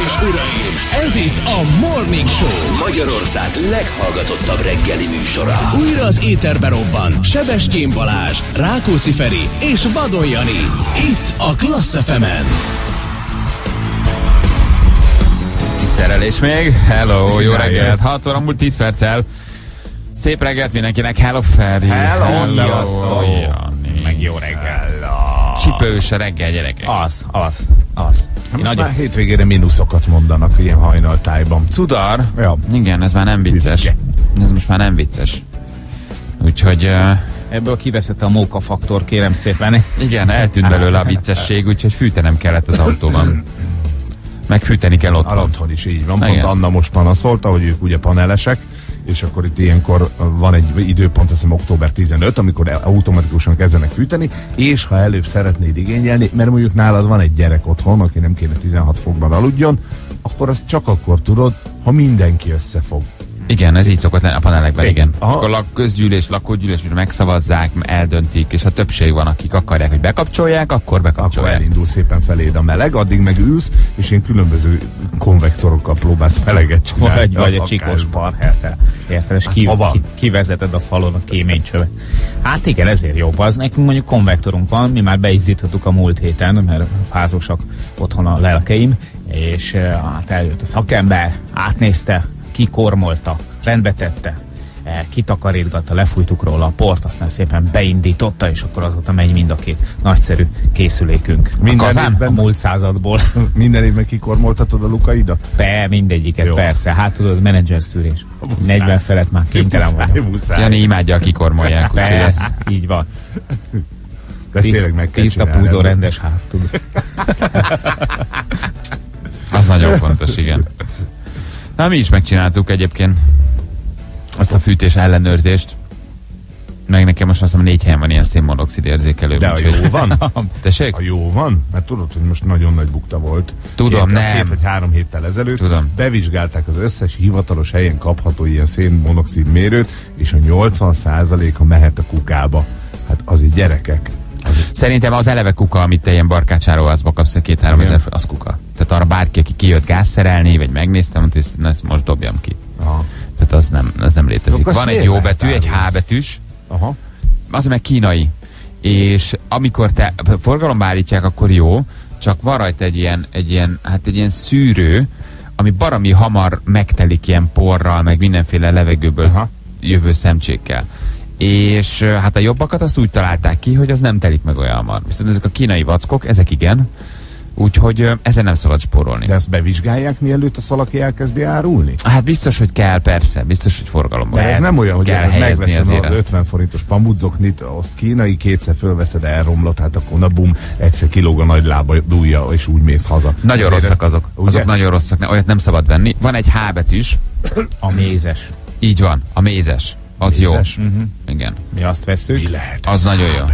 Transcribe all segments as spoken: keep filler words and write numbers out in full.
és uraim, ez itt a Morning Show, Magyarország leghallgatottabb reggeli műsora. újra az éterbe robban Sebestyén Balázs, Rákóczi Feri és Vadon Jani, itt a Klassz ef emen. Kiszerelés még. Hello, jó reggelt. hat óra múlt tíz perccel. Szép reggelt mindenkinek. Hello, Feri. Hello, Hello, Jani. meg jó reggel. Csipős a reggel, gyerekek. Az, az, az. Most nagyon... már hétvégére mínuszokat mondanak ilyen hajnaltájban. Cudar? Ja. Igen, ez már nem vicces. Ez most már nem vicces. Úgyhogy... Uh, Ebből kiveszett a mókafaktor, kérem szépen. igen, eltűnt belőle a viccesség, úgyhogy fűtenem kellett az autóban. Meg fűteni kell otthon. Otthon is így van. Igen. Pont Anna most panaszolta, hogy ők ugye panelesek, és akkor itt ilyenkor van egy időpont, azt hiszem október tizenötödike, amikor automatikusan kezdenek fűteni, és ha előbb szeretnéd igényelni, mert mondjuk nálad van egy gyerek otthon, aki nem kéne tizenhat fokban aludjon, akkor azt csak akkor tudod, ha mindenki összefog. Igen, ez így szokott lenni a panelekben, igen. Aha. És akkor lak, közgyűlés, lakógyűlés, megszavazzák, eldöntik, és ha többség van, akik akarják, hogy bekapcsolják, akkor Akkor bekapcsolják. elindul szépen feléd a meleg, addig meg ülsz, és én különböző konvektorokkal próbálsz meleget csinálni. Vagy, vagy a Akár. csikós barhertel. Érted? És ki, Ha ki, kivezeted a falon a kéménycsövet. Hát igen, ezért jobb az. Nekünk mondjuk konvektorunk van, mi már beizítottuk a múlt héten, mert fázósak otthon a lelkeim, és hát eljött a szakember, átnézte, kikormolta, rendbe tette, kitakarítgatta, lefújtuk róla a port, aztán szépen beindította, és akkor azóta megy mind a két nagyszerű készülékünk. Minden a kazán évben- a múlt századból. Minden évben kikormoltatod a lukaidat? Be, mindegyiket, Jó. persze. Hát tudod, menedzser szűrés. negyven felett már kénytelen Muszáj, vagyok. muszáj. Jani imádja, kikormolják, úgyhogy ez... Persze, így van. De ezt tényleg meg kell Tiszta csinálni. púzó, rendes ház, tudod. Az nagyon fontos, igen. Na, mi is megcsináltuk egyébként azt a fűtés ellenőrzést. Meg nekem most azt mondom, négy helyen van ilyen szénmonoxid érzékelő. De a úgyhogy- jó van? Tessék? A jó van? Mert tudod, hogy most nagyon nagy bukta volt. Tudom, két, nem. Két vagy három héttel ezelőtt. Tudom. Bevizsgálták az összes hivatalos helyen kapható ilyen szénmonoxid mérőt, és a nyolcvan százaléka mehet a kukába. Hát azért gyerekek. Szerintem az eleve kuka, amit te ilyen barkácsáróházba kapsz, két-három Igen. ezer, az kuka. Tehát arra bárki, aki kijött gázszerelni, vagy megnéztem, hogy ezt, ezt most dobjam ki. Aha. Tehát az nem, az nem létezik. Akkor azt Van egy miért jó lehet betű, egy árulni? H betűs, Aha. az meg kínai. És amikor te forgalomba állítják, akkor jó, csak van rajta egy ilyen, egy ilyen, hát egy ilyen szűrő, ami baromi hamar megtelik ilyen porral, meg mindenféle levegőből Aha. jövő szemcsékkel. És ö, hát a jobbakat azt úgy találták ki, hogy az nem telik meg olyan hamar. Viszont ezek a kínai vackok, ezek igen, úgyhogy ö, ezen nem szabad spórolni. De ezt bevizsgálják, mielőtt a szalaki elkezdi árulni? Hát biztos, hogy kell, persze, biztos, hogy forgalomba De ez lehet. nem olyan, hogy kell helyezni megveszem azért az azt. ötven forintos pamudzoknit, azt kínai, kétszer fölveszed, elromlott, hát akkor na bum, egyszer kilóg a nagy lába dúlja, és úgy mész haza. Nagyon Azért rosszak ez- azok. ugye? Azok nagyon rosszak, ne, olyat nem szabad venni. Van egy H betűs, A mézes. így van, a mézes. Az Mézes? jó. Uh-huh. Igen. Mi azt vesszük. Mi lehet? Az nagyon jó.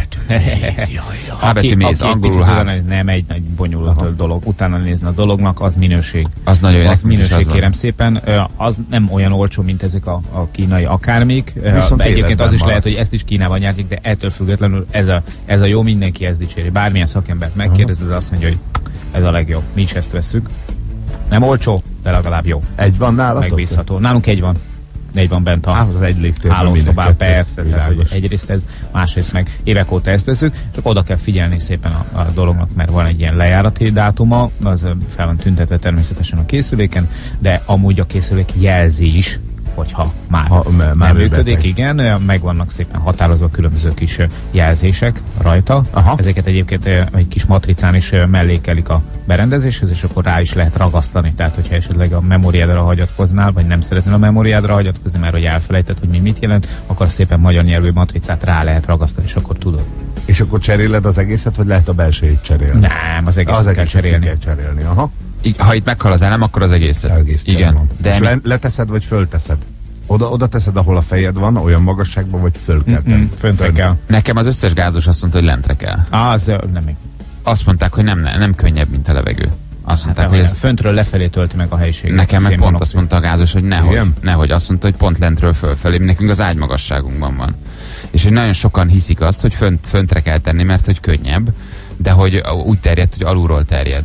H betű méz, aki angolul picit H. utána, nem egy nagy bonyolult Aha. dolog. Utána nézni a dolognak, az minőség. Az nagyon jó. Az nekünk is minőség, az van. kérem szépen. Ö, Az nem olyan olcsó, mint ezek a, a kínai akármik. Ö, Viszont Egyébként életben az is marad. lehet, hogy ezt is Kínában nyerték, de ettől függetlenül ez a, ez a jó, mindenki ezt dicséri. Bármilyen szakembert megkérdez, az azt mondja, hogy ez a legjobb. Mi is ezt vesszük. Nem olcsó, de legalább jó. Egy van nálatok? Megbízható. Nálunk egy van. Egy van bent a Á, az egy légtérben hálószobán, mind a kettő. persze, tehát, hogy Világos. egyrészt ez, másrészt meg évek óta ezt veszük, csak oda kell figyelni szépen a, a dolognak, mert van egy ilyen lejárati dátuma, az fel van tüntetve természetesen a készüléken, de amúgy a készülék jelzi is, hogyha már, Ha, m- már nem ő működik, beteg. igen, meg vannak szépen határozva különböző kis ö, jelzések rajta. Aha. Ezeket egyébként ö, egy kis matricán is ö, mellékelik a berendezéshez, és akkor rá is lehet ragasztani. Tehát, hogyha esetleg a memóriádra hagyatkoznál, vagy nem szeretnél a memóriádra hagyatkozni, mert hogy elfelejtett, hogy mi mit jelent, akkor szépen magyar nyelvű matricát rá lehet ragasztani, és akkor tudod. És akkor cseréled az egészet, vagy lehet a belsejét cserélni? Nem, az egészet az kell egészet cserélni. kell cserélni. Aha. Így, ha itt meghal az elem, akkor az egészet. Egész Igen. van. De És mi, le, leteszed, vagy fölteszed? Oda, oda teszed, ahol a fejed van, olyan magasságban, vagy föl kell tenni? Föntre kell. nekem az összes gázos azt mondta, hogy lentre kell. Á, az ö, nem még. Azt mondták, hogy nem, nem könnyebb, mint a levegő. Azt mondták, Hát, hogy ez ez... föntről lefelé tölti meg a helyiséget. Nekem a meg pont azt szénmonoxid. mondta a gázos, hogy nehogy, Igen? nehogy. Azt mondta, hogy pont lentről fölfelé, nekünk az ágymagasságunkban van. És hogy nagyon sokan hiszik azt, hogy fönt, föntre kell tenni, mert hogy könnyebb, de hogy úgy terjed, hogy alulról terjed.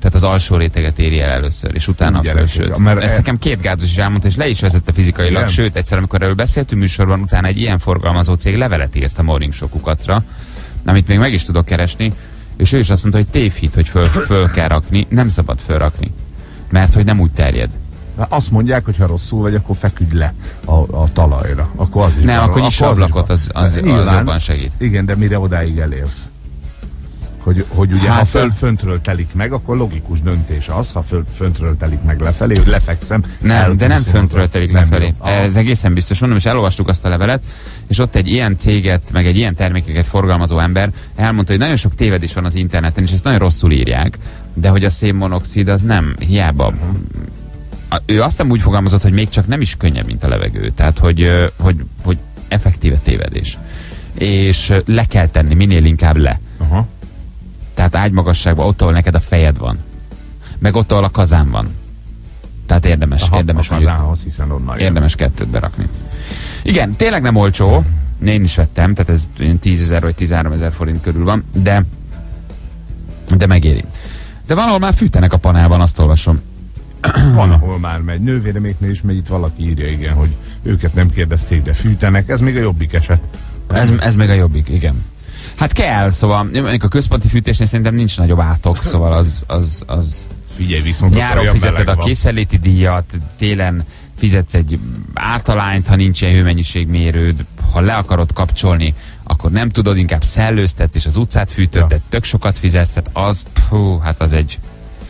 Tehát az alsó réteget éri el először, és utána a felsőt. Ezt nekem két gázos is elmondta, és le is vezette fizikailag. Igen. Sőt, egyszer, amikor erről beszéltünk műsorban, utána egy ilyen forgalmazó cég levelet írt a Morning Show kukacra, amit még meg is tudok keresni, és ő is azt mondta, hogy tévhit, hogy föl, föl kell rakni, nem szabad fölrakni, mert hogy nem úgy terjed. Azt mondják, hogy ha rosszul vagy, akkor feküdj le a, a talajra. Akkor az is nem, van. akkor nyissa ablakot, az, az, az, az jobban segít. Igen, de mire odáig elérsz? Hogy, hogy ugye, hát ha föl, föntről telik meg, akkor logikus döntés az, ha föl, föntről telik meg lefelé, hogy lefekszem. Nem, de nem föntről telik lefelé. Ez egészen biztos, mondom, és elolvastuk azt a levelet, és ott egy ilyen céget, meg egy ilyen termékeket forgalmazó ember elmondta, hogy nagyon sok tévedés van az interneten, és ezt nagyon rosszul írják, de hogy a szénmonoxid az nem, hiába. Uh-huh. Ő azt úgy fogalmazott, hogy még csak nem is könnyebb, mint a levegő. Tehát, hogy, hogy, hogy effektíve tévedés. És le kell tenni, minél inkább le. Uh-huh. Tehát ágymagasságban, ott, ahol neked a fejed van. Meg ott, ahol a kazán van. Tehát érdemes, Aha, érdemes, a kazánhoz, hiszen onnan érdemes kettőt berakni. Igen, tényleg nem olcsó. Én is vettem, tehát ez tízezer vagy tizenháromezer forint körül van, de de megéri. De valahol már fűtenek a panelban, azt olvasom. Van, ahol már megy. Nővéreméknél is megy, itt valaki írja, igen, hogy őket nem kérdezték, de fűtenek. Ez még a jobbik eset. Ez, ez még a jobbik, igen. Hát kell, szóval a központi fűtésnél szerintem nincs nagyobb átok, szóval az... az, az Figyelj, viszont nyáron fizeted a készenléti díjat, télen fizetsz egy általányt, ha nincs ilyen hőmennyiségmérőd, ha le akarod kapcsolni, akkor nem tudod, inkább szellőztetsz, és az utcát fűtöd, ja. de tök sokat fizetsz, az, pfú, hát az egy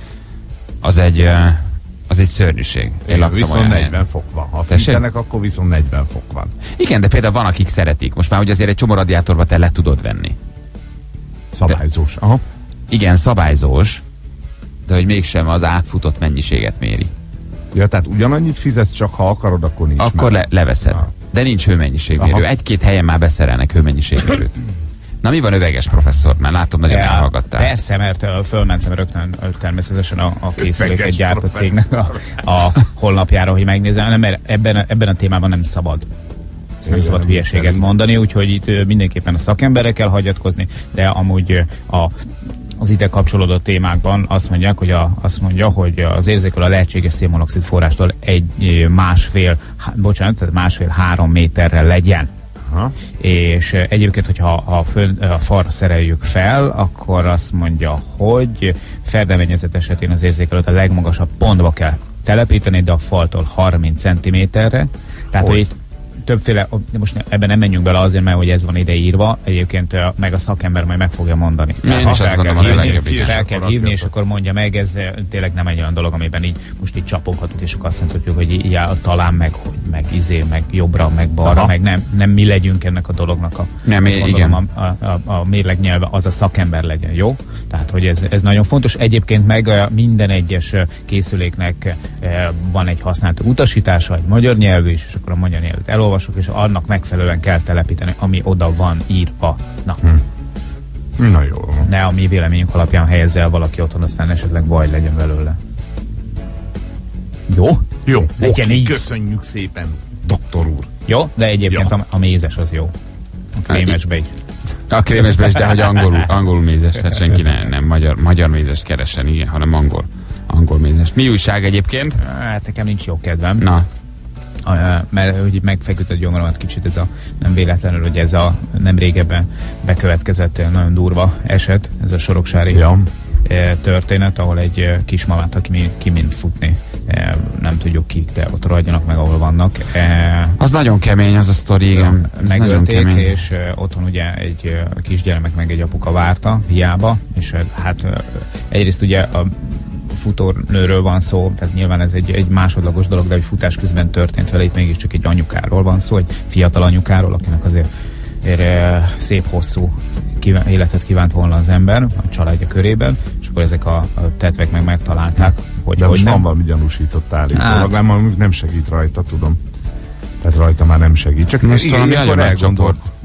az egy az egy szörnyűség. Én laktam viszont negyven fok van. Ha fűtenek, akkor viszont negyven fok van. Igen, de például van, akik szeretik. Most már ugye azért egy csomó radiátorba te le tudod venni. Szabályzós. Aha. Igen, szabályzós, de hogy mégsem az átfutott mennyiséget méri. Ja, tehát ugyanannyit fizetsz, csak ha akarod, akkor nincs. Akkor le, leveszed. Ah. De nincs hőmennyiségmérő. Egy-két helyen már beszerelnek hőmennyiségmérőt. Na mi van Öveges professzor? Már látom, nagyon ja, elhallgattál. Persze, mert uh, fölmentem rögtön uh, természetesen a, a készüléket gyártó cégnek a, a honlapjára, hogy megnézem, nem, mert ebben, ebben a témában nem szabad. Nem Igen, szabad hülyeséget mondani, úgyhogy itt uh, mindenképpen a szakemberekkel hagyatkozni, de amúgy uh, a az ide kapcsolódó témákban azt mondják, hogy a, azt mondja, hogy az érzékelő a lehetséges szénmonoxid forrástól egy másfél, bocsánat, tehát másfél-három méterrel legyen. Aha. És egyébként, hogyha a, fő, a falra szereljük fel, akkor azt mondja, hogy ferdeményezet esetén az érzékelőt a legmagasabb pontba kell telepíteni, de a faltól harminc centiméterre. Tehát, hogy, hogy többféle, de most ebben nem menjünk bele azért, mert hogy ez van ide írva, egyébként meg a szakember majd meg fogja mondani. Én is azt gondolom, az a legjobb. Fel kell hívni, és akkor mondja meg, ez tényleg nem egy olyan dolog, amiben így most így csapoghatunk, és akkor azt mondhatjuk, hogy ja, talán meg, hogy meg izé, meg jobbra, meg balra, Aha. meg nem, nem mi legyünk ennek a dolognak a, nem, igen. A, a, a, a mérleg nyelve, az a szakember legyen, jó? Tehát, hogy ez, ez nagyon fontos. Egyébként meg minden egyes készüléknek van egy használt utasítása, egy magyar nyelvű is, és akkor a magyar nyelvet elolvasok, és annak megfelelően kell telepíteni, ami oda van írva. Na. Hm. Na jó. Ne a mi véleményünk alapján helyezze el valaki otthon, aztán esetleg baj legyen belőle. Jó? Jó. Legyen oké, így. Köszönjük szépen, doktor úr. Jó, de egyébként ja. a, a mézes az jó. A krémesbe is. A krémesbe is, de hogy angolul, angolul mézes, tehát senki ne, nem magyar, magyar mézest keresen, igen, hanem angol, angol mézes. Mi újság egyébként? Hát nekem nincs jó kedvem. Na. A, mert hogy megfeküdt a gyomromat kicsit, ez a nem véletlenül, hogy ez a nem régebben bekövetkezett nagyon durva eset, ez a soroksári ja. történet, ahol egy kismamát, aki kiment futni, nem tudjuk kik, de ott ragadjanak meg, ahol vannak. Az nagyon kemény, az a sztori, igen. Megölték, és otthon ugye egy kisgyermek meg egy apuka várta, hiába, és hát egyrészt ugye a futónőről van szó, tehát nyilván ez egy, egy másodlagos dolog, de hogy futás közben történt vele, itt mégiscsak egy anyukáról van szó, egy fiatal anyukáról, akinek azért ére, szép hosszú kíván, életet kívánt volna az ember a családja körében, és akkor ezek a, a tetvek meg megtalálták, hogy de hogy most nem. van valami gyanúsított állítólag, hát. Nem segít rajta, tudom. Tehát rajta már nem segít. Csak most valami nagyon elgondolt,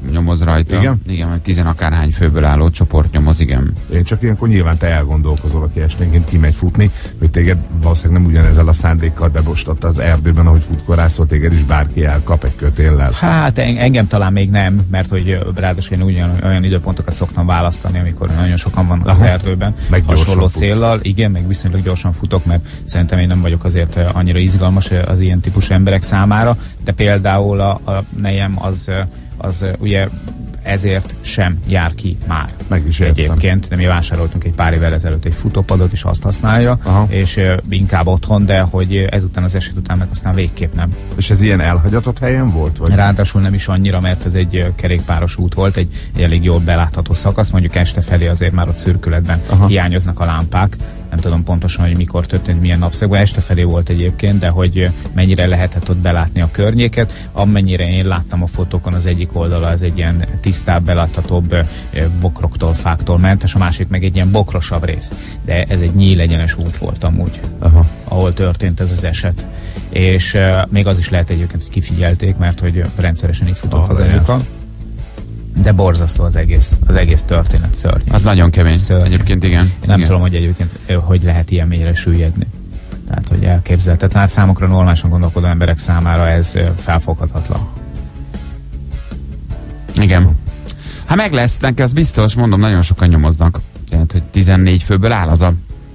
nyomoz rajta. Igen? Igen, tizenakárhány főből álló csoport nyomoz, igen. Én csak ilyenkor nyilván te elgondolkozol, aki esténként kimegy futni, hogy téged valószínűleg nem ugyanezzel a szándékkal, de most ott az erdőben, ahogy futkorászol, téged is bárki elkap egy kötéllel. Hát en- engem talán még nem, mert hogy ráadásul én ugyan, olyan időpontokat szoktam választani, amikor nagyon sokan vannak Aha. az erdőben, Meg gyorsan hasonló futsz. céllal. Igen, meg viszonylag gyorsan futok, mert szerintem én nem vagyok azért annyira izgalmas az ilyen típusú emberek számára, de például a, a nejem az, az ugye ezért sem jár ki már. Meg is értem. Egyébként, de mi vásároltunk egy pár évvel ezelőtt egy futópadot, és azt használja, Aha. és uh, inkább otthon, de hogy ezután az eset után meg aztán végképp nem. És ez ilyen elhagyatott helyen volt? Vagy? Ráadásul nem is annyira, mert ez egy uh, kerékpáros út volt, egy, egy elég jól belátható szakasz, mondjuk este felé azért már ott szürkületben Aha. hiányoznak a lámpák. Nem tudom pontosan, hogy mikor történt, milyen napszakban, este felé volt egyébként, de hogy uh, mennyire lehetett ott belátni a környéket. Amennyire én láttam a fotókon, az egyik oldala az egy ilyen tisztább, beláthatóbb uh, bokroktól, fáktól mentes, a másik meg egy ilyen bokrosabb rész. De ez egy nyílegyenes út volt amúgy, Aha. ahol történt ez az eset. És uh, még az is lehet egyébként, hogy kifigyelték, mert hogy rendszeresen itt futott Ah, az olyan. anyuka. De borzasztó az egész, az egész történet, szörnyű. Az nagyon kemény. Szörnyű. Egyébként igen. Én nem igen. tudom, hogy egyébként ö, hogy lehet ilyen mélyre süllyedni. Tehát, hogy elképzelhetetlen. Hát számokra normálisan gondolkodó emberek számára ez ö, felfoghatatlan. Igen. Hát meg lesz, neki az biztos, mondom, nagyon sokan nyomoznak. Tehát, hogy tizennégy főből áll az a,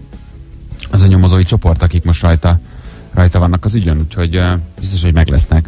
az a nyomozói csoport, akik most rajta, rajta vannak az ügyön, úgyhogy uh, biztos, hogy meg lesznek.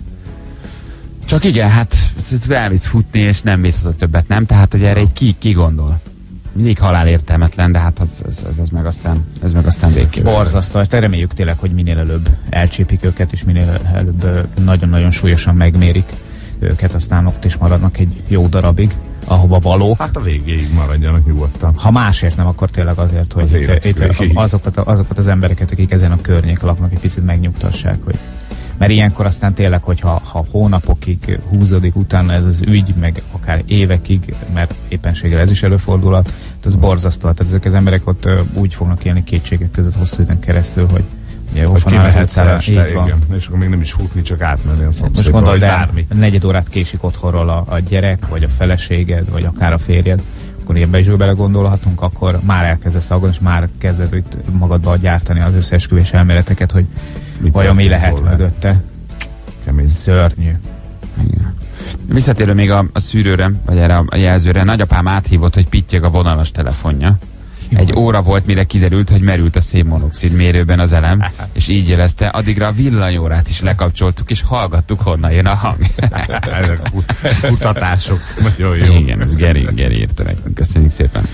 Csak igen, hát elmész futni, és nem mész az a többet, nem? Tehát, hogy erre egy ki, ki gondol. Mindig halál értelmetlen, de hát az, az, az, az meg aztán, ez meg aztán végképp. Borzasztó, és reméljük tényleg, hogy minél előbb elcsípik őket, és minél előbb ö, nagyon-nagyon súlyosan megmérik őket, aztán ott is maradnak egy jó darabig, ahova való. Hát a végéig maradjanak nyugodtan. Ha másért nem, akkor tényleg azért, hogy Az itt, élet itt végéig. azokat, azokat az embereket, akik ezen a környéken laknak, egy picit megnyugtassák, hogy mert ilyenkor aztán tényleg, hogyha ha hónapokig húzódik utána ez az ügy, meg akár évekig, mert éppenséggel ez is előfordulhat, az borzasztó. Tehát ezek az emberek ott ö, úgy fognak élni kétségek között hosszú időn keresztül, hogy ugye Hogy hofanál az kimehetsz utcára, este, így van. igen. És akkor még nem is futni, csak átmenni a Most szomszédba, gondold vagy el, bármi. negyed órát késik otthonról a, a gyerek, vagy a feleséged, vagy akár a férjed, akkor ebbe is bele gondolhatunk, akkor már elkezdesz aggódni, és már kezded itt magadba gyártani az összeesküvés elméleteket, hogy Mit vajon mi történt lehet volna? mögötte. Kemény. Szörnyű. Igen. Visszatérő még a, a szűrőre, vagy erre a jelzőre, nagyapám áthívott, hogy pittyeg a vonalas telefonja. Egy óra volt, mire kiderült, hogy merült a szénmonoxid mérőben az elem, és így jelezte, addigra a villanyórát is lekapcsoltuk, és hallgattuk, honnan jön a hang. Ezek a kut- kutatások. Nagyon jó. Igen, ez Geri, Geri írta nekünk. Köszönjük szépen.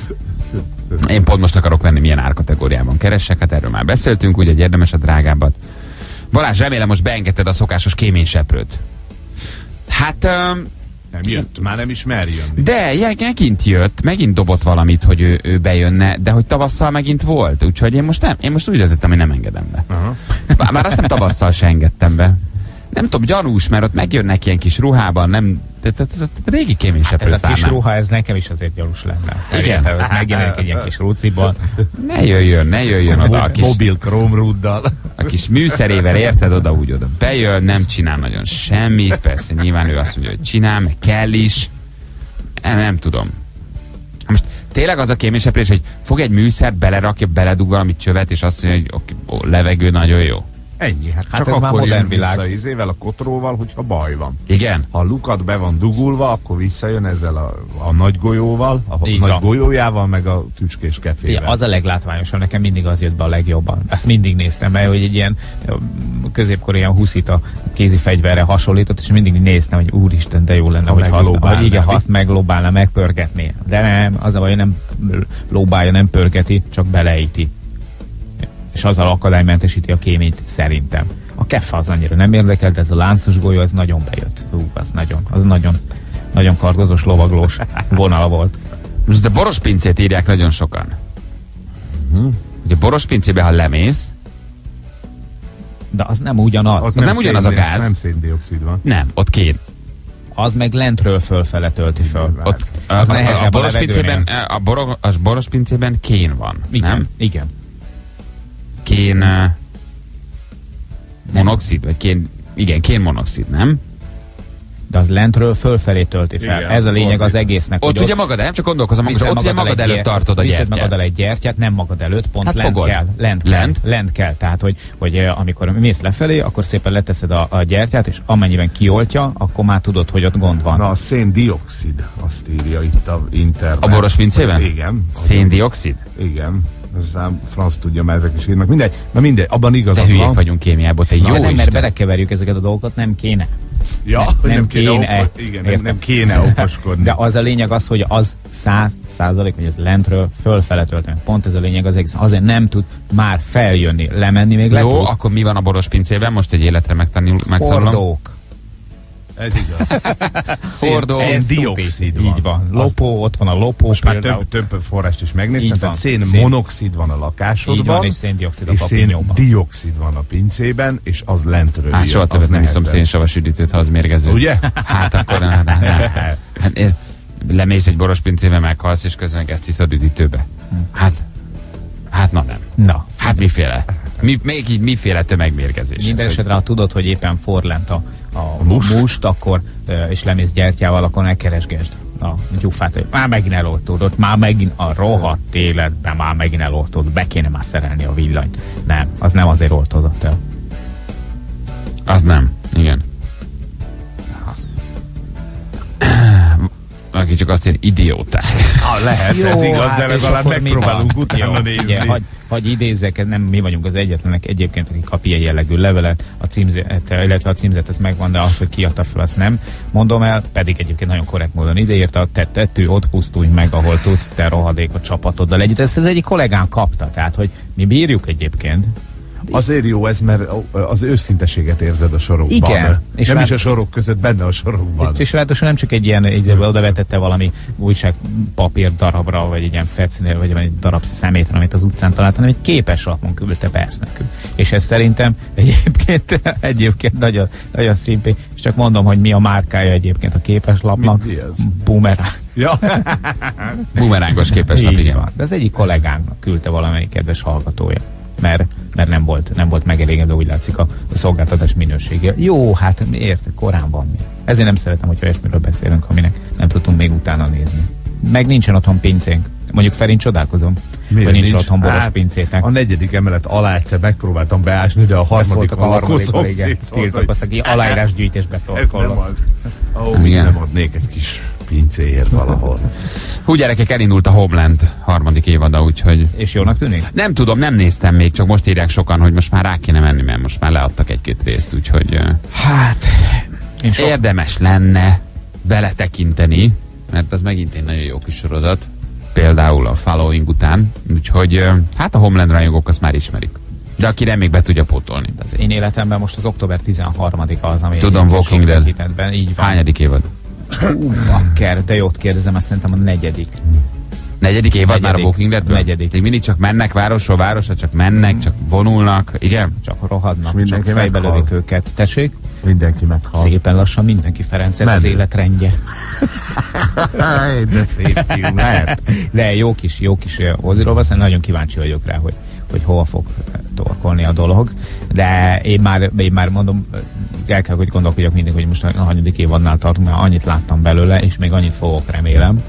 Én pont most akarok venni, milyen árkategóriában keressek, hát erről már beszéltünk, ugye érdemes a drágábbat. Balázs, remélem most beengedted a szokásos kéményseprőt. Hát... Um, Nem jött, már nem is mer jönni. De, ja, megint jött, megint dobott valamit, hogy ő, ő bejönne, de hogy tavasszal megint volt, úgyhogy én most nem, én most úgy döntöttem, hogy nem engedem be. Aha. Bár, már azt hiszem tavasszal se engedtem be. Nem tudom, gyanús, mert ott megjönnek ilyen kis ruhában, nem, tehát ez a régi kéményseprőt Ez a kis várnám. ruha, ez nekem is azért gyanús lenne. Igen. Érted, hogy megjelenik egy ilyen kis ruciban. Ne jöjjön, ne jöjjön oda a kis, Mobil krómruddal. a kis műszerével, érted, oda úgy oda bejön, nem csinál nagyon semmit, persze nyilván ő azt mondja, hogy csinál, meg kell is. Nem, nem tudom. Most tényleg az a kéményseprés, hogy fog egy műszert, belerakja, beledug valamit csövet, és azt mondja, hogy oké, ó, levegő nagyon jó. Ennyi, hát, Hát csak ez már akkor modern jön vissza világ. izével, a kotróval, hogyha baj van. Igen? Ha a lukat be van dugulva, akkor visszajön ezzel a, a nagy golyóval, a Így nagy van. golyójával, meg a tücskés kefével. Figyelj, az a leglátványosabb, nekem mindig az jött be a legjobban. Ezt mindig néztem be, hogy egy ilyen ö, középkor ilyen huszita kézi fegyverre hasonlított, és mindig néztem, hogy úristen, de jó lenne, Ha hogy használ, meglóbálná. hogy igen, ha azt meglóbálna, megpörgetné. De nem, az a baj, hogy nem lóbálja, nem pörgeti, csak beleíti. És azzal akadálymentesíti a kéményt, szerintem. A keffa az annyira nem érdekel, de ez a láncos golyó, ez nagyon bejött. Hú, az nagyon, az nagyon, nagyon kardozós, lovaglós vonala volt. Most a boros pincét írják nagyon sokan. Uh-huh. Ugye boros pincébe, ha lemész, De az nem ugyanaz. Ott nem ugyanaz a szén- gáz. Nem széndioxid van. nem, ott kén. Az meg lentről fölfele tölti föl. Ott Az az a, a, a, nehezebb a boros levegőnél. pincében, a, boros, a boros pincében kén van, Igen, nem? igen. Kén uh, monoxid, vagy kén, igen, kén monoxid, nem? de az lentről fölfelé tölti fel. Igen, Ez a lényeg az fordítva. egésznek. Ott hogy ugye magad, nem csak gondolkozom, viszed ott ugye magaddal magad egy előtt gyert- tartod a viszed gyertyát. magaddal egy gyertyát, nem magad előtt, pont Hát lent fogod. kell. Lent, Lent? kell. Lent kell. Tehát, hogy, hogy eh, amikor mész lefelé, akkor szépen leteszed a, a gyertyát, és amennyiben kioltja, akkor már tudod, hogy ott gond van. Na, a széndioxid, azt írja itt a internet. A boros pincében? Igen. Széndioxid? Igen. Aztán franc tudja, mert ezek is írnak. Mindegy, na mindegy, abban De igazad hülyék van. vagyunk kémiából, te Na, jó nem, mert Isten. belekeverjük ezeket a dolgokat, nem kéne. Ja, Nem- hogy nem nem kéne, kéne. okos, igen, nem, Értem. nem kéne okoskodni. De az a lényeg az, hogy az száz százalék, hogy ez lentről fölfele tölteni. Pont ez a lényeg az egész. Azért nem tud már feljönni, lemenni még le Jó, tud. akkor mi van a boros pincében? Most egy életre megtanul, megtanulom. Hordók. Ez igaz. Hordó. Széndioxid van. Így van. Lopó, ott van a lopó. Most már például. több, több forrást is megnéztem, Így tehát van. szénmonoxid van a lakásodban, Így van, és széndioxid a és papinyóban. széndioxid van a pincében, és az lentről Hát jön, soha az többet nem iszom nehezebb. szénsavas üdítőt, ha az mérgező. Ugye? Hát akkor hát, hát, hát, hát, eh, lemész egy boros pincébe, meghalsz, és közben meg ezt iszod üdítőbe. Hát, hát na nem. Na. Hát miféle? Mi, még így miféle tömegmérgezés? Minden ez, esetre, ha tudod, hogy éppen forr lent a, a Must? must, akkor, ö, és lemész gyertyával, akkor ne keresgesd a gyufát, hogy már megint eloltódott, már megint a rohadt életben, már megint eloltódott, be kéne már szerelni a villanyt. Nem, az nem azért oltódott el. Az nem. Igen. Aki csak azt írja, idióták. Ah, lehet, jó, ez igaz, de hát és legalább akkor mi megpróbálunk van? utána Jó, nézni. Figyelj, hagy, hagy idézzek, nem mi vagyunk az egyetlenek egyébként, aki kap ilyen jellegű levelet, a címzet, illetve a címzet ez megvan, de az, hogy kiadta fel, azt nem mondom el, pedig egyébként nagyon korrekt módon ideírta, te tető, ott pusztulj meg, ahol tudsz, te rohadék a csapatoddal együtt. Ezt az egyik kollégán kapta, tehát, hogy mi bírjuk egyébként. Azért jó ez, mert az őszinteséget érzed a sorokban. Igen. És És nem már- is a sorok között, benne a sorokban. És, és ráadásul nem csak egy ilyen, egy, oda vetette valami újságpapír darabra, vagy egy ilyen fecinél, vagy egy darab szemétre, amit az utcán talált, hanem egy képes lapon küldte be ezt nekünk. És ez szerintem egyébként, egyébként nagyon, nagyon szimpi. És csak mondom, hogy mi a márkája egyébként a képes lapnak. Mi- mi ez? Boomerang. Ja. Bumerángos képes lap, Így igen. van. De az egyik kollégánknak küldte valamelyik kedves hallgatója. Mert, mert nem volt, nem volt megelégedve, úgy látszik a, a szolgáltatás minősége. Jó, hát érted, korán van mi. Ezért nem szeretem, hogyha olyasmiről beszélünk, aminek nem tudtunk még utána nézni. Meg nincsen otthon pincénk. Mondjuk Ferin csodálkozom, Miért hogy nincs, nincs? otthon boros Hát, pincétek. A negyedik emelet alá egyszer megpróbáltam beásni, de a harmadik Szóltak a harmadikon, igen, szétszólt, tiltakoztak, így aláírásgyűjtésbe ez nem torkolnak. az. Ó, Igen. nem adnék egy kis pincéért valahol. Hú, gyerekek, elindult a Homeland harmadik évada, úgyhogy És jónak tűnik? nem tudom, nem néztem még, csak most írják sokan, hogy most már rá kéne menni, mert most már leadtak egy-két részt, úgyhogy ö, Hát, én sok... érdemes lenne vele tekinteni, mert az megint egy nagyon jó kis sorozat, például a Following után, úgyhogy ö, hát a Homeland rajongók azt már ismerik. De aki nem, még be tudja pótolni. Az én életemben most az október tizenharmadika az, ami Tudom, egy Walking sok Dead. tekintetben, így van. Hányadik évad? Ú, bakker, de jót kérdezem, azt szerintem a negyedik. Negyedik évad Negyedik. már a Walking Deadből? Negyedik. Még mindig csak mennek városról városra, csak mennek, csak vonulnak, igen? Csak rohadnak, csak mindenki fejbe meghal. lövik őket. Tessék? Mindenki meghal. Szépen lassan mindenki, Ferenc, ez Menő. az életrendje. De szép fiú, lehet. De jó kis, jó kis Oziról van, nagyon kíváncsi vagyok rá, hogy, hogy hova fog torkolni a dolog. De én már, én már mondom, el kell, hogy gondolkodjak mindig, hogy most a hanyadik évadnál tartunk, mert annyit láttam belőle, és még annyit fogok, remélem.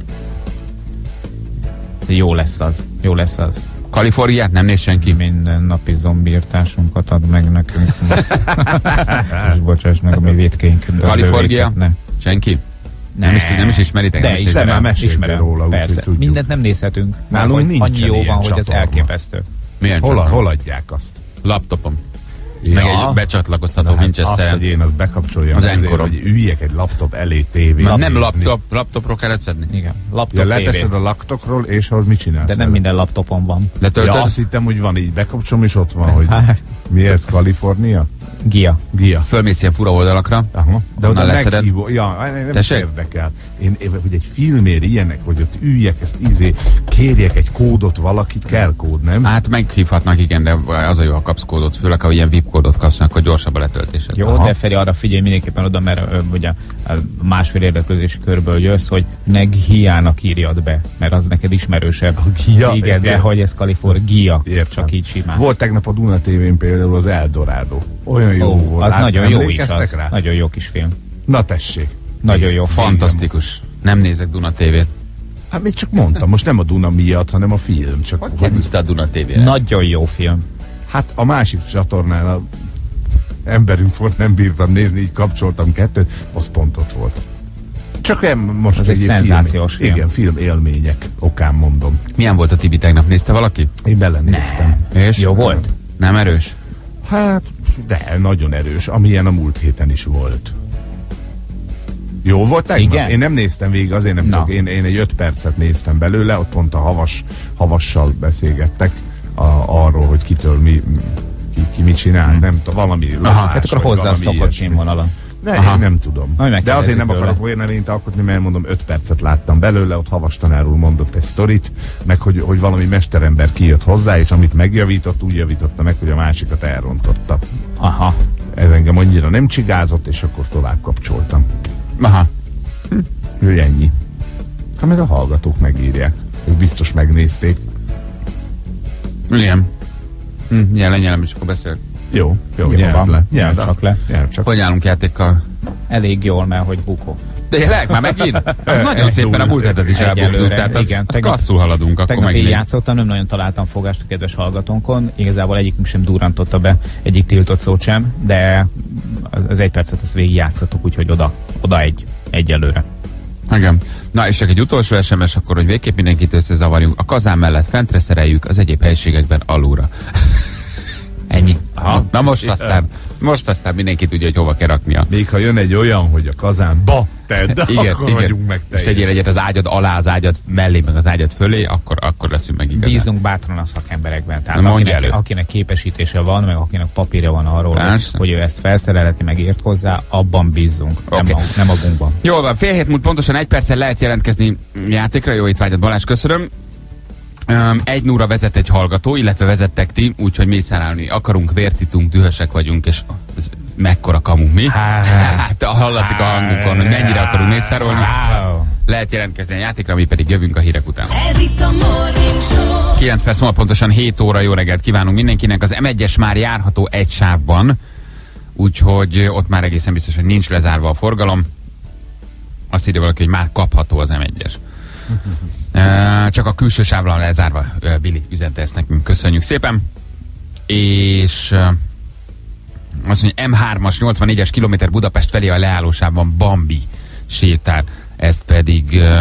De jó lesz az, jó lesz az. Kaliforniát nem néz senki? Minden napi zombírtásunkat ad meg nekünk. És bocsáss meg a mi vétkénk. Kalifornia? Ne. Senki? Nem is, nem is ismeritek? De nem is ismerem, már meséltél ismerem, róla, úgyhogy persze. tudjuk. Mindent nem nézhetünk. Nálunk Hogy nincsen annyi jó ilyen van, hogy ez csatorna. elképesztő. Milyen Hol, csatorna? hol adják azt? Laptopom. Meg egy becsatlakozható Hát azt, Winchester-en. hogy én azt bekapcsoljam Az azért, Encore-om. hogy üljek egy laptop elé tévét. Na, nem nézni. laptop, laptopról kellett szedni. Igen, laptop Ja, té vé. leteszed a laptopról, és ahhoz mit csinálsz? De nem vele? minden laptopon van. Letöltöd? Ja, azt hittem, hogy van így, bekapcsolom, és ott van, hogy Hát. mi ez, Kalifornia? Gia. Gia. Fölmész ilyen fura oldalakra. Aha. De Onnan oda leszeded? meghívó. Ja, nem Tessék? érdekel. Én, én, hogy egy filmér ilyenek, hogy ott üljek, ezt ízé, kérjek egy kódot valakit, kell kód, nem? Hát meghívhatnak, igen, de az a jó, ha kapsz kódot, főleg, ha ilyen vé i pé kódot kapsz, akkor gyorsabb a letöltésed. Jó, Aha. de Feri, arra figyelj mindenképpen oda, mert ö, ugye a másfél érdeklődési körből jössz, hogy ne Giának írjad be, mert az neked ismerősebb. A Gia? Igen, de Igen. hogy ez Kalifornia, Értem. csak így simán. Volt tegnap a Duna té vén például az Eldorado. Olyan jó Ó, volt. az Lát- nagyon jó is emlékeztek az. rá? Nagyon jó kis film. Na tessék. Nagyon jó. Fantasztikus. Nem nézek Duna tévét. Hát még csak mondtam, most nem a Duna miatt, hanem a film. Csak Hogy kerülsz a Duna tévére? Nagyon jó film. Hát a másik csatornán a emberünk volt, nem bírtam nézni, így kapcsoltam kettőt, az pont ott volt. Csak em, most az egy szenzációs film. Igen, film élmények okán mondom. Milyen volt a Tibi tegnap? Nézte valaki? Én belenéztem. És? Jó volt? Nem erős? Hát, de nagyon erős, amilyen a múlt héten is volt. Jó volt tegnap? Igen? Én nem néztem végig, azért nem Na. tudok. Én, én egy öt percet néztem belőle, ott pont a havas, havassal beszélgettek a, arról, hogy kitől mi, ki, ki mit csinál, hmm. nem tudom, valami. Aha, hát akkor hozzá a szokott színvonalat. De én nem tudom. De azért nem tőle. akarok olyan eleinte alkotni, mert mondom, öt percet láttam belőle, ott havas tanár úr mondott egy sztorit, meg hogy, hogy valami mesterember kijött hozzá, és amit megjavított, úgy javította meg, hogy a másikat elrontotta. Aha. Ez engem annyira nem csigázott, és akkor tovább kapcsoltam. Aha. Hm. Ő ennyi. Hát meg a hallgatók megírják. Ők biztos megnézték. Igen. Hm, nyelem, nyelem, és akkor beszél. Jó, jó, Jó nyelv van. le. Nyelv csak le. Nyelv csak. Hogy állunk játékkal? Elég jól, mert hogy bukó. Tényleg? Már megint? Az nagyon szépen a múlt hetet is elbuktuk, Egyelőre, tehát az, igen. az Tegnap- klasszul haladunk. Akkor Tegnap én megint. játszottam, nem nagyon találtam fogást a kedves hallgatónkon. Igazából egyikünk sem durrantotta be egyik tiltott szót sem, de az egy percet azt végig játszottuk, úgyhogy oda, oda egy, egyelőre. Igen. Na és csak egy utolsó es em es, akkor, hogy végképp mindenkit összezavarjunk. A kazán mellett fentre szereljük, az egyéb helyiségekben alulra. Ennyi. Aha. Na most aztán, most aztán mindenki tudja, hogy hova kell raknia. Még ha jön egy olyan, hogy a kazánba tedd, Igen, akkor igen. vagyunk meg És teljesen. tegyél egyet az ágyad alá, az ágyad mellé, meg az ágyad fölé, akkor, akkor leszünk meg igazán. Bízunk bátran a szakemberekben. Tehát Mondj akinek, elő. akinek képesítése van, meg akinek papírja van arról, hogy, Persze. hogy ő ezt felszereleti, meg ért hozzá, abban bízzunk, Oké. nem, mag, nem magunkban. Jól van, fél hét múlt pontosan egy perccel lehet jelentkezni játékra. Jó étvágyat, Balázs, köszönöm. Um, egy nulla vezet egy hallgató, illetve vezettek ti, úgyhogy mészárálni akarunk, vértitunk, dühösek vagyunk, és ez mekkora kamunk mi. Hát hallatszik a hangunkon, hogy mennyire akarunk mészárolni. Lehet jelentkezni a játékra, mi pedig jövünk a hírek után. Ez itt a Morning Show. kilenc perc múlva pontosan hét óra, jó reggelt kívánunk mindenkinek. Az em egyes már járható egy sávban, úgyhogy ott már egészen biztos, hogy nincs lezárva a forgalom. Azt írja valaki, hogy már kapható az em egyes. Uh, csak a külső sávra van lezárva. uh, Billy üzente ezt nekünk, köszönjük szépen. És uh, azt mondja, em hármas nyolcvannégyes kilométer Budapest felé a leállósávban Bambi sétál. Ezt pedig uh,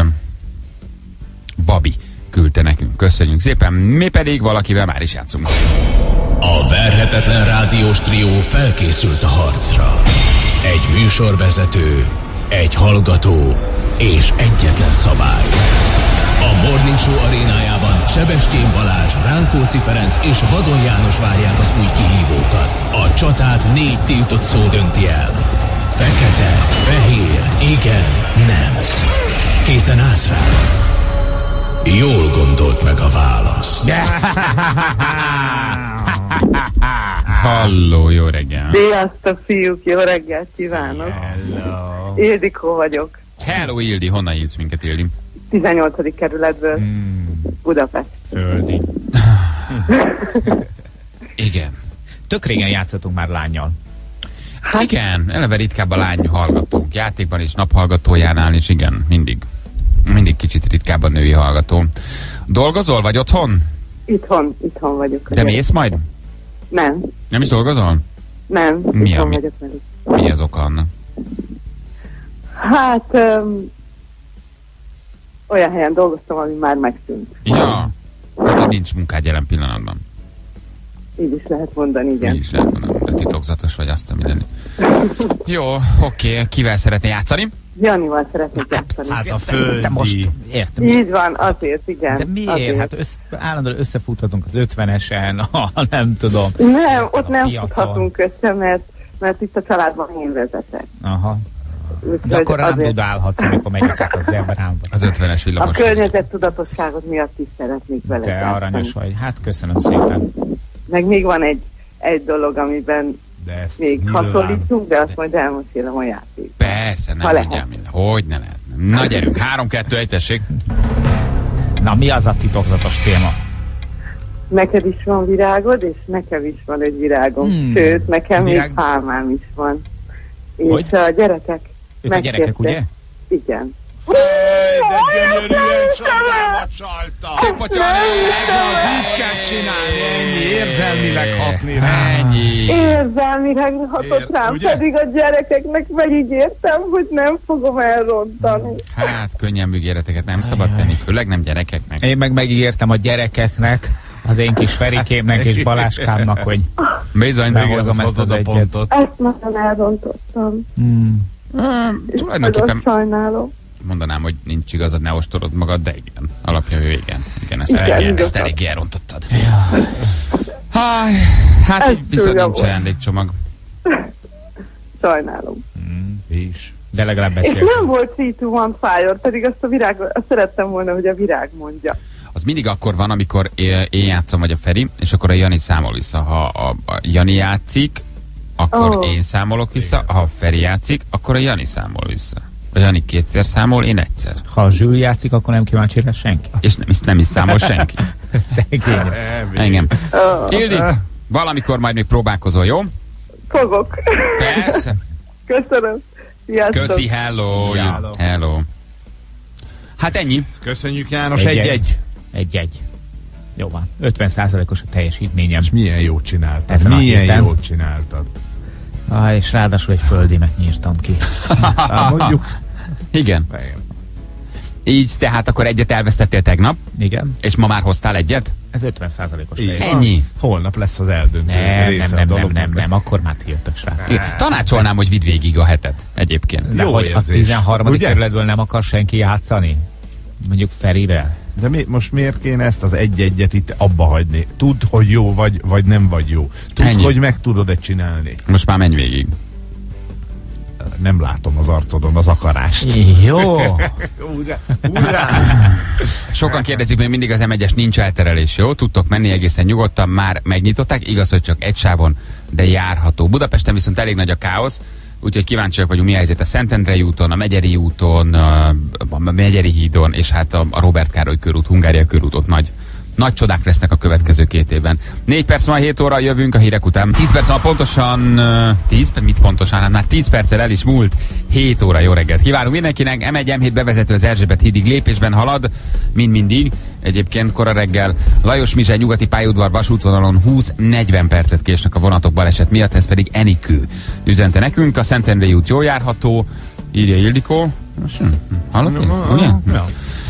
Babi küldte nekünk, köszönjük szépen. Mi pedig valakivel már is játszunk. A verhetetlen rádiós trió felkészült a harcra. Egy műsorvezető, egy hallgató és egyetlen szabály. A Morning Show arénájában Sebestyén Balázs, Rákóczi Ferenc és Vadon János várják az új kihívókat. A csatát négy tiltott szó dönti el. Fekete, fehér, igen, nem. Készen állsz rá? Jól gondolt meg a választ. Halló, jó reggel. Sziasztok, fiúk, jó reggelt kívánok! Hello. Ildikó vagyok, Hello Ildi, honnan hívsz minket, Ildi? tizennyolcadik kerületből, Budapest. Földi. Igen. Tök régen játszottunk már lánnyal. Hát, igen, eleve ritkább a lány hallgatók. Játékban és naphallgatójánál is, igen, mindig. Mindig kicsit ritkább a női hallgató. Dolgozol, vagy otthon? Itthon, itthon vagyok. De mész majd? Nem, Nem is dolgozol? nem, Mi itthon ami? vagyok velük. Mi az oka annak? Hát, öm, olyan helyen dolgoztam, ami már megszűnt. Ja, hát hogy nincs munkád jelen pillanatban. Így is lehet mondani, igen. Mi is lehet mondani, de titokzatos vagy, azt a minden. Jó, oké, kivel szeretné játszani? Janival szeretnék játszani. Hát a De földi. most értem. Így van, azért, igen. De miért? Azért. Hát össze, állandóan összefuthatunk az ötvenesen, ha nem tudom. Nem, Érted, ott a nem piacon. futhatunk össze, mert, mert itt a családban én vezetek. Aha. Úgyhogy De akkor rám azért dudálhatsz, amikor megyek át a zebrámba. Az ötvenes a villamos. környezet tudatosságot miatt is szeretnék vele Te játszani. aranyos vagy. Hát köszönöm szépen. Meg még van egy, egy dolog, amiben De ezt még nyilván. hasonlítunk, de azt majd elmesélem a játék. Persze, nem Ha lehet. mondjál minden. Hogy ne lehet. Na gyerünk, három, kettő, egy, tessék. Na, mi az a titokzatos téma? Neked is van virágod, és nekem is van egy virágom. Hmm. Sőt, nekem Virág- még pálmám is van. Hogy? És a gyerekek Ők a gyerekek, ugye? Igen. De gyönyörűen csapdába csalta. Szép potya, Ez az, így kell csinálni, ennyi, érzelmileg hatni rá. ennyi. Érzelmileg hatott Ér- rám, ugye? pedig a gyerekeknek megígértem, hogy nem fogom elrontani. Hát könnyen ígéreteket nem szabad tenni, főleg nem gyerekeknek. Én meg megígértem a gyerekeknek, az én kis Ferikémnek és Balázskámnak, hogy Bizony, behozom ezt az a egyet. pontot. Ezt nagyon elrontottam. Hmm. És tulajdonképpen nagyon sajnálom. mondanám, hogy nincs igazad, ne ostorod magad, de igen. Alapjövő, igen. Igen, ezt, Igen, igen, igazad. ezt eléggé elrontottad. Háj, hát Ez így viszont túlja nincs volt. ajándékcsomag. És? Sajnálom. De legalább És beszéltünk. nem volt three two one fire, pedig azt a virág, azt szerettem volna, hogy a virág mondja. Az mindig akkor van, amikor é- én játszom, vagy a Feri, és akkor a Jani számol vissza. Ha a, a Jani játszik, akkor Oh. én számolok vissza, ha a Feri játszik, akkor a Jani számol vissza. A Jani kétszer számol, én egyszer. Ha a Zsül játszik, akkor nem kíváncsi rá senki. És nem is, nem is számol senki. Szegény. Engem. Ildi, valamikor majd még próbálkozol, jó? Fogok. Persze. Köszönöm. Sziasztok. Köszi, hello. Hello. Hello. Hát ennyi. Köszönjük, János, Egy-egy. egy-egy. Egy-egy. Jó van. ötven százalékos a teljesítményem. És milyen jót csináltad. Ezen a Milyen héten. jót csináltad. Ah, és ráadásul egy földimet nyírtam ki. Hát mondjuk. Igen. Így, tehát akkor egyet elvesztettél tegnap, Igen. és ma már hoztál egyet? Ez ötven százalékos Így teljesítmény. van. Ennyi. Holnap lesz az eldöntő Nem, része nem, a nem, nem, dolognak. nem, nem, akkor már ti jöttök, srácok. Igen. Tanácsolnám, hogy vidd végig a hetet egyébként. De Jó hogy a érzés, tizenharmadik ugye? kerületből nem akar senki játszani? Mondjuk Ferivel? De mi, most miért kéne ezt az egy-egyet itt abba hagyni? Tudd, hogy jó vagy, vagy nem vagy jó. Tudd, Ennyi. hogy meg tudod-e csinálni. Most már menj végig. Nem látom az arcodon az akarást. Jó. Ura, ura. Sokan kérdezik, hogy mindig az em egyes nincs elterelés, jó? Tudtok menni egészen nyugodtan, már megnyitották, igaz, hogy csak egy sávon, de járható. Budapesten viszont elég nagy a káosz, úgyhogy kíváncsiak vagyunk, mi a helyzet a Szentendrei úton, a Megyeri úton, a Megyeri hídon, és hát a Róbert Károly körút, Hungária körút, ott nagy, nagy csodák lesznek a következő két évben. Négy perc van, hét óra, jövünk a hírek után. Tíz perc van pontosan, tíz, mit pontosan, hát már tíz perccel el is múlt, hét óra, jó reggelt. Kívánunk mindenkinek, em egy em hét bevezető az Erzsébet hídig lépésben halad, mind mindig. Egyébként kora reggel Lajos Mizsely nyugati pályaudvar vasútvonalon húsz-negyven percet késnek a vonatok baleset miatt, ez pedig Enikő üzente nekünk. A Szentendrei út jól járható, írja Ildikó. Hallott én? Ugye? Ja.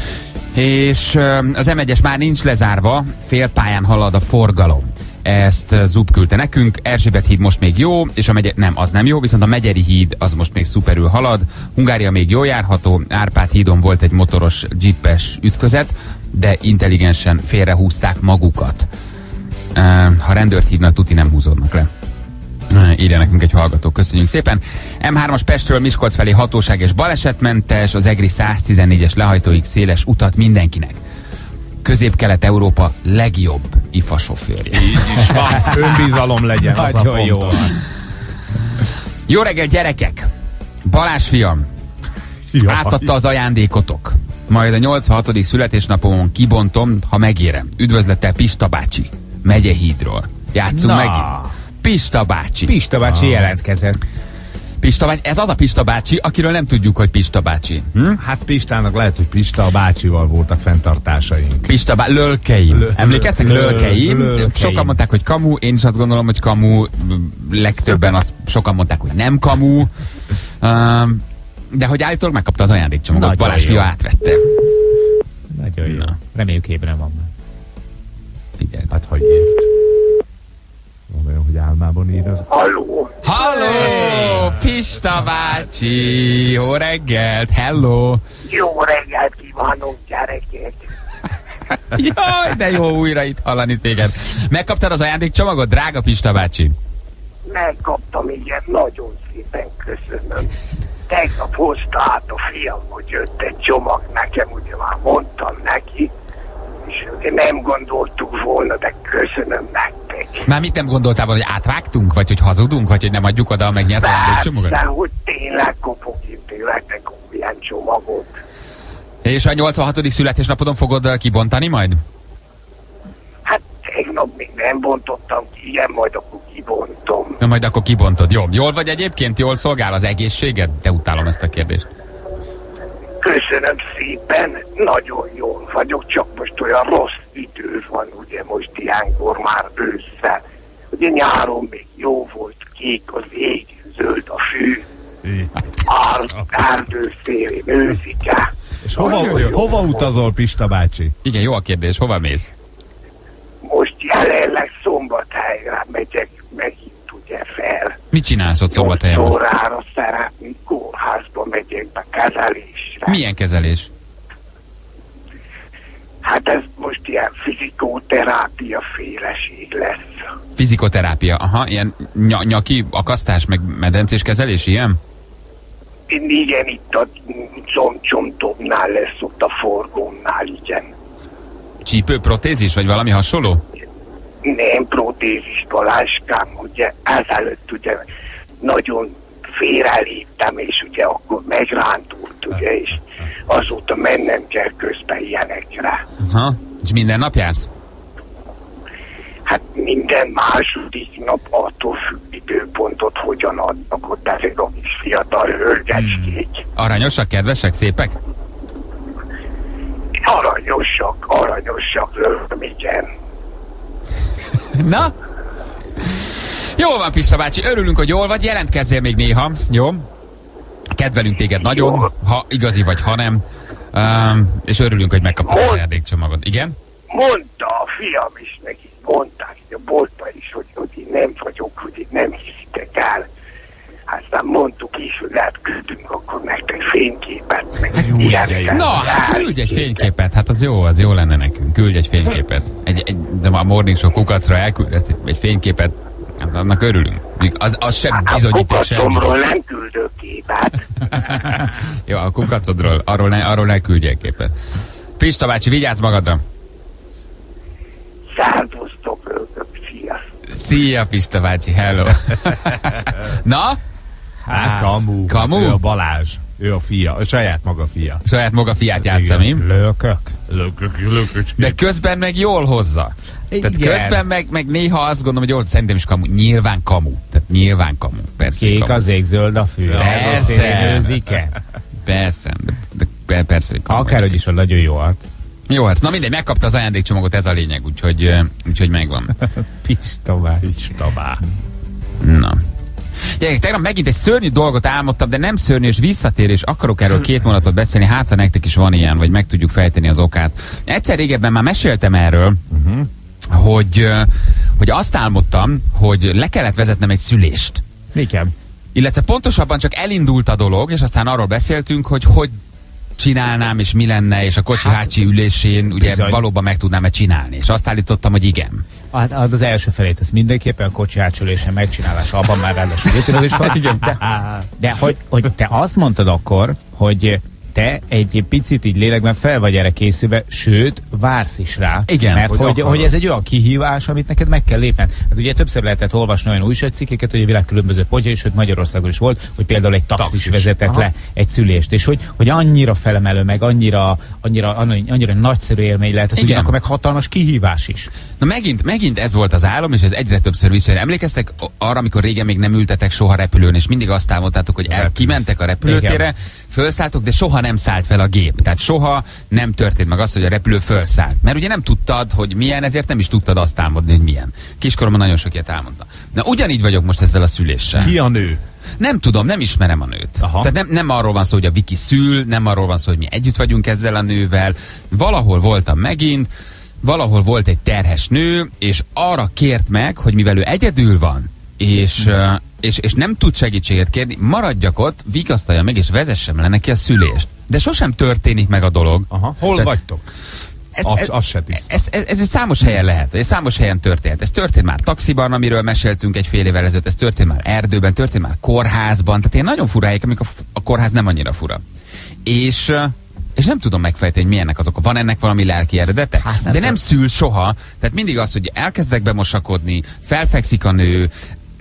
És ö, az em egyes már nincs lezárva, félpályán halad a forgalom. Ezt uh, Zub küldte nekünk, Erzsébet híd most még jó, és a megye... nem, az nem jó, viszont a Megyeri híd az most még szuperül halad, Hungária még jól járható, Árpád hídon volt egy motoros jeepes ütközet, de intelligensen félrehúzták magukat. Uh, ha rendőrt hívnak, tuti nem húzódnak le. Írja nekünk egy hallgató, köszönjük szépen. em hármas Pestről Miskolc felé hatóság és balesetmentes, az EGRI száztizennégyes lehajtóig széles utat mindenkinek. Közép-Kelet-Európa legjobb ifa sofőrje. Így is van. Önbizalom legyen, az a Nagyon jó. fontos. Jó reggel, gyerekek! Balázs fiam, Jaj. átadta az ajándékotok. Majd a nyolcvanhatodik születésnapomon kibontom, ha megérem. Üdvözlettel Pista bácsi, Megyehídról. Játszunk Na. megint. Pista bácsi. Pista bácsi jelentkezett. Pista bácsi. Ez az a Pista bácsi, akiről nem tudjuk, hogy Pista bácsi. Hm? Hát Pistának lehet, hogy Pista a bácsival voltak fenntartásaink. Pista bácsi, Lölkeim. Lö- Emlékeztek? lö- Lölkeim. lölkeim. Sokan mondták, hogy kamu, én is azt gondolom, hogy kamu. Legtöbben azt sokan mondták, hogy nem kamu. Um, de hogy állítólag megkapta az ajándékcsomagot, Nagyon Balázs jó. fia átvette. Nagyon jó. Na. Reméljük ébren van már. Figyeld. Hát hogy ért? Van olyan, hogy álmában ír az. Halló! Halló! Pista bácsi! Jó reggelt! Hello! Jó reggelt kívánok, gyerekek! Jaj, de jó újra itt hallani téged. Megkaptad az ajándékcsomagot, drága Pista bácsi? Megkaptam, igen, nagyon szépen köszönöm. Tegnap hozta át a fiam, hogy jött egy csomag nekem, ugye már mondtam neki, és nem gondoltuk volna, de köszönöm nektek. Már mit nem gondoltál volna, hogy átvágtunk? Vagy hogy hazudunk? Vagy hogy nem adjuk oda a megnyert ajándékcsomagot? Persze, hogy tényleg kapok én tényleg ne kapok ilyen csomagot. És a nyolcvanhatodik születésnapodon fogod uh, kibontani majd? Hát tegnap még nem bontottam ki, igen, majd akkor kibontom. Na, majd akkor kibontod. Jó. Jól vagy egyébként? Jól szolgál az egészséged? De utálom ezt a kérdést. Köszönöm szépen, nagyon jól vagyok, csak most olyan rossz idő van, ugye most ilyenkor már ősszel. Ugye nyáron még jó volt, kék az ég, zöld a fű, erdő szélén őzike. És hova, hova utazol, Pista bácsi? Igen, jó a kérdés. Hova mész? Most jelenleg Szombathelyre megyek megint ugye fel. Mit csinálsz ott Szombathelyen most? nyolc órára szeretnék, kórházba megyek be kezelésre. Milyen kezelés? Hát ez most ilyen fizikoterápia féleség lesz. Fizikoterápia, aha, ilyen ny- nyaki akasztás, meg medencés kezelés, ilyen? Igen, itt a csomcsomtobnál lesz, ott a forgónál, igen. Csípő, protézis, vagy valami hasonló? Nem protézis, Baláskám, ugye ezelőtt ugye nagyon félreléptem, és ugye akkor megrántult, ugye, és azóta mennem kell közben ilyenekre. Aha, és minden nap jársz? Hát minden második nap attól függ időpontot, hogyan adnak ott ezek a kis fiatal hölgyecskék. Hmm. Aranyosak, kedvesek, szépek? Aranyosak, aranyosak, lőm, igen. Na? Jól van, Pista bácsi, örülünk, hogy jól vagy, jelentkezzél még néha, jó? Kedvelünk téged nagyon, jó. Ha igazi vagy, ha nem. Um, és örülünk, hogy megkaptad Mond... az ajándékcsomagot. Igen? Mondta a fiam is, neki mondták a boltba is, hogy, hogy én nem vagyok, hogy én nem hiszitek el. Aztán mondtuk is, hogy lehet küldünk akkor nektek fényképet, meg hát, ilyeneket. Na, hát küldj egy fényképet, hát az jó, az jó lenne nekünk. Küldj egy fényképet. Egy, egy, de a Morning Show kukacra elküldesz egy, egy fényképet, annak örülünk. Az, az sem bizonyíték semmi. A kukacomról nem küldök képet. Jó, a kukacodról, arról ne, arról ne küldjél képet. Pista bácsi, vigyázz magadra! Szervusztok, örülök, szia! Szia, Pista bácsi, hello! Na? Hát, kamu. Kamu? Ő a Balázs. Ő a fia, a saját maga fia. Saját maga fiát játsza, mi? Lökök. Lökök, lököcskét. De közben meg jól hozza. Tehát Igen. közben meg, meg néha azt gondolom, hogy jól, szerintem is kamu. Nyilván kamu. Tehát nyilván kamu. Persze, Kék kamu. az ég, zöld a fű. Persze. Őzike. Persze. De, de persze, hogy kamu. Akárhogy is van, nagyon jó arc. Jó, hát na mindegy, megkapta az ajándékcsomagot, ez a lényeg, úgyhogy, úgyhogy megvan. Pistabá. Pistabá. Na. Gyerekek, tegnap megint egy szörnyű dolgot álmodtam, de nem szörnyű, és visszatérés. Akarok erről két mondatot beszélni, hát ha nektek is van ilyen, vagy meg tudjuk fejteni az okát. Egyszer régebben már meséltem erről, uh-huh. hogy, hogy azt álmodtam, hogy le kellett vezetnem egy szülést. Mikem? Illetve pontosabban csak elindult a dolog, és aztán arról beszéltünk, hogy hogy csinálnám, és mi lenne, és a kocsi hát, hátsó ülésén ugye bizony. Valóban meg tudnám-e csinálni. És azt állítottam, hogy igen. Hát az első felét, ez mindenképpen a kocsi hátsó ülésen megcsinálása, abban már ráadásul ötöröd is van. De, de hogy, hogy te azt mondtad akkor, hogy te egy picit így lélekben fel vagy erre készülve, sőt, vársz is rá. Igen. Mert hogy, hogy, hogy ez egy olyan kihívás, amit neked meg kell lépned. Hát ugye többször lehetett olvasni olyan újságcikkeket, hogy a világ különböző pontjai, sőt Magyarországon is volt, hogy például egy taxis, taxis. vezetett Aha. le egy szülést, és hogy, hogy annyira felemelő, meg annyira, annyira, annyira, annyira nagyszerű élmény lehetett, hogy akkor meg hatalmas kihívás is. Na megint, megint ez volt az álom, és ez egyre többször visszajön. Emlékeztek arra, amikor régen még nem ültetek soha repülőn, és mindig azt álmodtátok, hogy el, kimentek a repülőtérre, fölszálltok, de soha nem szállt fel a gép. Tehát soha nem történt meg az, hogy a repülő fölszállt. Mert ugye nem tudtad, hogy milyen, ezért nem is tudtad azt álmodni, hogy milyen. Kiskoromban nagyon sok ilyet álmodtam. Na ugyanígy vagyok most ezzel a szüléssel. Ki a nő? Nem tudom, nem ismerem a nőt. Aha. Tehát nem, nem arról van szó, hogy a Viki szül, nem arról van szó, hogy mi együtt vagyunk ezzel a nővel. Valahol voltam megint, valahol volt egy terhes nő, és arra kért meg, hogy mivel ő egyedül van, és, uh, és, és nem tud segítséget kérni, maradjak ott, vigasztalja meg, és vezessem le neki a szülést. De sosem történik meg a dolog. Aha. Hol Tehát, vagytok? Ez, az, ez, az se tiszta. Ez, ez, ez, ez számos helyen lehet, ez számos helyen történt. Ez történt már taxiban, amiről meséltünk egy fél évvel ezelőtt, ez történt már erdőben, történt már kórházban, tehát ilyen nagyon fura helyek, amik a, a kórház nem annyira fura. És... És nem tudom megfejteni, hogy milyennek azok. Van ennek valami lelki eredete? Hát, de nem szül soha. Tehát mindig az, hogy elkezdek bemosakodni, felfekszik a nő,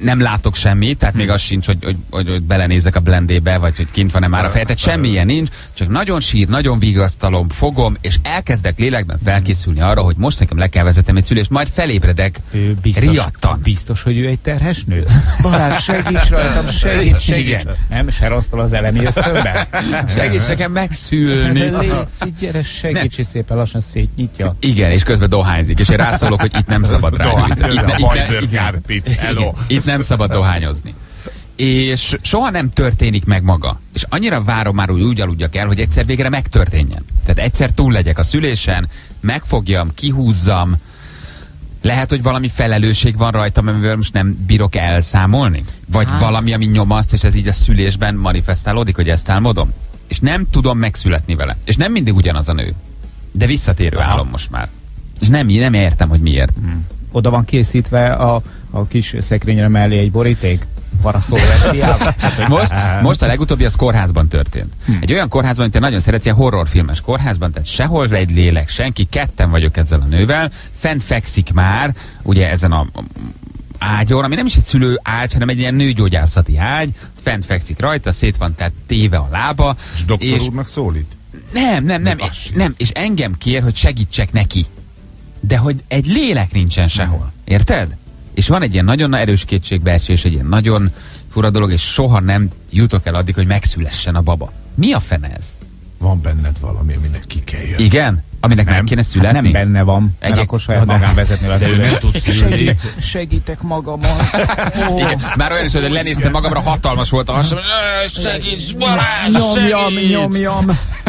nem látok semmit, tehát még az sincs, hogy, hogy, hogy, hogy belenézek a blendébe, vagy hogy kint van-e már a feje, tehát semmi ilyen nincs, csak nagyon sír, nagyon vigasztalom, fogom, és elkezdek lélekben felkészülni arra, hogy most nekem le kell vezetem egy szülést, majd felébredek riadtan. Biztos, hogy ő egy terhes nő? Balázs, segíts rajtam, segíts, segíts. Igen. Nem, serasztol az elemi ösztönbe? Segíts nekem megszülni. Légy, gyere, segíts, és szépen lassan szétnyitja. Igen, és közben dohányzik, és én rászólok, hogy itt nem szabad rá. Itt, itt, itt, itt, itt, igen, itt nem szabad dohányozni. És soha nem történik meg maga. És annyira várom már, hogy úgy aludjak el, hogy egyszer végre megtörténjen. Tehát egyszer túl legyek a szülésen, megfogjam, kihúzzam. Lehet, hogy valami felelősség van rajtam, amivel most nem bírok elszámolni? Vagy hát. valami, ami nyomaszt, és ez így a szülésben manifestálódik, hogy ezt álmodom? És nem tudom megszületni vele. És nem mindig ugyanaz a nő. De visszatérő Aha. álom most már. És nem, nem értem, hogy miért. Hmm. Oda van készítve a, a kis szekrényre mellé egy boríték? Hát, most, most a legutóbbi az kórházban történt. Hmm. Egy olyan kórházban, mint te nagyon szeretsz, ilyen horrorfilmes kórházban, tehát sehol egy lélek, senki, ketten vagyok ezzel a nővel, fent fekszik már, ugye ezen a ágyon, ami nem is egy szülő ágy, hanem egy ilyen nőgyógyászati ágy, fent fekszik rajta, szét van tehát téve a lába. És doktor és úrnak szólít? Nem, nem, nem, és, nem, és engem kér, hogy segítsek neki. De hogy egy lélek nincsen sehol. Érted? És van egy ilyen nagyon erős kétségbeesés, egy ilyen nagyon fura dolog, és soha nem jutok el addig, hogy megszülessen a baba. Mi a fene ez? Van benned valami, aminek ki kell jönni. Igen? Aminek nem, meg kéne születni? Hát nem benne van, mert Egy... akkor saját magán vezetni a szület. Segít, segítek magamon. Oh. Igen, már olyan is, hogy lenéztem magamra, hatalmas volt a hasam. Segíts, Balázs, nyomjam, nyomjam.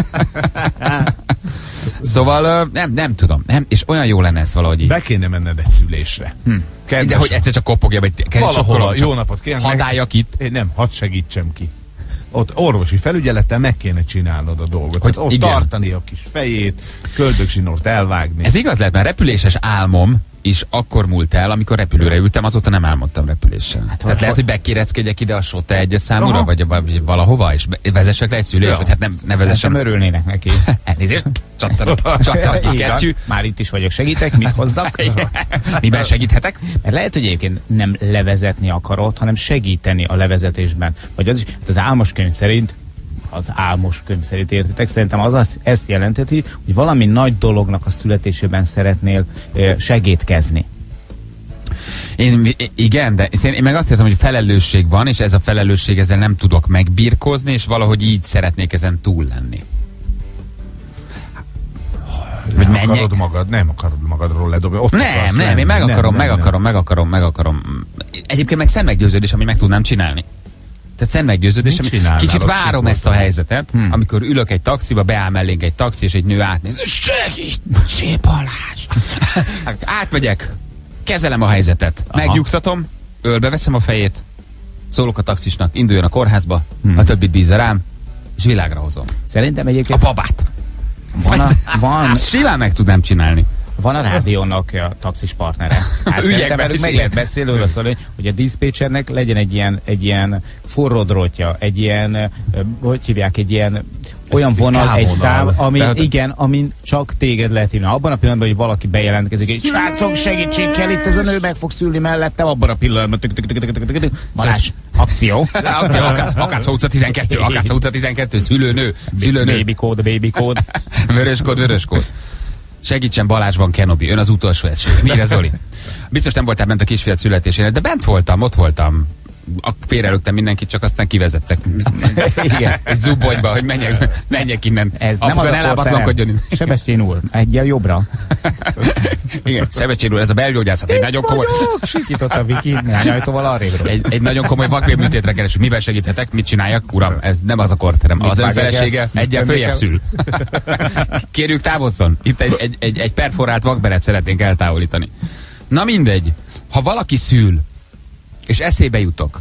Szóval nem, nem tudom. Nem, és olyan jó lenne ez valahogy így. Be kéne menned egy szülésre. Hm. De hogy egyszer csak kopogja, vagy valahol, jó napot kérlek. Hadáljak itt. Én nem, hadd segítsem ki. Ott orvosi felügyelettel meg kéne csinálnod a dolgot. Hogy ott igen. tartani a kis fejét, köldögzsinort elvágni. Ez igaz lehet, mert repüléses álmom is akkor múlt el, amikor repülőre ültem, azóta nem álmodtam repüléssel. Hát, Tehát lehet, hogy bekéreckedjek ide a Sota egyes számúra, vagy, vagy valahova, és vezessek le egy szülést, ja. vagy hát nem, ne vezessem. Nem örülnének neki. Elnézést, csattan a kis kesztyű. Már itt is vagyok, segítek, mit hozzak? Miben segíthetek? Mert lehet, hogy egyébként nem levezetni akarod, hanem segíteni a levezetésben. Vagy az is, hát az álmos könyv szerint, az álmos könyv szerint értitek, szerintem az, az ezt jelenteti, hogy valami nagy dolognak a születésében szeretnél e, segítkezni. Én, igen, de én meg azt érzem, hogy felelősség van, és ez a felelősség, ezzel nem tudok megbirkózni, és valahogy így szeretnék ezen túl lenni. Hogy nem akarod magad, nem akarod magadról ledobni. Ott nem, nem, én meg akarom, meg akarom, meg akarom, meg akarom. Egyébként meg szent meggyőződés, amit meg tudnám csinálni. Tehát szent meggyőződés, kicsit várom ezt a helyzetet, hmm. amikor ülök egy taxiba, beáll mellénk egy taxi, és egy nő átnéz, segít, Balázs! Átmegyek, kezelem a helyzetet, Aha. megnyugtatom, ölbe veszem a fejét, szólok a taxisnak, induljon a kórházba, hmm. a többit bízza rám, és világra hozom. Szerintem egyébként... A babát! Van, a, van, simán meg tudnám csinálni. Van a rádiónak a taxis partnere. Hát szerintem meg ilyen. Lehet beszélőről szólni, hogy a diszpécsernek legyen egy ilyen, egy ilyen forró drótja, egy ilyen, hogy hívják, egy ilyen olyan vonal, egy szám, ami, Tehát, igen, amin csak téged lehet hívni. Abban a pillanatban, hogy valaki bejelentkezik, hogy srácok, segítség kell, itt ez a nő meg fog szülni mellettem, abban a pillanatban Balázs, akció. Akácó utca tizenkettő, Akácó utca tizenkettő, szülőnő, szülőnő. Baby code, baby code. Vörös kód, vörös kód. Segítsen, Balázs van Kenobi, ön az utolsó egység. Mire, Zoli? Biztos nem voltál bent a kisfiat születésére, de bent voltam, ott voltam. Félrelögtem mindenkit, csak aztán kivezettek. Igen, zubolyba, hogy menjek, menjek innen. Ez nem az a terem. Sebestyén úr, egyel jobbra. Igen, Sebestyén úr, ez a belgyógyászat. Egy nagyon komoly... Sikított a Viki, néhány ajtóval arrébről. Egy, egy nagyon komoly vakbélműtétre keresünk. Miben segíthetek? Mit csináljak? Uram, ez nem az a korterem. Az ön felesége egyel följebb szül. Kérjük, távozzon. Itt egy, egy, egy, egy perforált vakbelet szeretnénk eltávolítani. Na mindegy. Ha valaki szül, és eszébe jutok,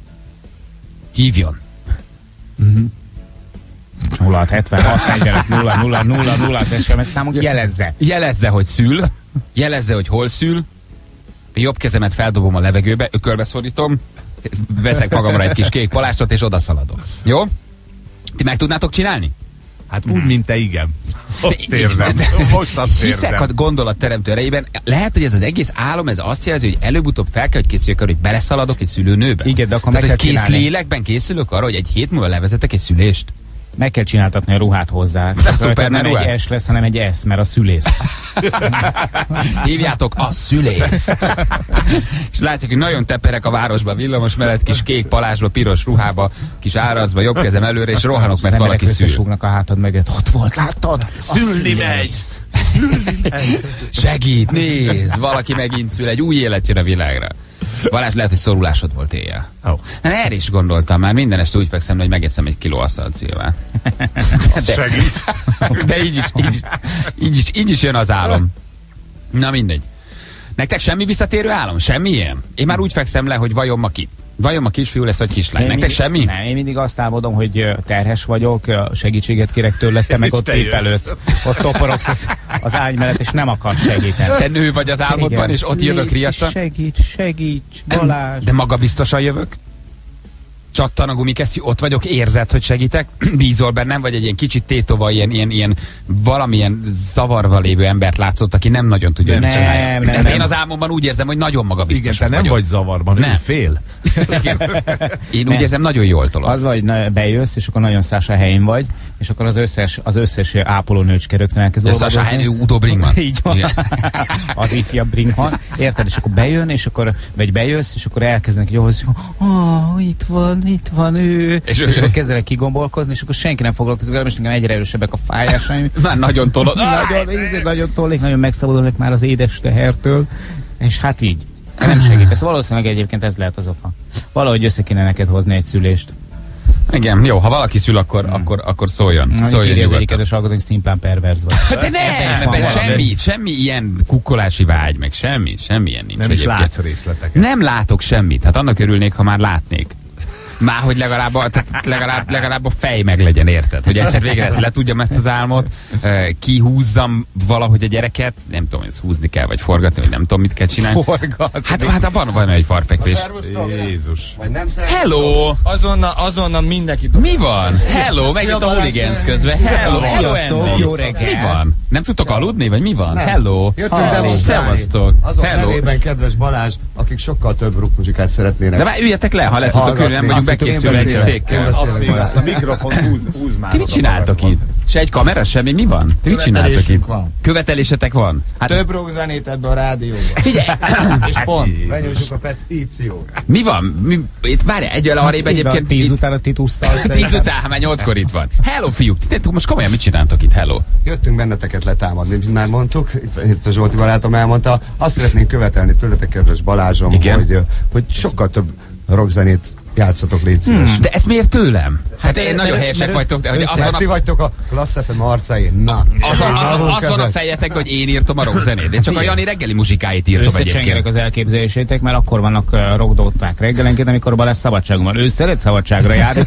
hívjon. Mm-hmm. nulla hat hetvenhat negyvenöt nulla nulla nulla nulla az es em es számunk, jelezze. Jelezze, hogy szül, jelezze, hogy hol szül, a jobb kezemet feldobom a levegőbe, ökölbe szorítom, veszek magamra egy kis kék palástot, és odaszaladok. Jó? Ti meg tudnátok csinálni? Hát úgy, mint te, igen. Azt érzem. Most azt Hiszek érzem. a gondolat teremtő erejében. Lehet, hogy ez az egész álom, ez azt jelzi, hogy előbb-utóbb fel kell, hogy készüljek arra, hogy beleszaladok egy szülőnőbe. Igen, de akkor Tehát, meg hogy kell kész csinálni. lélekben készülök arra, hogy egy hét múlva levezetek egy szülést. Meg kell csináltatni a ruhát hozzá. De szuper, nem ruhát. egy S lesz, hanem egy S, mert a szülész. Hívjátok a szülész. És látjuk, hogy nagyon teperek a városba, villamos mellett, kis kék palázsba, piros ruhába, kis árazba, jobb kezem előre, és rohanok, mert Az valaki emberek szül. összesúgnak a hátad mögött. Ott volt, láttad? Szülni megy! Segít, nézd, valaki megint szül, egy új élet jön a világra. Balázs, lehet, hogy szorulásod volt éjjel. Oh. Hát erre is gondoltam már, minden este úgy fekszem, hogy megeszem egy kiló asztalcilvát. Az segít. De így is, így, is, így, is, így is jön az álom. Na mindegy. Nektek semmi visszatérő álom? Semmi ilyen? Én már úgy fekszem le, hogy vajon ma ki? Vajon ma kisfiú lesz, vagy kislány? Én Nektek mindig- semmi? Nem, én mindig azt álmodom, hogy ö, terhes vagyok, ö, segítséget kérek tőled, te meg És ott te jössz. tépelődsz. Ott toporogsz az, az ágy mellett, és nem akarsz segíteni. Te nő vagy az álmodban, Igen. és ott jövök Légy, riadtan? Segíts, segíts, Balázs. De magabiztosan jövök? Csattan a gumikesztyű, ott vagyok, érzed, hogy segítek? Bízol bennem, vagy egy ilyen kicsit tétova, ilyen, ilyen, ilyen valamilyen zavarva lévő embert látszott, aki nem nagyon tudja, Nem, mit csinálja. nem, Hát nem. én az álmomban úgy érzem, hogy nagyon Igen, magabiztosan te nem vagyok. vagy zavarban, ő Nem. fél. Én úgy Nem. érzem, nagyon jól tolom. Az vagy, na, bejössz, és akkor nagyon Sasha helyén vagy, és akkor az összes, az összes ápolónőcske rögtön elkezd De Sasha olvadozni. Hein, ő Udo Brinkman. Így van. Igen. Az ifjabb Brinkman. Érted? És akkor bejön, és akkor, vagy bejössz, és akkor elkezdenek jól, oh, itt van, itt van ő. És És, ő- és akkor kezdenek kigombolkozni, és akkor senki nem foglalkozik velem, és nekem egyre erősebbek a fájásaim. Már nagyon tolod. nagyon, ízé, nagyon tollik, nagyon megszabadulnak már az édes tehertől. És hát így. Nem segít. Ez valószínűleg egyébként ez lehet az oka. Valahogy össze kéne neked hozni egy szülést. Igen, jó, ha valaki szül, akkor, akkor, akkor szóljon. Mondjuk Szóljon írja az egyik nyugodtan. kedves hallgató, hogy szimplán perverz vagy. De nem, van ebben valami. semmi, semmi ilyen kukkolási vágy, meg semmi, semmilyen nincs Nem is egyébként. látsz részleteket. Nem látok semmit, hát annak örülnék, ha már látnék. Már hogy legalább a, tehát legalább, legalább a fej meg legyen, érted? Hogy egyszer végre ezt le tudjam ezt az álmot, eh, kihúzzam valahogy a gyereket, nem tudom, hogy ezt húzni kell, vagy forgatni, vagy nem tudom, mit kell csinálni. Forgatni. Hát, hát van, van egy farfekvés. Jézus. Vagy nem szervusztok? Hello! Azonnal, azonnal mindenki Mi van? Hello, megjött a hooligans közben. Hello, hello, Sziasztok, Andy. jó reggelt. Mi van? Nem tudtok aludni, vagy mi van? Nem. Hello. Jöttünk Hello. demonstrálni. Szevasztok. Azok Hello. nevében, kedves Balázs, akik sokkal több rockmuzsikát szeretnének. De már üljetek le, ha le tudtok ülni, nem vagyunk Azt hittem, bekészülve én egy beszélek. székkel. Én Azt beszélek, még Balázs. azt a mikrofon húz, húz már. Ti mit oda csináltok magadhoz. itt? Se egy kamera, semmi, mi van? Ti mit csináltok itt? Követelésünk van. Követelésetek van? Hát Több rockzenét ebbe a rádióba. figyelj, És pont, Jézus. benyújtsuk a petíciót. mi van? Mi, itt várj, egyel arrébb egyébként. Tíz itt- után a Titusszal. Tíz szerintem. után, hát már nyolckor itt van. Hello, fiúk, ti ti most komolyan mit csináltok itt? Hello. Jöttünk benneteket letámadni, mint már mondtuk, itt, itt a Zsolti barátom elmondta, azt szeretnénk követelni tőletek, kedves Balázsom, Igen. hogy, hogy sokkal több rockzenét játszatok, légy szíves. De ezt miért tőlem? Hát én nagyon helyesek Mert- vagytok, de hogy az Mert van ti a vagytok a Klassz ef em arcai, na. az, van- az, Alul az, az van a kezed. fejetekben, hogy én írtam a rockzenét. Én csak a Jani reggeli muzsikáit írtam Összecsengenek egyébként. az elképzelésétek, mert akkor vannak uh, rockdóták reggelenként, amikor Balázs szabadságon van. Ő szeret szabadságra járni.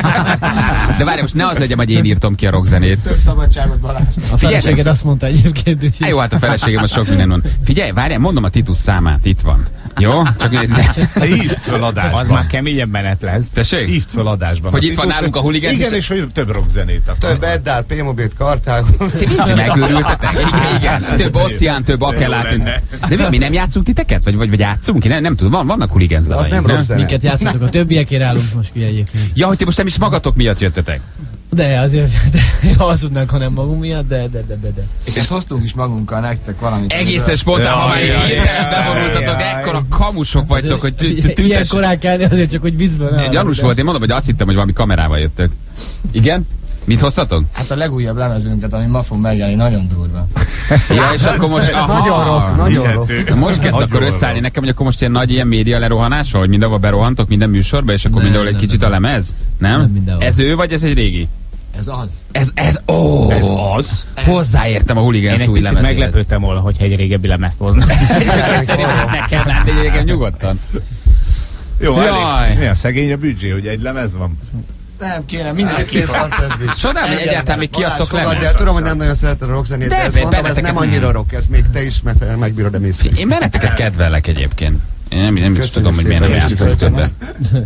De várj, most ne az legyen, hogy én írtam ki a rockzenét. Több szabadságot, Balázs. A feleséged azt mondta egyébként, Hát hogy jó, hát a feleségem az sok minden van. Figyelj, várjál, mondom a Titus számát, itt van. Jó? Csak ne, Hívd föl Az adásban. már keményebb menet lesz. tessék? Hívd föl adásban. Hogy A itt van Titus- nálunk a hooligans Igen, is- és hogy több rockzenét akar. Több Eddát, P-Mobilt, Kartágot. Ti mit megőrültetek? Igen, igen. Több Ossian, több Akelát. Jó lenne. De mi, mi nem játszunk titeket? Vagy, vagy, vagy játszunk? Én nem, nem tudom, van, vannak hooligans Az dalaink, nem rockzene. minket játszatok, a többiekért állunk most ki egyébként. Ja, hogy ti most nem is magatok miatt jöttetek. De azért, de, hazudnánk, ha nem magunk miatt, de, de, de, de, de. És ezt hoztunk is magunkkal nektek valamit. Egészen spontán, ha már így Jaj, hirtelen jaj, bevonultatok, jaj. ekkora kamusok vagytok, hogy tü- tü- Ilyen tüntes. korán kelni azért csak, hogy viccből ne Gyanús hallgass. volt, én mondom, hogy azt hittem, hogy valami kamerával jöttök. Igen? Mit hoztatok? Hát a legújabb lemezünket, ami ma fog megjelenni, nagyon durva. Ja, és akkor most... aha. Nagyon rock, nagyon rock. Na most kezd Nagyon akkor rock. összeállni nekem, hogy akkor most ilyen nagy ilyen média lerohanás van, hogy mindenhol berohantok, minden műsorba, és akkor Nem, mindenhol egy nem, kicsit nem. a lemez? Nem? Nem mindenhol. Ez ő, vagy ez egy régi? Ez az. Ez, ez, ó! Ez az? Hozzáértem a Én Hooligans egy új picit lemezéhez. meglepődtem volna, hogyha egy régebbi lemezt hoznak. Szerintem nekem nem, de egyébként nyugodtan. Jó, Jaj. elég. Milyen szegény a büdzsé, hogy egy lemez van? Nem kéne, mindenki van több is. Csodálom, hogy egyáltalán még kiadtok Balázs, fogadd el, lemezt. tudom, hogy nem nagyon szereted a rockzenét, de, De, ezt de mondom, ez benneteket- nem annyira rock, ezt még te is me- megbírod emészni. Én benneteket kedvellek egyébként. Én nem, nem is Köszönjük tudom, hogy miért nem szépen. játszunk többet.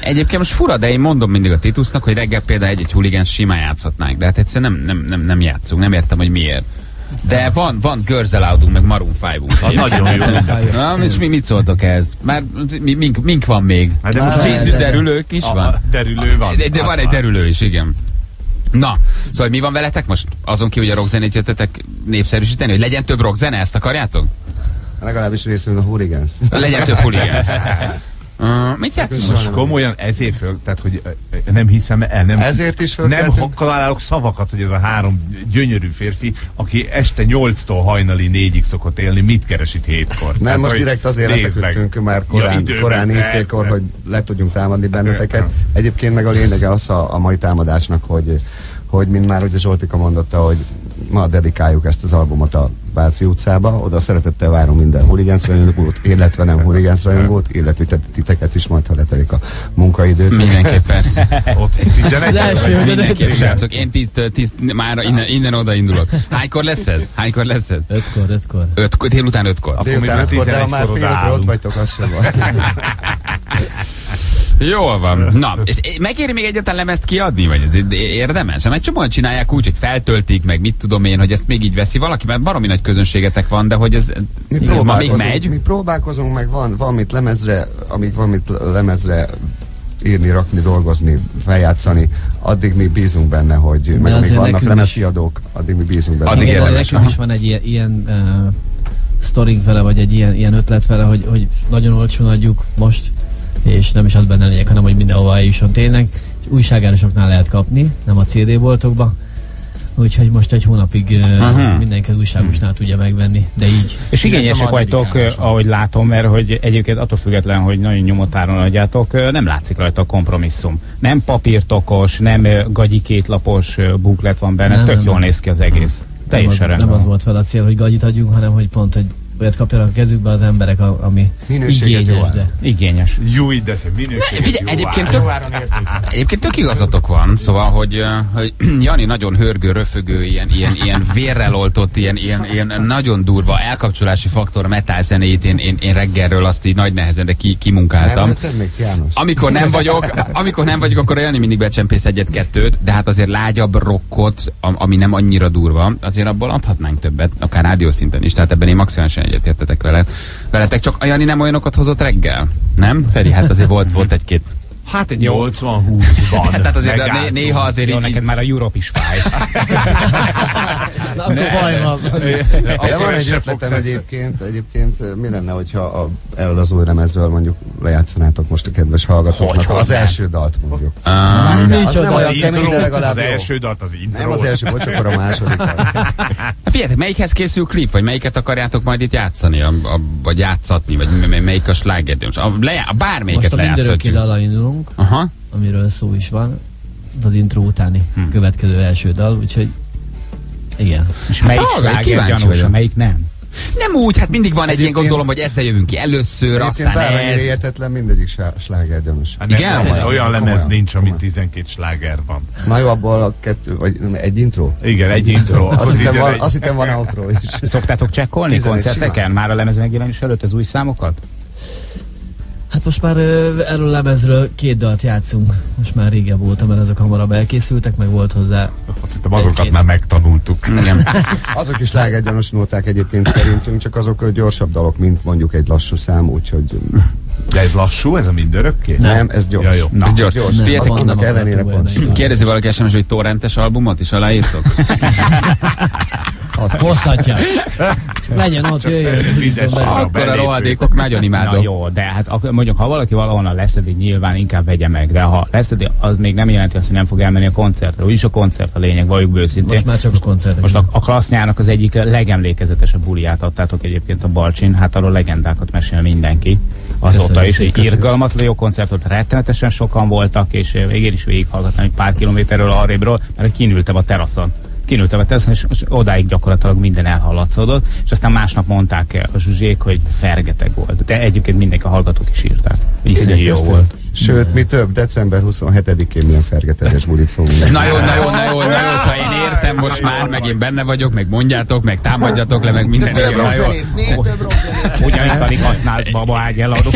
Egyébként most fura, de én mondom mindig a Titusnak, hogy reggel például egy-egy huligán simán játszhatnánk, de hát egyszerűen nem, nem, nem, nem játszunk, nem értem, hogy miért. De van, van Görzeláudunk, meg Maroon five-unk. Az nagyon jó. Na, és mi mit szóltok ehhez? Már mi, mink, mink van még? Hát de most Jézus derülők is a, van? a derülő van. De, de van egy derülő is, igen. Na, szóval mi van veletek most? Azon ki, hogy a rockzenét jöttetek népszerűsíteni, hogy legyen több rockzene, ezt akarjátok? Legalábbis részül a hooligans. Legyen több hooligans. Uh, mit játszunk most? Komolyan ezért föl, tehát hogy uh, nem hiszem el, nem, ezért is nem találok szavakat, hogy ez a három gyönyörű férfi, aki este nyolctól hajnali négyig szokott élni, mit keres itt hétkor? Nem, tehát, most direkt azért lefeküdtünk már korán, ja, korán éjfélkor, hogy le tudjunk támadni benneteket. Egyébként meg a lényege az a, a mai támadásnak, hogy, hogy mint már ugye Zsoltika mondotta, hogy ma dedikáljuk ezt az albumot a Váci utcába, oda szeretettel várom minden hooligans rajongót, illetve nem hooligans rajongót, illetve titeket is majd, ha letelik a munkaidőt. Mindenképp persze. Ott tizenegy. Mindenképp, srácok. Én tíz, tíz, már innen, innen oda indulok. Hánykor lesz ez? Hánykor lesz ez? Ötkor, ötkor. Ötkor, délután ötkor. Délután ötkor, de ha már fél ötre ott vagytok, az sem van. Jól van. Na, és megéri még egyáltalán lemezt kiadni, vagy ez érdemes? Mert csomóan csinálják úgy, hogy feltöltik, meg mit tudom én, hogy ezt még így veszi valaki, mert baromi nagy közönségetek van, de hogy ez, mi ez ma még megy. Mi próbálkozunk, meg van, van mit lemezre, amíg van mit lemezre írni, rakni, dolgozni, feljátszani, addig mi bízunk benne, hogy meg amíg vannak lemezkiadók, addig mi bízunk benne. Addig igen, nekünk is van egy ilyen, ilyen uh, sztoring vele, vagy egy ilyen, ilyen ötlet vele, hogy, hogy nagyon olcsón adjuk most, és nem is az benne lényeg, hanem hogy mindenhova eljusson tényleg. És újságárusoknál lehet kapni, nem a cé dé boltokba. Úgyhogy most egy hónapig uh, mindenki újságosnál tudja megvenni, de így. És igényesek vagytok, ahogy látom, mert hogy egyébként attól független, hogy nagyon nyomott áron adjátok, nem látszik rajta a kompromisszum. Nem papírtokos, nem gagyi kétlapos buklet van benne, nem, tök nem, jól nem. Néz ki az egész. Teljesen nem, nem az volt fel a cél, hogy gagyit adjunk, hanem hogy pont, hogy olyat kapjanak a kezükbe az emberek, ami igényes, de... Igényes. Jó, de ez minőséget Figyelj, egyébként, tök, egyébként tök igazatok van, szóval, hogy, hogy Jani nagyon hörgő, röfögő, ilyen, ilyen, ilyen vérrel oltott, ilyen, ilyen, ilyen nagyon durva elkapcsolási faktor metal zenét én, én, én reggelről azt így nagy nehezen, de ki, kimunkáltam. Nem, amikor nem vagyok, amikor nem vagyok, akkor Jani mindig becsempész egyet-kettőt, de hát azért lágyabb rockot, ami nem annyira durva, azért abból adhatnánk többet, akár rádiószinten is, tehát ebben én maximálisan egyetértetek vele. Veletek, csak a Jani nem olyanokat hozott reggel? Nem? Feri, hát azért volt, volt egy-két... Hát egy nyolcvan-húszban. Tehát azért né- néha azért... Jó, így... neked már a Europe is fáj. Na, akkor baj van. De van egy ötletem egyébként, egyébként mi lenne, hogyha a, erről az új lemezről mondjuk lejátszanátok most a kedves hallgatóknak hogy, az első dalt mondjuk. Uh, az nem olyan kemény, de legalább az jó. első dalt az intro. Nem az első, bocs, akkor a második. Figyeljetek, melyikhez készül klip, vagy melyiket akarjátok majd itt játszani, a, a, vagy játszatni, vagy melyik a sláger? A, leja, a bármelyiket lejátszhatjuk. Most a mindörökké dallal indulunk, aha. amiről szó is van, az intro utáni hmm. következő első dal, úgyhogy igen. És melyik hát, sláger gyanús, melyik nem? Nem úgy, hát mindig van egy ilyen gondolom, hogy ezzel jövünk ki először, aztán bármennyire értetlen, mindegyik sláger gyanús. Hát igen? Nem, olyan lemez nincs, amit tizenkét sláger van. Na jó, abból a kettő, vagy egy intro? Igen, egy intro. Azt hittem van, azt hittem van outro is. Szoktátok csekkolni koncerteken? Már a lemez megjelenés előtt az új számokat? Hát most már ö, erről a lemezről két dalt játszunk. Most már régebb óta, mert azok hamarabb elkészültek, meg volt hozzá. Azt hittem azokat egy, már megtanultuk. Igen. Azok is slágergyanús nóták egyébként szerintünk, csak azok gyorsabb dalok, mint mondjuk egy lassú szám, úgyhogy... De ez lassú, ez a mindörökké? Nem, nem ez gyors. Ja, jó. Na, ez gyors. gyors. Nem, annak ellenére pont. Kérdezi valaki es em es, hogy torrentes albumot is aláírtok? Hozhatják. Legyen ott, jöjjön. Akkor a rohadékok nagyon imádom. Na jó, de hát mondjuk, ha valaki valahonnan leszedi, nyilván inkább vegye meg, de ha leszedi, az még nem jelenti azt, hogy nem fog elmenni a koncertre. Úgyis a koncert a lényeg, valljuk be őszintén. Most már csak a koncert. Most a, a Klassznyának az egyik legemlékezetesebb buliát adtátok egyébként a Balcsin, hát arról legendákat mesél mindenki. Azóta is, hogy irgalmatlan jó koncertot, rettenetesen sokan voltak, és végén is végighallgattam egy pár kilométerről arrébről, mert kinültem a teraszon. Kinültem a teraszon, és odáig gyakorlatilag minden elhallatszódott, és aztán másnap mondták a zsuzsék, hogy fergeteg volt. De egyébként mindenki a hallgatók is írták. Iszonyú jó volt. Sőt, mi több, december huszonhetedikén milyen fergeteges bulit fogunk. Na jó, na jó, na jó, na jó, szóval én értem most már, meg én benne vagyok, meg mondjátok, meg támadjatok le, meg minden. Több rockzenét, még több rockzenét. Ugyanitt alig használt baba ágy eladó.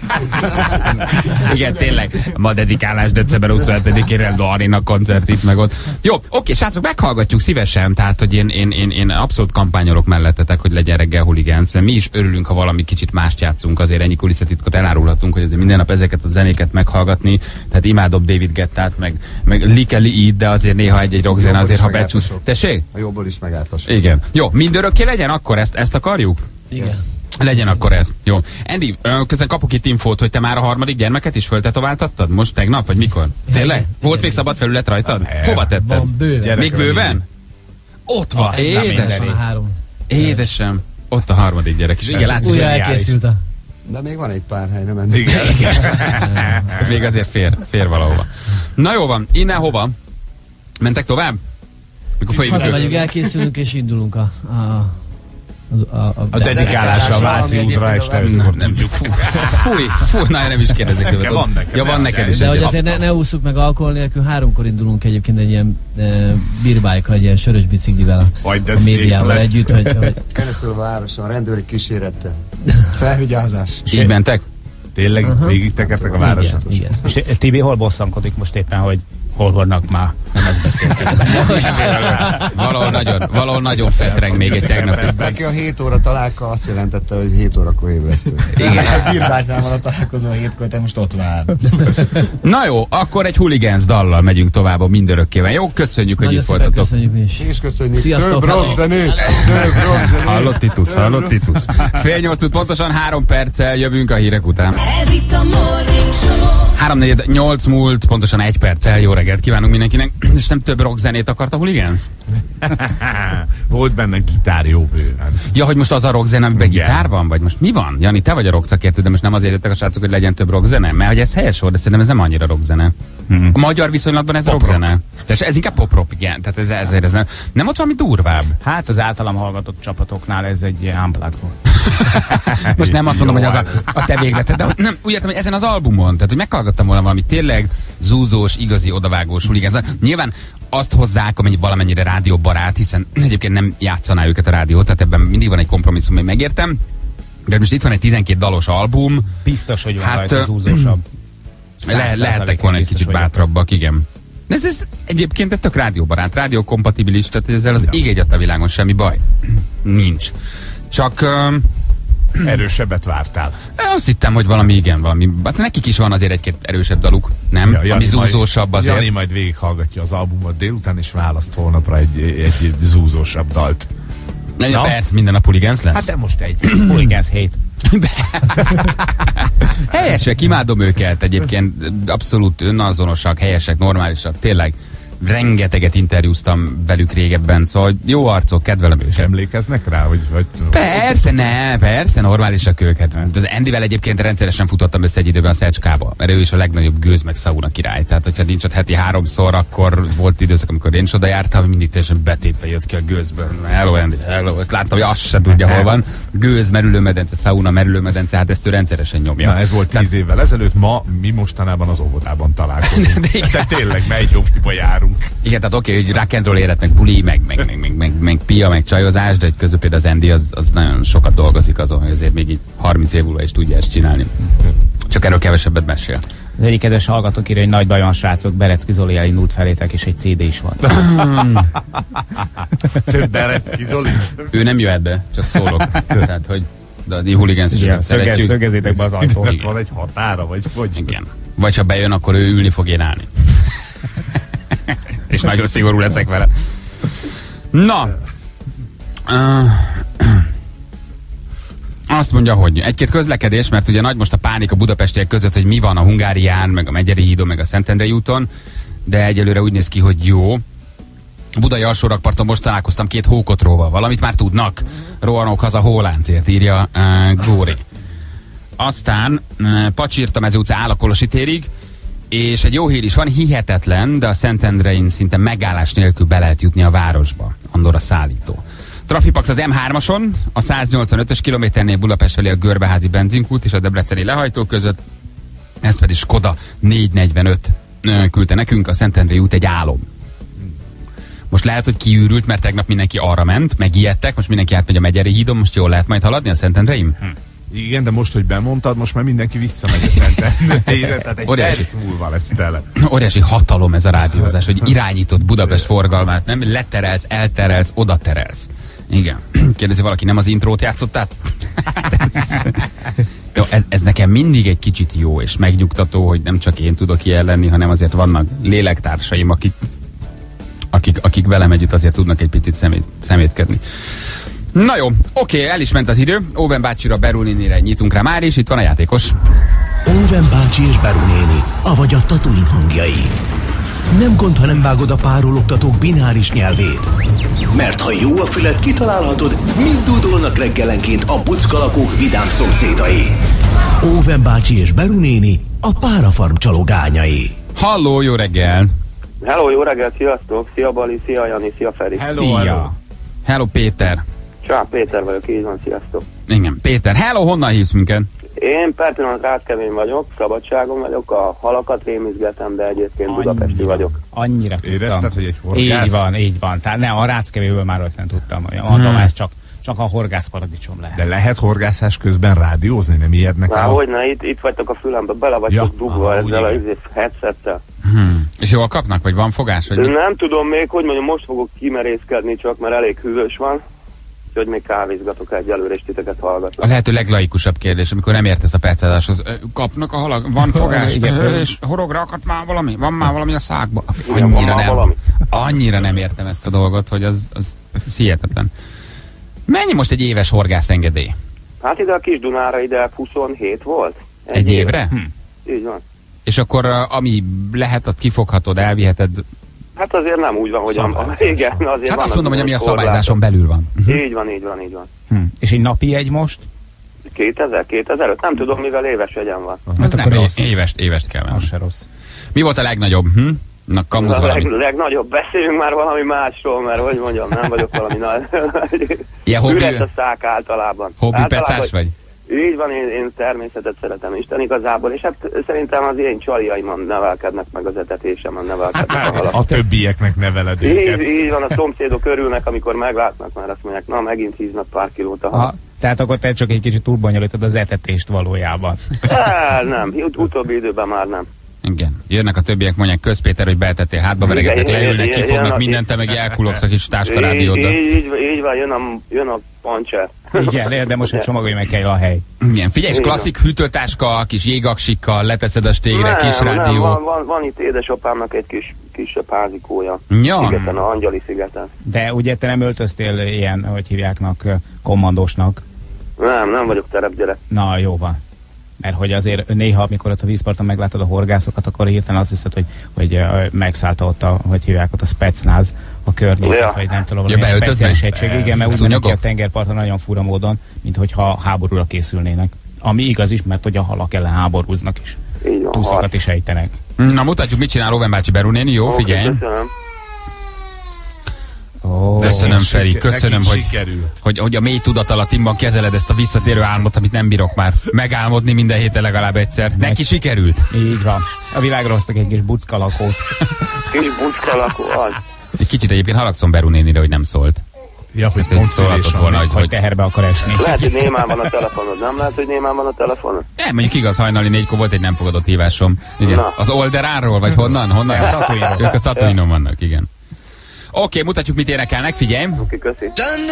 Igen, tényleg. Ma dedikálás december huszonhetedikére Darinak koncert itt meg ott. Jó, oké, srácok, meghallgatjuk szívesen, tehát, hogy én, én, én, én abszolút kampányolok mellettetek, hogy legyen reggel Hooligans, mert mi is örülünk, ha valami kicsit mást játszunk, azért ennyi kulisszatitkot elárulhatunk, hogy azért minden nap ezeket a zenéket meghallgatni, tehát imádom David Guettát, meg, meg Likeli Eid, de azért néha egy-egy rockzene azért, ha becsúsz. Tessék? A jobból is megártasok. Igen. Jó, mindörökké legyen akkor ezt, ezt akarjuk? Igen. Legyen akkor ez. Jó. Andy, közben kapok itt infót, hogy te már a harmadik gyermeket is föltetováltattad? Most tegnap, vagy mikor? Tényleg? Volt még szabad felület rajtad? Hova tetted? Van bőven. Még bőven? Ott van. Édesem. Édesem. Ott a harmadik gyerek is. Igen, látszik, újra elkészült a... De még van egy pár hely, nem ennek. Igen. Még azért fér, fér valahova. Na jó van, innen hova? Mentek tovább? Mikor haza vagyunk, elkészülünk és indulunk a... a A, a, a, a dedikálásra a Váci útra este, amikor tudjuk. Fúj, fúj, na nem is kérdezzek tőle. Van nekem. Ja, van neked is. De hogy azért ne, ne ússzuk meg alkohol nélkül, háromkor indulunk egyébként egy ilyen e, birbájka, egy ilyen sörös biciklivel a, a médiával együtt. Hogy, hogy... Keresztül a városon, rendőri kísérettel. Felvigyázás. Így mentek? Tényleg uh-huh. végig tekertek a városon. Igen, igen. És Tibi hol bosszankodik most éppen, hogy hol vannak már? Nem ezt beszéltük. valahol, nagyon, valahol nagyon fetreng még egy tegnapi. Neki a hét óra találka azt jelentette, hogy hét órakor ébresztő. Igen, a birbáknál van a találkozó a hétkor, te most ott vár. Na jó, akkor egy Hooligans dallal megyünk tovább a mindörökkével. Jó, köszönjük, hogy nagyon itt voltatok. Köszönjük mi is. És köszönjük. Sziasztok. Több rockzenét! Több rockzenét! Hallott Titus, hallott Titus. Fél nyolc út pontosan három perccel jövünk a hírek után. Ez itt a Morning Show. Három negyed nyolc múlt, pontosan egy perccel. Jó reggelt kívánunk mindenkinek. És nem több rockzenét akart a Hooligans? Volt benne gitár jó bőven. Ja, hogy most az a rockzene, amiben gitár van? Vagy most mi van? Jani, te vagy a rock-szakértő, de most nem azért jöttek a srácok, hogy legyen több rockzene? Mert hogy ez helyes volt, de szerintem ez nem annyira rockzene. Hmm. A magyar viszonylatban ez rockzene. Tehát ez inkább pop-rock, igen. Tehát ez, ez, ez nem. Nem ott valami durvább? Hát az általam hallgatott csapatoknál ez egy unplugged volt. Most nem azt mondom, hogy az a, a te végleted, de nem, úgy értem, hogy ezen az albumon, tehát hogy meghallgattam volna valami tényleg zúzós, igazi, odavágós Hooligans. Nyilván azt hozzák, amennyi valamennyire rádióbarát, hiszen egyébként nem játszaná őket a rádió, tehát ebben mindig van egy kompromisszum, hogy megértem. De most itt van egy tizenkét dalos album. Biztos, hogy van hát, rajta zúzósabb. Le, lehettek volna egy kicsit bátrabbak, igen. De ez, ez egyébként egy tök rádióbarát, rádiókompatibilis, tehát ezzel az ég egyet a világon semmi baj. Nincs. Csak... Uh, erősebbet vártál. Azt hittem, hogy valami igen, valami. Hát nekik is van azért egy-két erősebb daluk, nem? Ja, Jani ami zúzósabb azért. Jani majd végighallgatja az albumot délután, és választ holnapra egy, egy, egy zúzósabb dalt. Na, ja, persze, minden nap Hooligans lesz. Hát de most egy. Hooligans hét. Helyesek, imádom őket egyébként, abszolút önazonosak, helyesek, normálisak, tényleg. Rengeteget interjúztam velük régebben, szóval jó arcok, kedvelem őket. Emlékeznek rá? Hogy, vagy... Persze, ne, persze, normálisak őket. Az Andyvel egyébként rendszeresen futottam össze egy időben a Szecskába, mert ő is a legnagyobb gőz meg szauna király. Tehát, hogyha nincs ott heti háromszor, akkor volt időszak, amikor én is oda jártam, mindig teljesen betépve jött ki a gőzből. Hello, Andy, hello. Láttam, hogy azt se tudja, hol van. Gőz, merülőmedence, szauna, merülőmedence, hát ezt ő rendszeresen nyomja. Na, ez volt tíz Tehát... évvel ezelőtt, ma mi mostanában az óvodában találkozunk. De Tehát tényleg melyikba járunk. Igen, tehát oké, okay, hogy rock and roll élet, meg buli, meg, meg, meg, meg, meg, meg pia, meg csajozás, de egy közül például az Andy az, az nagyon sokat dolgozik azon, hogy azért még így harminc év múlva is tudja ezt csinálni. Csak erről kevesebbet mesél. Az egyik kedves hallgatók írja, hogy nagy baj van, srácok, Berecki Zoli elindult felétek, és egy cé dé is van. Több Berecki Zoli. Ő nem jöhet be, csak szólok. Tehát, hogy de a Hooligans is ja, szeretjük. Szögezzétek be az ajtót. Van egy határa, vagy hogy? Igen. Vagy ha bejön, akkor ő ülni fog, én állni. És nagyon szigorú leszek vele. Na. Uh, azt mondja, hogy egy-két közlekedés, mert ugye nagy most a pánik a budapestiek között, hogy mi van a Hungárián, meg a Megyeri hídon, meg a Szentendrei úton, de egyelőre úgy néz ki, hogy jó. A budai alsórakparton most találkoztam két hókotróval. Valamit már tudnak. Rohanok haza hóláncért, írja uh, Góri. Aztán uh, Pacsirtamező utca áll a Kolosi térig, és egy jó hír is van, hihetetlen, de a Szentendrein szinte megállás nélkül be lehet jutni a városba. Andorra szállító. Trafipax az em hármason, a száznyolcvanötös kilométernél Budapest felé a Görbeházi benzinkút és a debreceni lehajtó között. Ez pedig Skoda négyszáznegyvenöt küldte nekünk, a Szentendrei út egy álom. Most lehet, hogy kiürült, mert tegnap mindenki arra ment, megijedtek, most mindenki átmegy a Megyeri hídon, most jól lehet majd haladni a Szentendreim? Hm. Igen, de most, hogy bemondtad, most már mindenki visszamegy a Szentendreire, tehát egy óriási, perc múlva lesz tele. Óriási hatalom ez a rádiózás, hogy irányított Budapest forgalmát, nem leterelsz, elterelsz, oda terelsz. Igen. Kérdezi valaki, nem az intrót játszottátok? Jó, ez, ez nekem mindig egy kicsit jó és megnyugtató, hogy nem csak én tudok ilyen lenni, hanem azért vannak lélektársaim, akik, akik, akik velem együtt azért tudnak egy picit szemét, szemétkedni. Na jó, oké, el is ment az idő. Óven bácsira, Beru nénire nyitunk rá már, és itt van a játékos. Óven bácsi és Beru néni, avagy a Tatooine hangjai. Nem gond, ha nem vágod a párologtatók bináris nyelvét. Mert ha jó a fület, kitalálhatod, mit dúdolnak reggelenként a buckalakók vidám szomszédai. Óven bácsi és Beru néni, a párafarm csalogányai. Halló, jó reggel! Hello, jó reggel, sziasztok! Szia Bali, szia Jani, szia Feri. Hello, szia. Hello. Hello, Péter. Csá, Péter vagyok, így van, sziasztok. Igen, Péter. Hello, honnan hívsz minket? Én per pillanat Ráckemény vagyok, szabadságon vagyok, a halakat rémizgetem, de egyébként annyira, budapesti vagyok. Annyira tudtam. Érezted, hogy egy horgász? Így van, így van. Tehát ne, a Ráckevéből már ötlen tudtam. Mondom, hmm. ez csak, csak a horgász paradicsom lehet. De lehet horgászás közben rádiózni? Nem ijednek el? Há, hogyne, itt, itt vagytok a fülembe, bele vagytok ja, dugva aha, ezzel a headsettel. Hmm. És jól kapnak, vagy van fogás? Vagy nem tudom még, hogy mondjam, most fogok kimerészkedni, csak mert elég hűvös van. Úgyhogy még kávézgatok egyelőre, és titeket hallgatok. A lehető leglaikusabb kérdés, amikor nem értesz a percadáshoz. Kapnak a halak? Van fogás? És horogra akadt már valami? Van már valami a szákba? Annyira nem, valami. Annyira nem értem ezt a dolgot, hogy az, az, az hihetetlen. Mennyi most egy éves horgászengedély? Hát ide a Kis-Dunára ide huszonhét volt. Egy, egy évre? Hm. Így van. És akkor ami lehet, azt kifoghatod, elviheted? Hát azért nem úgy van, hogy a, igen, azért hát azt mondom, hogy ami a szabályzáson belül van. Uh-huh. Így van, így van, így van. Hm. És egy napi egy most? kétezer, kétezer-öt, nem tudom, mivel éves egyen van. Hát nem, akkor rossz. Évest, évest kell venni. Az se rossz. Mi volt a legnagyobb? Hm? Na, kamusz a valami. Leg, legnagyobb, beszéljünk már valami másról, mert hogy mondjam, nem vagyok valami nagy. Ilyen hobbi... Üres a szák általában. Hobbi pecás vagy? Így van, én, én természetet szeretem Isten igazából, és hát szerintem az én csaliaimon nevelkednek, meg az etetésemon nevelkednek a halak. A többieknek neveled őket. Így, így van, a szomszédok örülnek, amikor meglátnak, mert azt mondják, na megint híznak pár kilót a hal. Aha, tehát akkor te csak egy kicsit túlbonyolítod az etetést valójában. E, nem, ut- utóbbi időben már nem. Igen. Jönnek a többiek, mondják, Közpéter, hogy beetettél, hátba veregetnek, leülnek, kifognak mindent, te meg elkulogsz a kis táskarádióddal. Így, így, így van, jön a, jön a pancser. Igen, de most egy csomagolj meg kell a hely. Igen, figyelj, és klasszik hűtőtáska, kis jégaksikkal, leteszed a stégre, nem, kis rádió. Nem, van, van, van itt édesapámnak egy kis kisebb házikója. Ja. Szigeten, a Angyali szigeten. De ugye te nem öltöztél ilyen, hogy hívjáknak, kommandósnak? Nem, nem vagyok terepgyerek. Na, jó van. Mert hogy azért néha, amikor ott a vízparton meglátod a horgászokat, akkor hirtelen azt hiszed, hogy, hogy megszállta ott a, hogy hívják ott a Specnaz, a környéket, ja. vagy nem tudom, valami ja, speciális egység. Igen, mert úgy mondjuk, hogy a tengerparton nagyon fura módon, mint hogyha háborúra készülnének. Ami igaz is, mert hogy a halak ellen háborúznak is. Túszokat is ejtenek. Na, mutatjuk, mit csinál Óven bácsi, Beru néni, jó, figyelj. Köszönöm. Oh, köszönöm, Feri, köszönöm, hogy, hogy, hogy a mély tudatalattimban kezeled ezt a visszatérő álmot, amit nem bírok már megálmodni minden héten legalább egyszer. Neki, Neki sikerült? Így van. A világra hoztak egy kis buckalakót. Kis buckalakó az. Egy kicsit egyébként haragszom Beru nénire, hogy nem szólt. Ja, hogy pont szólhatott volna, hogy, hogy teherbe akar esni. Lehet, hogy némán van a telefonod, nem lehet, hogy némán van a telefonod? Nem, mondjuk igaz, hajnali négykor volt egy nem fogadott hívásom. Igen. Az Olderánról, vagy honnan? Honnan? A ők a Tatooine-on vannak, igen. Oké, okay, mutatjuk, mit énekelnek, figyelj! Oké, okay, köszi.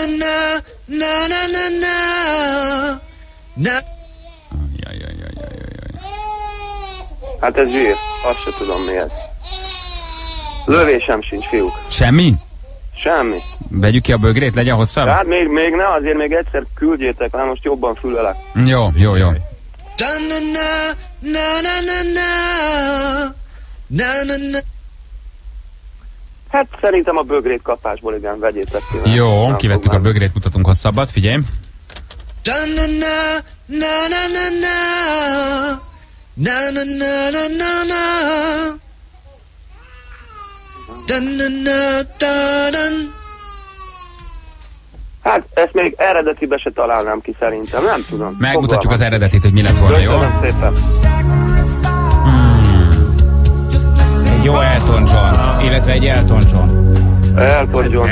Jaj, jaj, jaj, jaj, jaj. Hát ez zsír, azt se tudom mi ez. Lövésem sincs, fiúk. Semmi? Semmi. Vegyük ki a bögrét, legyen hosszabb? Hát még, még ne, azért még egyszer küldjétek, hanem most jobban fülelek. Jó, jó, jó. Hát szerintem a bögrét kapásból, igen, vegyétek ki. Jó, nem kivettük a bögrét, mutatunk hosszabbat, figyelj. Hát ezt még eredetibe se találnám ki szerintem, nem tudom. Megmutatjuk az eredetit, hogy mi lett volna, jó? Köszönöm szépen. Illetve egy Elton John. Elton John.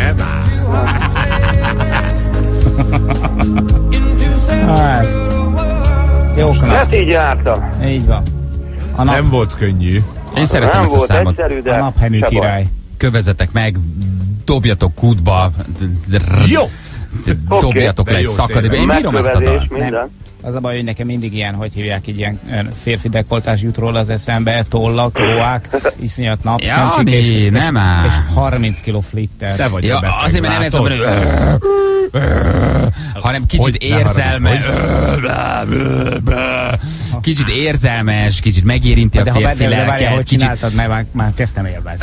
Hát, jó kanasz. Hát így jártam. Így van. A nap... Nem volt könnyű. Én szeretem Nem ezt a volt számot. egyszerű, de A naphemű király. Kövezetek meg, dobjatok kútba, Jó! dobjatok Okay. le egy szakadékba. Én bírom ezt a Megkövezés, dalt. minden. Az a baj, hogy nekem mindig ilyen, hogy hívják, így ilyen férfi dekoltás jut róla az eszembe, tollak, lóák, iszonyat napszemcsik, Jani, és, nem áll. és harminc kiló flitter. Te vagy Ja, a beteg, azért, mert nem ez a látod? hanem kicsit Hogy ne érzelme, kicsit érzelmes, kicsit megérinti a De ha férfi bedel, de várjál, lelket, hogy kicsit csináltad, mert már, már kezdtem élvezni.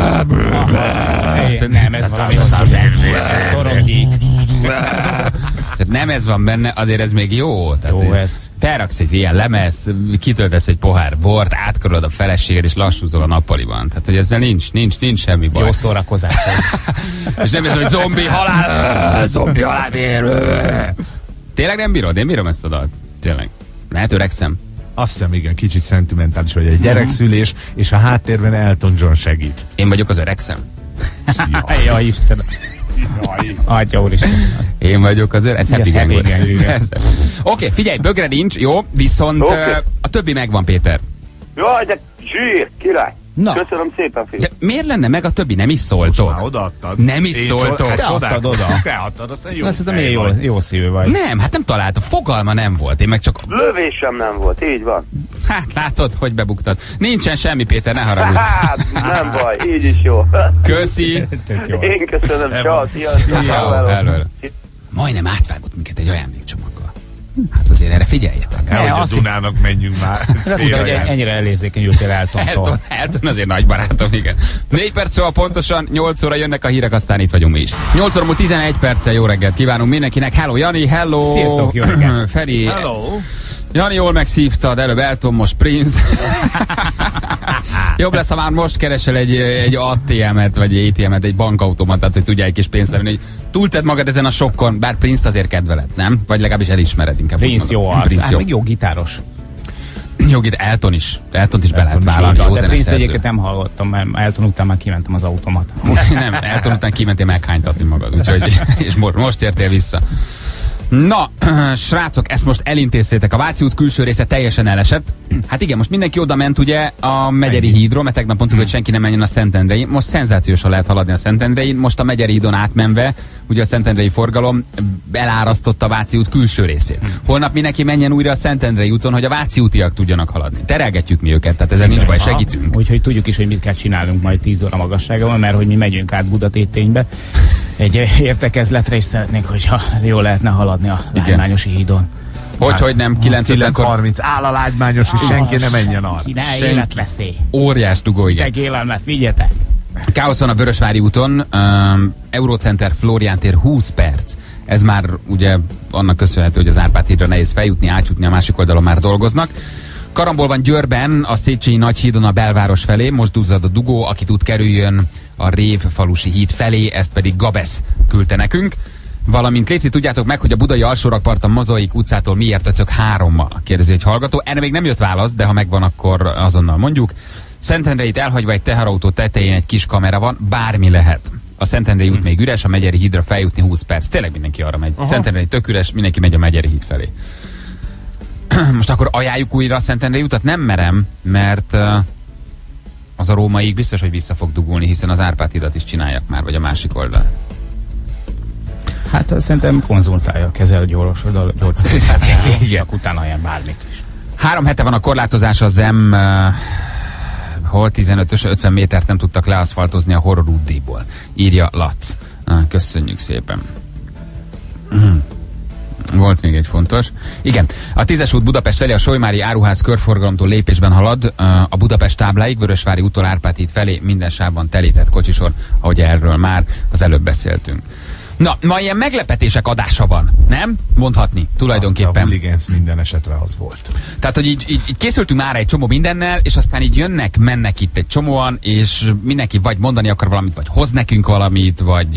Nem, ez valami hosszabb. Ez torongyék. Tehát nem ez van benne, azért ez még jó. Tehát Jó ez. felraksz egy ilyen lemezt, kitöltesz egy pohár bort, átkarolod a feleséged, és lassúzol a nappaliban. Tehát, hogy ezzel nincs, nincs, nincs semmi baj. Jó szórakozás ez. És nem ez, hogy zombi halál, zombi halál, vér. Tényleg nem bírod? Én bírom ezt a dalt. Tényleg. Lehet öregszem. Azt hiszem, igen, kicsit szentimentális, hogy egy gyerekszülés, és a háttérben Elton John segít. Én vagyok az öregszem. Ja, Istenem. Atya úristen. Én vagyok az öreg. Ez Ez happy gang happy volt. gang, igen. Ez- Oké, figyelj, bögre nincs, jó, viszont Oké. ö, a többi megvan, Péter. Jaj, de zsír, király. Na. Köszönöm szépen, fiú. De miért lenne meg a többi? Nem is Már szóltok. odaadtad. Nem is Én szóltok. cso- hát Te csodák- adtad oda. Te adtad, aztán jó. Azt hiszem, fej milyen jó, vagy. jó szívű vagy. Nem, hát nem találtam. Fogalma nem volt. Én meg csak... Lövésem nem volt, így van. Hát látod, hogy bebuktad. Nincsen semmi, Péter, ne haragudj. Hát, nem baj, így is jó. Köszi. Tök jó. Én köszönöm, ciao, sziasztok. Szia. Hello. Hello. Majdnem átvágott minket egy ajándékcsomaggal. Hát azért erre figyeljetek. Nehogy a azt- Dunának menjünk már. Én azt mondta, hogy ennyire elérzékenyültél Eltontól. Elton, Elton azért nagy barátom, igen. négy perc szóval pontosan, nyolc óra jönnek a hírek, aztán itt vagyunk mi is. nyolc óra múlt tizenegy perccel jó reggelt kívánunk mindenkinek. Hello Jani, hello. Sziasztok, jó reggelt. Feri. Hello. Jani, jól megszívtad, előbb Elton, most Prince. Jobb lesz, ha már most keresel egy, egy á té em-et, vagy egy á té em-et, egy bankautomatát, hogy tudjál egy kis pénzt levenni, hogy túlted magad ezen a sokkon, bár Prince-t azért kedveled, nem? Vagy legalábbis elismered inkább. úgy Prince jó mondom. arc. Prince Hát jó. még jó gitáros. Jó, itt Elton is. Eltont is be lehet is vállalni, jó, jó De Prince zeneszerző. egyébként nem hallottam, mert Elton után már kimentem az automat. Nem, Elton után kimentél meghánytatni magad, úgyhogy, és mo- most értél vissza. Na, srácok, ezt most elintéztétek. A Váci út külső része teljesen elesett. Hát igen, most mindenki oda ment ugye a Megyeri hídról, mert tegnap mondtuk, hogy senki nem menjen a Szentendrei. Most szenzációsan lehet haladni a Szentendrein. Most a Megyeri hídon átmenve, ugye a Szentendrei forgalom elárasztotta a Váci út külső részét. Holnap mindenki menjen újra a Szentendrei úton, hogy a Váci útiak tudjanak haladni. Terelgetjük mi őket, tehát ezzel nincs baj, segítünk. Úgyhogy tudjuk is, hogy mit kell csinálnunk majd tíz óra magasságban, mert hogy mi megyünk át Budatéténybe egy értekezletre, és szeretnénk, hogyha jól lehetne haladni a Lágymányosi hídon. Hogy, hogy nem, kilenc ötvenkor harminc áll a Lágymányos, és senki nem menjen arra. Senki, ne, Senki. életveszély. óriás dugó, igen. Teg élelmet, vigyetek! Káosz van a Vörösvári úton, um, Eurocenter Flórián tér húsz perc. Ez már ugye annak köszönhető, hogy az Árpád hídra nehéz feljutni, átjutni, a másik oldalon már dolgoznak. Karambol van Győrben, a Széchenyi Nagyhídon a belváros felé, most duzzad a dugó, aki tud kerüljön a Révfalusi híd felé, ezt pedig Gabesz küldte nekünk. Valamint léci, tudjátok meg, hogy a budai alsórakpart a Mozaik utcától miért öcök hárommal, kérdezi egy hallgató. Erre még nem jött válasz, de ha megvan, akkor azonnal mondjuk. Szentendreit elhagyva egy teherautó tetején egy kis kamera van, bármi lehet. A Szentendrei út még üres, a Megyeri hídra feljutni húsz perc. Tényleg mindenki arra megy. Aha. Szentendrei tök üres, mindenki megy a Megyeri híd felé. Most akkor ajánljuk újra a Szentendrei utat? Nem merem, mert uh, az a rómaig biztos, hogy vissza fog dugulni, hiszen az Árpád hidat is csinálják már, vagy a másik oldal. Hát szerintem konzultálja a kezelőgyógyszerűen, csak utána olyan bármit is. Három hete van a korlátozás az M, uh, hol tizenötös ötven métert nem tudtak leaszfaltozni a horror útdíjból. Írja Lac. Uh, köszönjük szépen. Uh-huh. Volt még egy fontos. Igen, a tízes út Budapest felé a Solymári áruház körforgalomtól lépésben halad, a Budapest tábláig, Vörösvári úttól Árpád híd felé minden sávban telített kocsisor, ahogy erről már az előbb beszéltünk. Na, ma ilyen meglepetések adása van, nem? Mondhatni, tulajdonképpen. A Willigens minden esetre az volt. Tehát, hogy így, így, így készültünk már egy csomó mindennel, és aztán így jönnek, mennek itt egy csomóan, és mindenki vagy mondani akar valamit, vagy hoz nekünk valamit, vagy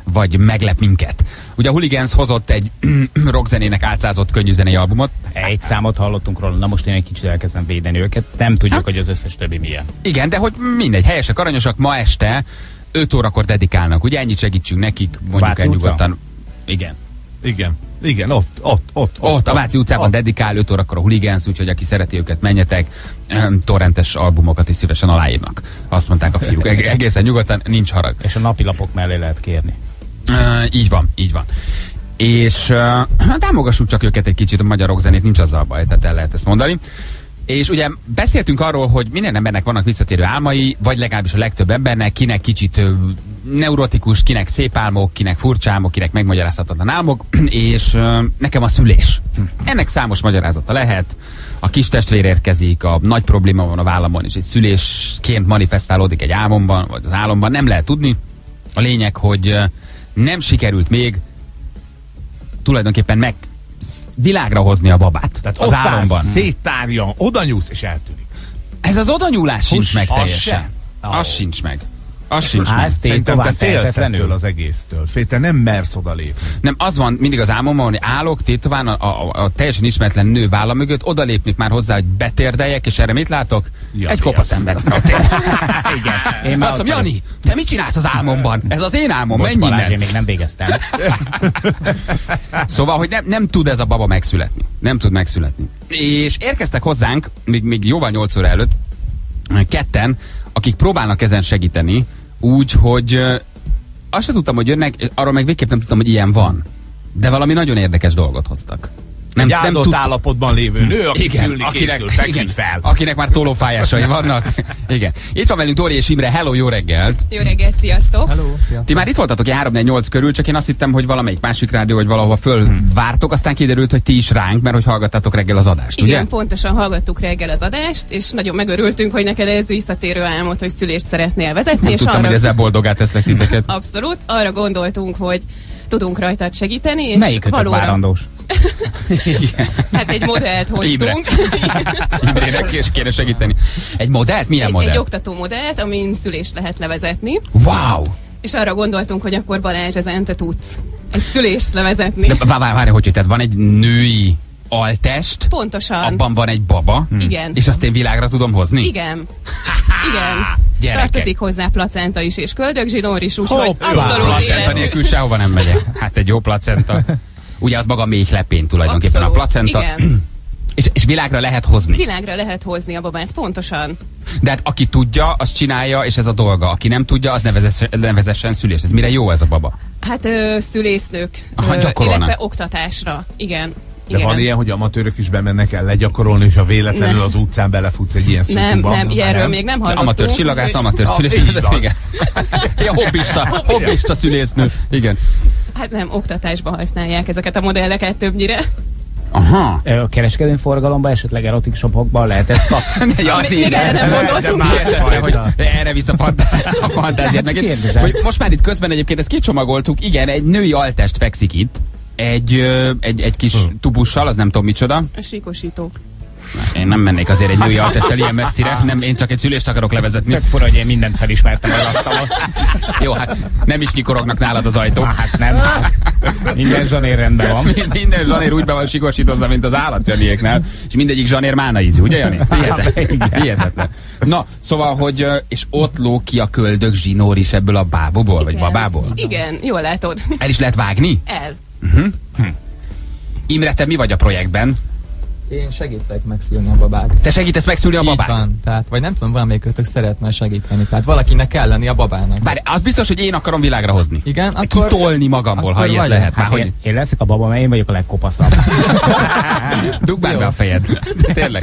vagy meglep minket. Ugye a Hooligans hozott egy rockzenének álcázott könnyűzenei albumot. Egy számot hallottunk róla, na most én egy kicsit elkezdem védeni őket, nem tudjuk, ha? hogy az összes többi milyen. Igen, de hogy mindegy, helyesek, aranyosak, ma este öt órakor dedikálnak, ugye ennyit segítsünk nekik, mondjuk el nyugodtan. Igen. Igen. Igen, ott, ott, ott. Ott, ott a Váci utcában ott. Dedikál öt órakor a Hooligans, úgyhogy aki szereti őket, menjetek. Torrentes albumokat is szívesen aláírnak. Azt mondták a fiúk. Egészen nyugodtan, nincs harag. És a napilapok mellé lehet kérni. Uh, így van, így van. És uh, támogassuk csak őket egy kicsit, a magyar rockzenét, nincs azzal baj, tehát el lehet ezt mondani. És ugye beszéltünk arról, hogy minden embernek vannak visszatérő álmai, vagy legalábbis a legtöbb embernek, kinek kicsit ö, neurotikus, kinek szép álmok, kinek furcsa álmok, kinek megmagyarázhatatlan álmok, és ö, nekem a szülés. Ennek számos magyarázata lehet. A kis testvér érkezik, a nagy probléma van a vállamon, és egy szülésként manifestálódik egy álmomban, vagy az álomban, nem lehet tudni. A lényeg, hogy ö, nem sikerült még tulajdonképpen meg világra hozni a babát. Tehát az álomban. Széttárja, oda nyúlsz és eltűnik. Ez az odanyúlás sincs meg az teljesen. Oh. Az sincs meg. Az sincs Há, meg. Szerintem te félsz ettől az egésztől. Fél, te nem mersz odalépni. Nem, az van mindig az álmomban, hogy állok tétován a, a, a teljesen ismeretlen nő válla mögött, odalépnék már hozzá, hogy betérdeljek, és erre mit látok? Ja, egy kopasz ember. Igen. Én azt mondom, Jani, te mit csinálsz az álmomban? Ez az én álmom, menj innen. Én még nem végeztem. Szóval, hogy nem, nem tud ez a baba megszületni. Nem tud megszületni. És érkeztek hozzánk, még, még jóval nyolc óra előtt, ketten, akik próbálnak ezen segíteni, úgy, hogy uh, azt sem tudtam, hogy jönnek, arról meg végképp nem tudtam, hogy ilyen van. De valami nagyon érdekes dolgot hoztak. Nem, egy áldott nem tud... állapotban lévő nő, aki igen, szülni akinek, készül, igen, fel. Akinek már tólófájásai vannak. Igen. Itt van velünk Dóri és Imre. Hello, jó reggelt! Jó reggelt, sziasztok! Hello, sziasztok! Ti már itt voltatok három négy nyolc körül, csak én azt hittem, hogy valamelyik másik rádió, vagy valahova fölvártok, aztán kiderült, hogy ti is ránk, mert hogy hallgattátok reggel az adást, igen, ugye? Igen, pontosan hallgattuk reggel az adást, és nagyon megörültünk, hogy neked ez visszatérő álmod, hogy szülést szeretnél vezetni. Nem és tudtam, arra... hogy ezzel boldogá tesznek titeket. Abszolút. Arra gondoltunk, hogy tudunk rajtad segíteni, és melyikötök valóra... várandós? Hát egy modellt hoztunk. Imrének is kéne segíteni. Egy modellt? Milyen egy, modell? Egy oktató modellt, amin szülést lehet levezetni. Wow! És arra gondoltunk, hogy akkor Balázs, ezen te tudsz egy szülést levezetni. Várj, várj, várj, hogy tehát van egy női altest. Pontosan. Abban van egy baba. Hmm. Igen. És azt én világra tudom hozni? Igen. Igen. Gyerekek. Tartozik hozzá placenta is, és köldögzsinór is, úgyhogy abszolút placenta nélkül sehova nem megyek. Hát egy jó placenta. Ugye az maga a méhlepény tulajdonképpen abszolút. A placenta. Igen. És, és világra lehet hozni? Világra lehet hozni a babát, pontosan. De hát aki tudja, az csinálja, és ez a dolga. Aki nem tudja, az nevezessen, nevezessen szülést. Ez mire jó ez a baba? Hát ö, szülésznők, Aha, ö, illetve oktatásra. Igen. De igen. van ilyen, hogy amatőrök is bemennek el legyakorolni, és ha véletlenül nem. az utcán belefutsz egy ilyen szűkúba. Nem, nem, ilyenről nem. még nem hallottunk. Amatőr csillagász, hogy... amatőr szülésznő. Igen. Ja, hobbista, hobbista szülésznő. Igen. Hát nem, oktatásban használják ezeket a modelleket többnyire. Aha. A kereskedelmi forgalomban, esetleg erotik shopokban lehetett kapni. Ja, még, még erre nem gondoltunk. Hogy erre vissza a fantáziát. Hogy most már itt közben egyébként ezt kicsomagoltuk. Igen, egy női altest fekszik itt. Egy, egy, egy kis hmm. tubussal, az nem tudom micsoda. A síkosító. Én nem mennék azért egy női altesttel ilyen messzire. Nem, én csak egy szülést akarok levezetni. Tök fura, hogy én mindent felismertem az asztalon. Jó, hát nem is nyikorognak nálad az ajtó. Hát nem. Minden zsanér rendben van. Minden zsanér úgy be van sikosítozva, mint az állatjaniéknál. És mindegyik zsanér mána ízű, ugye Jani? Hihetetlen. Hihetetlen. Na, szóval, hogy és ott ló ki a köldök zsinór is ebből a bábúból, vagy babából? Igen, jól látod. El is lehet vágni? El. Uh-huh. Hm. Imre, te mi vagy a projektben? Én segítek megszülni a babát. Te segítesz megszülni a babát? Így van, tehát, vagy nem tudom, valamelyikőtök szeretne segíteni. Tehát valakinek kell lenni a babának. Várj, az biztos, hogy én akarom világra hozni. Igen, akkor... Kitolni magamból, ha ilyet lehet. Hát már, én, hogy... én leszek a baba, mert én vagyok a legkopaszabb. Dugd már be a fejed. Tényleg.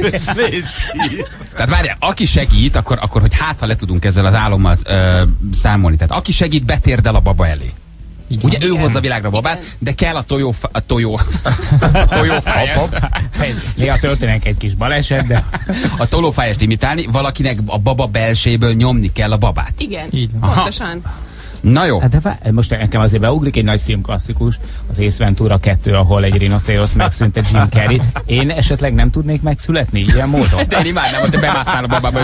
Tehát várjál, aki segít, akkor, akkor hogy hát, ha le tudunk ezzel az álommal ö, számolni. Tehát aki segít, betérdel a baba elé. Igen. Ugye ő igen. hozza világra a babát, igen. de kell a tojó, a tojó, a tojófájást. Néha történik egy kis baleset, de a tolófájást imitálni, valakinek a baba belséből nyomni kell a babát. Igen, így pontosan. Na jó. Hát de vá- most nekem azért beugrik egy nagy filmklasszikus, az Ace Ventura kettő, ahol egy rinoszérosz megszűnt egy Jim Carrey. Én esetleg nem tudnék megszületni ilyen módon? De én imádnám, hogy te bemásznál a babába.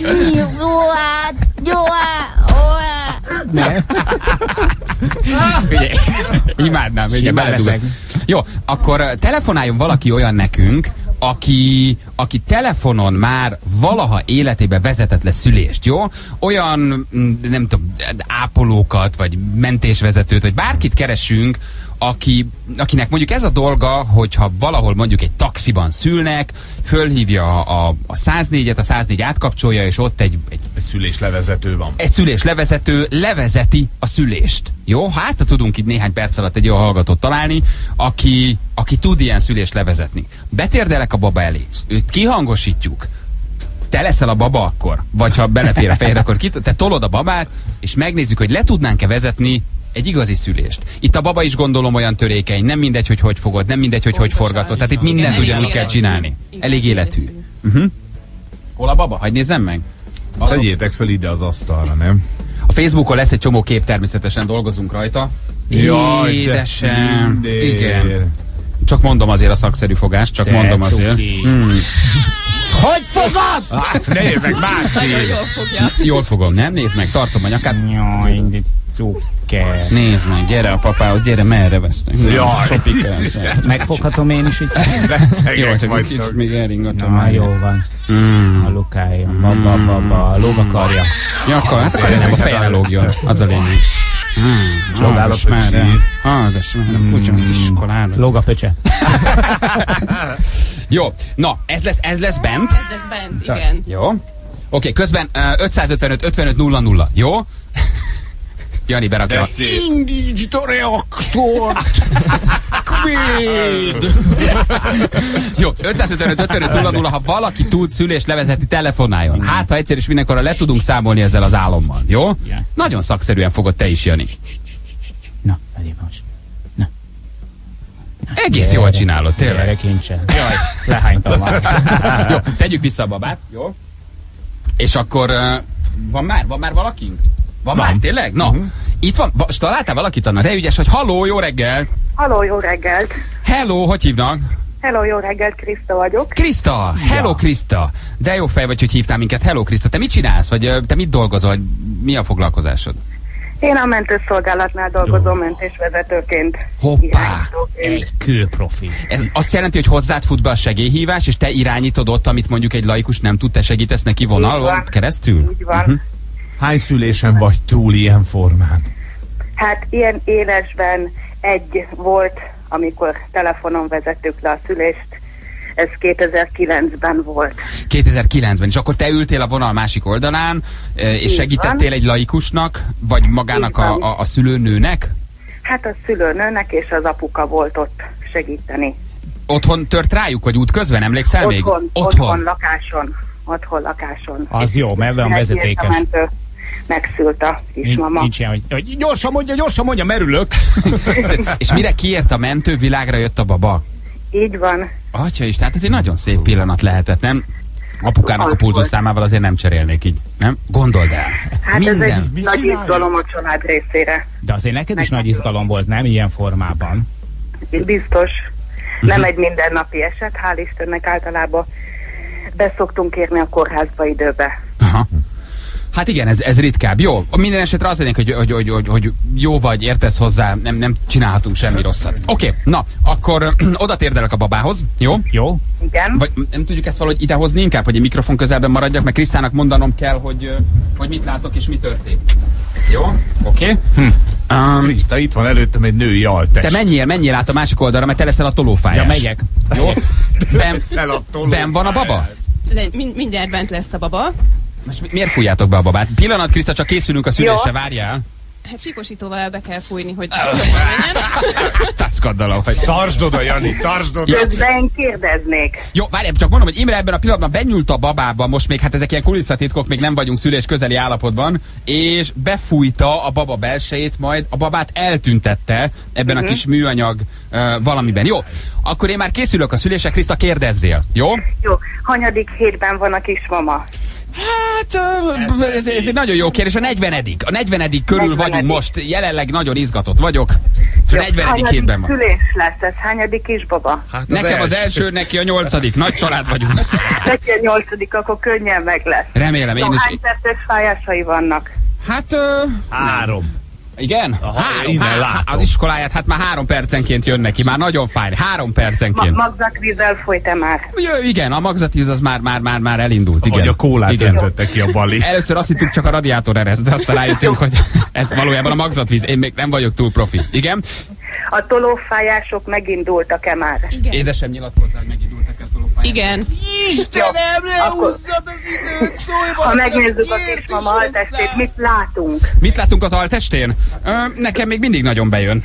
Nem. Figyelj, imádnám, hogy beledugod. Jó, akkor telefonáljon valaki olyan nekünk, aki, aki telefonon már valaha életében vezetett le szülést, jó? Olyan, nem tudom, ápolókat, vagy mentésvezetőt, vagy bárkit keresünk, aki, akinek mondjuk ez a dolga, hogyha valahol mondjuk egy taxiban szülnek, fölhívja a, a száznégyet, a száznégy átkapcsolja, és ott egy, egy, egy szüléslevezető van. Egy szüléslevezető levezeti a szülést. Jó? Hát tudunk itt néhány perc alatt egy olyan hallgatót találni, aki, aki tud ilyen szülést levezetni. Betérdelek a baba elé, őt kihangosítjuk, te leszel a baba akkor, vagy ha belefér a fejre, akkor ki, te tolod a babát, és megnézzük, hogy le tudnánk-e vezetni egy igazi szülést. Itt a baba is gondolom olyan törékeny, nem mindegy, hogy hogy fogod, nem mindegy, hogy hogy forgatod. Tehát itt mindent ugyanúgy kell csinálni. Elég életű. Uh-huh. Hol a baba? Hadd nézzem meg. Tegyétek föl ide az asztalra, nem? A Facebookon lesz egy csomó kép, természetesen dolgozunk rajta. Jaj, édesem. Igen. Csak mondom azért a szakszerű fogást, csak de mondom azért. Hmm. Hogy fogod? Ne érj meg, Bácsi! Jól fogja. Jól fogom, nem? Nézd meg, tartom a nyakát. Jaj, de cukker. Nézd meg, gyere a papához, gyere, merre vesztek. Jaj! Megfoghatom én is itt? Jó, csak egy kicsit még elringatom. Na, jó van. Mm. A lukája, baba, baba, a lóg akarja. Ja, akar, hát akarja, nem a fejre lógjon. Az a lényeg. Hmm, Csodálatos sír. Hallgass már, a kutyám az iskolára. Lóg a pöcse. Jó, na, ez lesz, ez lesz bent. Ez lesz bent, igen. Jó. Oké, okay, közben uh, ötszázötvenöt ötvenöt nulla nulla, jó? Jani berakja. Indítsd a reaktort! Kvéd! Jó, ötszázötvenöt ötvenöt nulla nulla, ha valaki tud szülést levezetni, telefonáljon. Hát, ha egyszer és mindenkorra le tudunk számolni ezzel az álommal, jó? Yeah. Nagyon szakszerűen fogod te is, Jani. Na, vegyél most. Na. Egész jól csinálod, tényleg. Gyere, kincsen. Jaj, lehánytam már. Jó, tegyük vissza a babát, jó? És akkor uh, van már? Van már valakink? Van, van. Már, tényleg? Na, uh-huh. Itt van. Va, találtál valakit, Anna? De ügyes, hogy halló, jó reggelt! Halló, jó reggelt! Hello, hogy hívnak? Hello, jó reggelt, Kriszta vagyok. Kriszta! Hello, Kriszta! De jó fej vagy, hogy hívtál minket. Hello, Kriszta. Te mit csinálsz? Vagy te mit dolgozol? Mi a foglalkozásod? Én a mentőszolgálatnál dolgozom mentésvezetőként. Hoppá! Egy kőprofi. Ez azt jelenti, hogy hozzád fut be a segélyhívás, és te irányítod ott, amit mondjuk egy laikus nem tud, te segítesz neki vonalon keresztül? Úgy van. Uh-huh. Hány szülésen vagy túl ilyen formán? Hát ilyen élesben egy volt, amikor telefonon vezettük le a szülést. Ez kétezer-kilencben volt. kétezer-kilencben, és akkor te ültél a vonal másik oldalán, és így segítettél van. Egy laikusnak, vagy magának a, a, a szülőnőnek? Hát a szülőnőnek és az apuka volt ott segíteni. Otthon tört rájuk, vagy útközben, emlékszel otthon, még? Otthon, otthon, lakáson. Otthon, lakáson. Az jó, mert olyan vezetékes. Megszült a kismama. Nincs ilyen, hogy, hogy gyorsan mondja, gyorsan mondja, merülök. És mire kiért a mentő, világra jött a baba? Így van. Atyaisten, hát ez egy nagyon szép pillanat lehetett, nem? Apukának a pulzus számával azért nem cserélnék így, nem? Gondold el. Hát minden. Ez egy nagy izgalom a család részére. De azért neked is nagy izgalom volt, nem? Ilyen formában. Biztos. Nem egy mindennapi eset, hál' Istennek általában beszoktunk érni a kórházba időbe. Aha. Hát igen, ez, ez ritkább. Jó, minden esetre az lennék, hogy, hogy, hogy, hogy, hogy jó vagy, értesz hozzá, nem, nem csinálhatunk semmi rosszat. Oké, okay, na, akkor oda térdelek a babához, jó? Jó. Igen. Vagy nem tudjuk ezt valahogy idehozni inkább, hogy egy mikrofon közelben maradjak, mert Krisztának mondanom kell, hogy, hogy mit látok és mi történik. Jó? Oké? Okay. Hm. Um, Kriszta, itt van előttem egy női altest. Te menjél, menjél át a másik oldalra, mert te leszel a tolófájás. Ja, megyek. Jó? Ben, ben van a baba? Le, mind, mindjárt bent lesz a baba. Most miért fújjátok be a babát? Pillanat, Kriszta, csak készülünk a szülésre, várjál. Hát síkosítóval be kell fújni, hogy taszkaddalom. Tartsd oda, Jani, tartsd oda. Közben kérdeznék. Jó, várj, csak mondom, hogy Imre ebben a pillanatban benyúlt a babába, most még, hát ezek ilyen kulisszatitkok, még nem vagyunk szülés közeli állapotban, és befújta a baba belsejét, majd a babát eltüntette ebben uh-huh. a kis műanyag uh, valamiben. Jó, akkor én már készülök a szülésre, Kriszta, kérdezzél, jó? Jó, hanyadik hétben van a kismama? Hát, ez, ez egy nagyon jó kérdés. A negyvenedik. A negyvenedik körül negyvenedik. Vagyunk most. Jelenleg nagyon izgatott vagyok. És a negyvenedik hétben van. Szülés lesz, ez hányadik kisbaba? Hát az nekem első. Az első, neki a nyolcadik. Nagy család vagyunk. Neki a nyolcadik, akkor könnyen meg lesz. Remélem, én no, is. Hány perces fájásai vannak? Hát, uh, három. Igen? Aha, három, innen há, látom. az iskoláját, hát már három percenként jön neki, már nagyon fáj. Három percenként. Ma- magzatvízzel folyt-e már? Jö, igen, a magzatíz az már, már, már, már elindult. Igen. Vagy a kólát öntötte ki a Bali. Először azt hittük csak a radiátor ereszt, de aztán rájöttünk, hogy ez valójában a magzatvíz. Én még nem vagyok túl profi. Igen? A tolófájások megindultak-e már? Igen. Édesem nyilatkozzá, hogy megindultak a tolófájások. Igen. Istenem, ne húzzad az időt, szólj valami! Ha megnézzük a kismama altestét, mit látunk? Mit látunk az altestén? Ö, nekem még mindig nagyon bejön.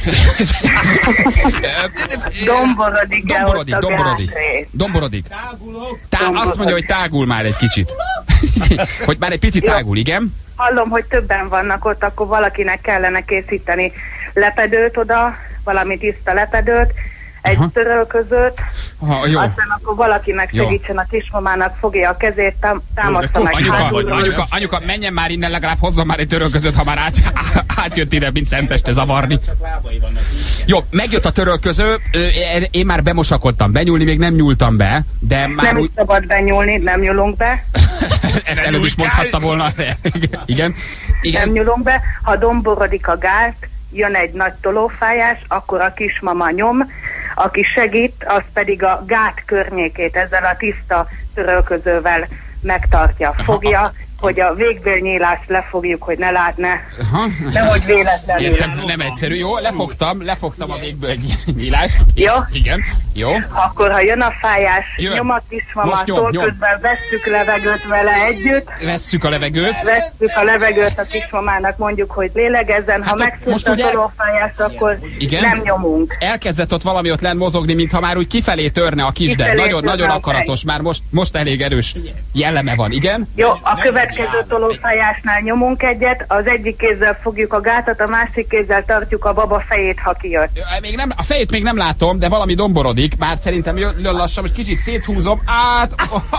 Domborodik-e Domborodik, ott a domborodik. gátrét? Domborodik. Tá- azt mondja, hogy tágul már egy kicsit. Hogy már egy picit tágul, igen? Hallom, hogy többen vannak ott, akkor valakinek kellene készíteni lepedőt oda, valami tiszta lepedőt, egy Aha. törölközőt, Ha, jó. aztán akkor valakinek Jó. segítsen a kismamának, fogja a kezét, tám- támaszta meg Anyuka, hátulról. anyuka, anyuka, menjen már innen, legalább hozzon már egy törölközőt, ha már át, átjött ide, mint szenteste zavarni. Jó, megjött a törölköző, ö, én már bemosakodtam, benyúlni még nem nyúltam be, de már Nem úgy... is szabad benyúlni, nem nyúlunk be. Ezt előbb is mondhatta volna. Igen. Igen. Nem nyúlunk be. Ha domborodik a gát, jön egy nagy tolófájás, akkor a kismama nyom, aki segít, az pedig a gát környékét ezzel a tiszta törölközővel megtartja, fogja, hogy a végbélnyílást lefogjuk, hogy ne látne, nehogy véletlenül. Értem, nem egyszerű. Jó, lefogtam, lefogtam a végből nyílást. Jó. Igen, jó. Akkor, ha jön a fájás, Jön. nyom a kismama, Most nyom, szól nyom. közben vesszük levegőt vele együtt, Vesszük a levegőt. vesszük a levegőt a kismamának, mondjuk, hogy lélegezzen, ha Hát ott megszűnt most a ugye- tolófájás, akkor Igen. nem nyomunk. Elkezdett ott valami ott lenn mozogni, mintha már úgy kifelé törne a kisden. Kifelé Nagyon, törne nagyon a akaratos, már most, most elég erős jelleme van, igen? Jó, a következő tolófájásnál nyomunk egyet, az egyik kézzel fogjuk a gátat, a másik kézzel tartjuk a baba fejét, ha kijött. Még nem, a fejét még nem látom, de valami domborodik. Már szerintem jön, jön lassan, most kicsit széthúzom. Át!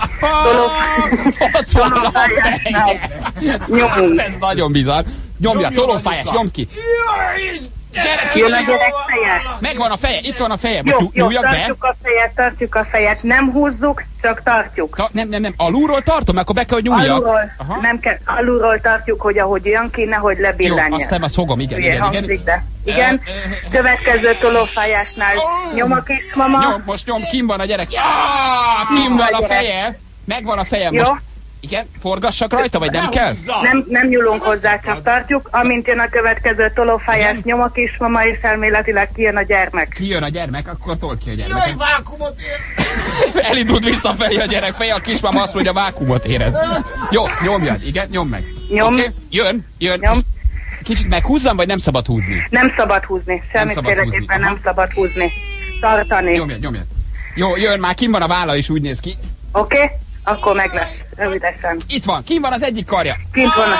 Ott van a feje! Nyomunk. Ez nagyon bizarr. Nyomja, tolófájás, nyomd ki! Gyere, Jön a kicsi! gyerek feje. Megvan a feje, itt van a feje. Jó, Most jó, nyúljak be. tartjuk a fejet, tartjuk a fejet, nem húzzuk, csak tartjuk. Ta, nem, nem, nem, alulról tartom, akkor be kell, hogy nyúljak. Alulról, nem kell, alulról tartjuk, hogy ahogy jön ki, nehogy Jó, lebillenjen. aztán azt fogom, igen, Ugye, igen, igen. hangzik, de. Igen, következő tolófájásnál nyom a kismama. Nyom, most nyom, kim van a gyerek. Ah, kim van a feje. Megvan a fejem Jó. most. Igen, forgassak rajta, vagy nem kell? Nem, nem nyúlunk hozzá, csak tartjuk. Amint jön a következő tolófájás, nyom a kismama, és elméletileg kijön a gyermek. Kijön a gyermek, akkor told ki a gyermeket. Jaj, vákumot érez! Elindult visszafelé a gyerek feje, a kismama azt mondja, vákumot érez. Jó, nyomjad, igen, nyom meg. Nyom. Okay. Jön, jön. Nyom. Kicsit meghúzzam, vagy nem szabad húzni? Nem szabad húzni, semmiféleképpen nem szabad húzni. Tartani. Nyomjad, nyomjad. Jó, jön, már kim van a válla is, úgy néz ki. Oké? Okay? Akkor meg lesz, rövidesen. Itt van, kim van az egyik karja. Kint van.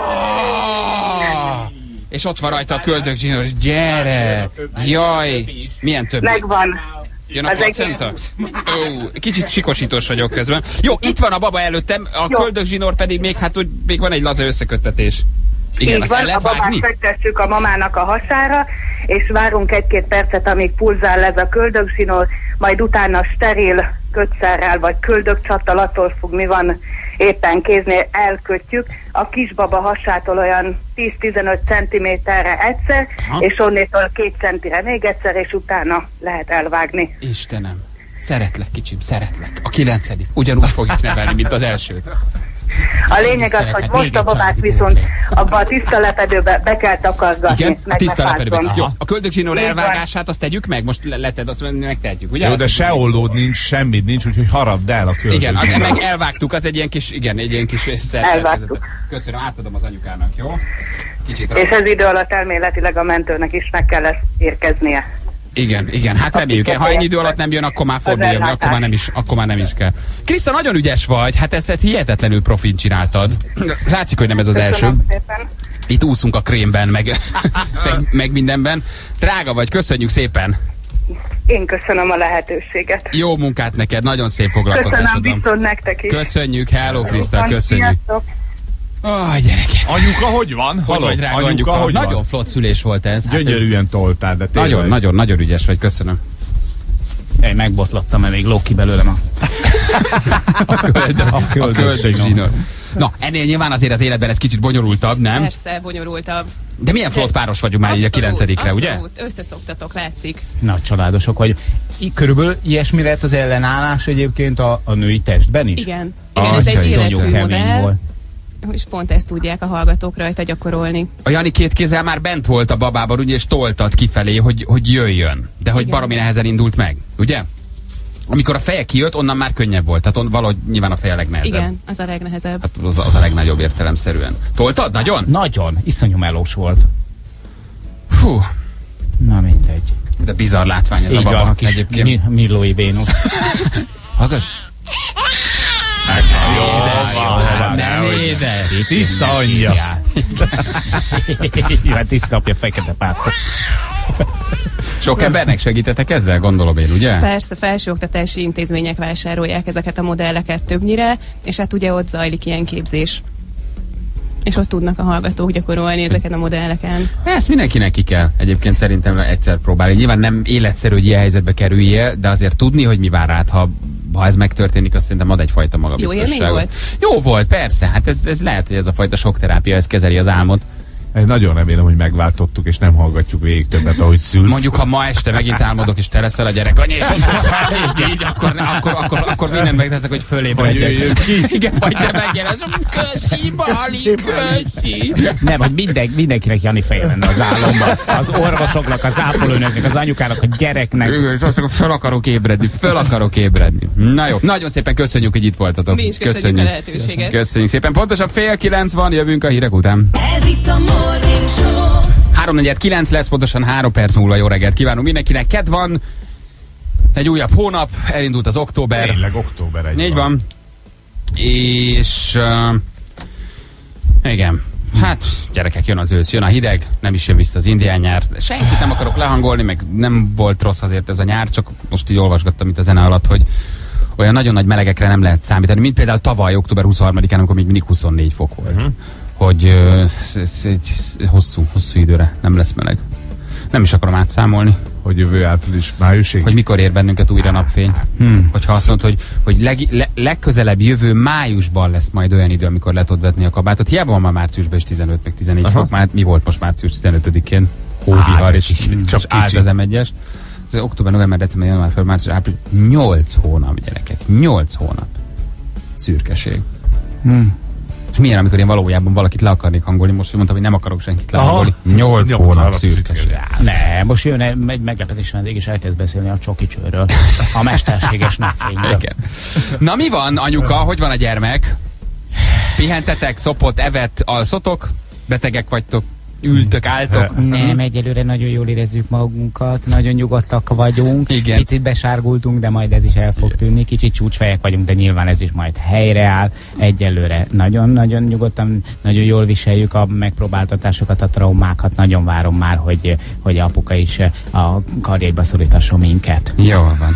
Ah, és ott van rajta a köldögzsinór, gyere! Jaj, milyen több? Megvan. Jön a Az placenta? Ó, kicsit sikosítós vagyok közben. Jó, itt van a baba előttem, a Jó. köldögzsinór pedig még, hát úgy, még van egy laza összeköttetés. Igen, Így azt el van, a lehet vágni? babát fektesszük a mamának a hasára, és várunk egy-két percet, amíg pulzál ez a köldögzsinór, majd utána steril kötszerrel, vagy köldögcsattal, attól függ, mi van éppen kéznél, elkötjük a kisbaba hasától olyan tíz-tizenöt centiméterre egyszer, Aha. és onnétól két centire még egyszer, és utána lehet elvágni. Istenem, szeretlek kicsim, szeretlek. A kilencedik. Ugyanúgy fogjuk nevelni, mint az elsőt. A lényeg az, hogy most a babát viszont abba a tiszta lepedőbe be kell takargatni. Igen, a meg tiszta ne lepedőben. fázzon. Jó, a köldögzsinór Így van. elvágását azt tegyük meg? Most le- leted, azt megtehetjük, ugye? Jó, Azt de se ollód nincs, semmit nincs, úgyhogy harabd el a Igen, köldögzsinórt. meg elvágtuk, az egy ilyen kis, igen, egy ilyen kis szerkezetet. Köszönöm, átadom az anyukának, jó? Kicsit És ez idő alatt elméletileg a mentőnek is meg kell ezt érkeznie. Igen, igen, hát reméljük. Ha ennyi idő alatt nem jön, akkor már forduljon, ellátás. akkor már nem is, akkor már nem is kell. Kriszta, nagyon ügyes vagy, hát ezt, ezt hihetetlenül profin csináltad. Látszik, hogy nem ez az első. Köszönöm szépen. Itt úszunk a krémben, meg, meg, meg mindenben. Drága vagy, köszönjük szépen. Én köszönöm a lehetőséget. Jó munkát neked, nagyon szép Köszönöm foglalkozásod van. viszont nektek is. Köszönjük, hello Kriszta, köszönjük. Sziasztok. Ó, gyerekek. Anyuka, hogy van? Hogy vagy, drága anyuka? anyuka, hogy Nagyon van? flott szülés volt ez. Hát Gyönyörűen toltál, de tényleg. Nagyon, nagyon, nagyon ügyes vagy, köszönöm. Én megbotlottam, mert még lók ki belőlem a, A köldög, a köldög köldög zsinór. zsinór. Na, ennél nyilván azért az életben ez kicsit bonyolultabb, nem? Persze, bonyolultabb. De milyen flott páros vagyunk már abszolút, így a kilencedikre, ugye? Abszolút, összeszoktatok, látszik. Na, csodálosok vagy. I, körülbelül ilyesmi lett az ellenállás egyébként a, a női testben is? Igen, Igen ez egy életű modell. Volt. És pont ezt tudják a hallgatók rajta gyakorolni. A Jani két kézzel már bent volt a babában, ugye, és toltad kifelé, hogy, hogy jöjjön. De hogy igen, baromi nehezen indult meg, ugye? Amikor a feje kijött, onnan már könnyebb volt. Tehát on, valahogy nyilván a feje a legnehezebb. Igen, az a legnehezebb. Hát az, az a legnagyobb értelemszerűen. Toltad? Nagyon? Nagyon. Iszonyú melós volt. Fú. Na mindegy. De bizarr látvány ez így a baba. Van, kis egyébként. Mi, Millói Vénusz. Hallgass. Nem édes. Tiszta anyja. Ja, tiszta apja, fekete pártok. Sok embernek segítetek ezzel, gondolom én, ugye? Persze, felsőoktatási intézmények vásárolják ezeket a modelleket többnyire, és hát ugye ott zajlik ilyen képzés. És ott tudnak a hallgatók gyakorolni ezeken a modelleken. Ezt mindenkinek ki kell egyébként szerintem egyszer próbálni. Nyilván nem életszerű, hogy ilyen helyzetbe kerüljél, de azért tudni, hogy mi vár rád, ha, ha ez megtörténik, azt szerintem ad egyfajta magabiztosságot. Jó élmény volt? Jó volt, persze. Hát ez, ez lehet, hogy ez a fajta sokterápia, ez kezeli az álmot. Én nagyon remélem, hogy megváltottuk, és nem hallgatjuk végig többet, ahogy szülsz. Mondjuk, ha ma este megint álmodok, és te leszel a gyerek, annyi, és így, akkor, akkor, akkor, akkor mindent megteszek, hogy fölébredjek. Igen, vagy te megjelensz. Köszi, Bali, köszi. Nem, hogy minden, mindenkinek Jani feje lenne az álomban. Az orvosoknak, az ápolónőknek, az anyukának, a gyereknek. És azt mondom, föl akarok ébredni, föl akarok ébredni. Na jó, nagyon szépen köszönjük, hogy itt voltatok. Mi is köszönjük, köszönjük a lehetőséget. Köszönjük szépen. Pontosan fél kilenc van, jövünk a hírek után. Ez itt a Morning Show. három negyven kilenc lesz, pontosan három perc múlva. Jó reggelt kívánunk mindenkinek. Kedd van, egy újabb hónap, elindult az október. Tényleg október egy Így van. van. És uh, igen, hát gyerekek, jön az ősz, jön a hideg, nem is jön vissza az indián nyár. Senkit nem akarok lehangolni, meg nem volt rossz azért ez a nyár, csak most így olvasgattam itt a zene alatt, hogy olyan nagyon nagy melegekre nem lehet számítani, mint például tavaly október huszonharmadikán, amikor még mindig huszonnégy fok volt. Uh-huh. Hogy uh, ez egy hosszú, hosszú időre nem lesz meleg. Nem is akarom átszámolni. Hogy jövő április, májusig? Hogy mikor ér bennünket újra napfény. Hmm. Hogyha azt mondod, hogy, hogy leg, le, legközelebb jövő májusban lesz majd olyan idő, amikor le tudod vetni a kabátot. Hiába van már márciusban is tizenöt meg tizennégy Aha. fok. Már mi volt most március tizenötödikén? Hóvihar, és, és állt az em egyes. Ez október, november, december, január, február, március, április. nyolc hónap, gyerekek. nyolc hónap. Szürkeség. Hmm. És milyen, amikor én valójában valakit le akarnék hangolni, most mondtam, hogy nem akarok senkit lehangolni. nyolc hónap szürkeség. Ne, most jön egy meglepetés vendég, és elkezd beszélni a csokicsőről. A mesterséges napfényről. Na mi van, anyuka? Hogy van a gyermek? Pihentetek, szopott, evett, alszotok? Betegek vagytok? Ültök, álltok? Nem, egyelőre nagyon jól érezzük magunkat, nagyon nyugodtak vagyunk. Igen. Picit besárgultunk, de majd ez is el fog tűnni. Kicsit csúcsfejek vagyunk, de nyilván ez is majd helyreáll. Egyelőre nagyon-nagyon nyugodtan, nagyon jól viseljük a megpróbáltatásokat, a traumákat. Nagyon várom már, hogy, hogy apuka is a karjaiba szorítasson minket. Jól van.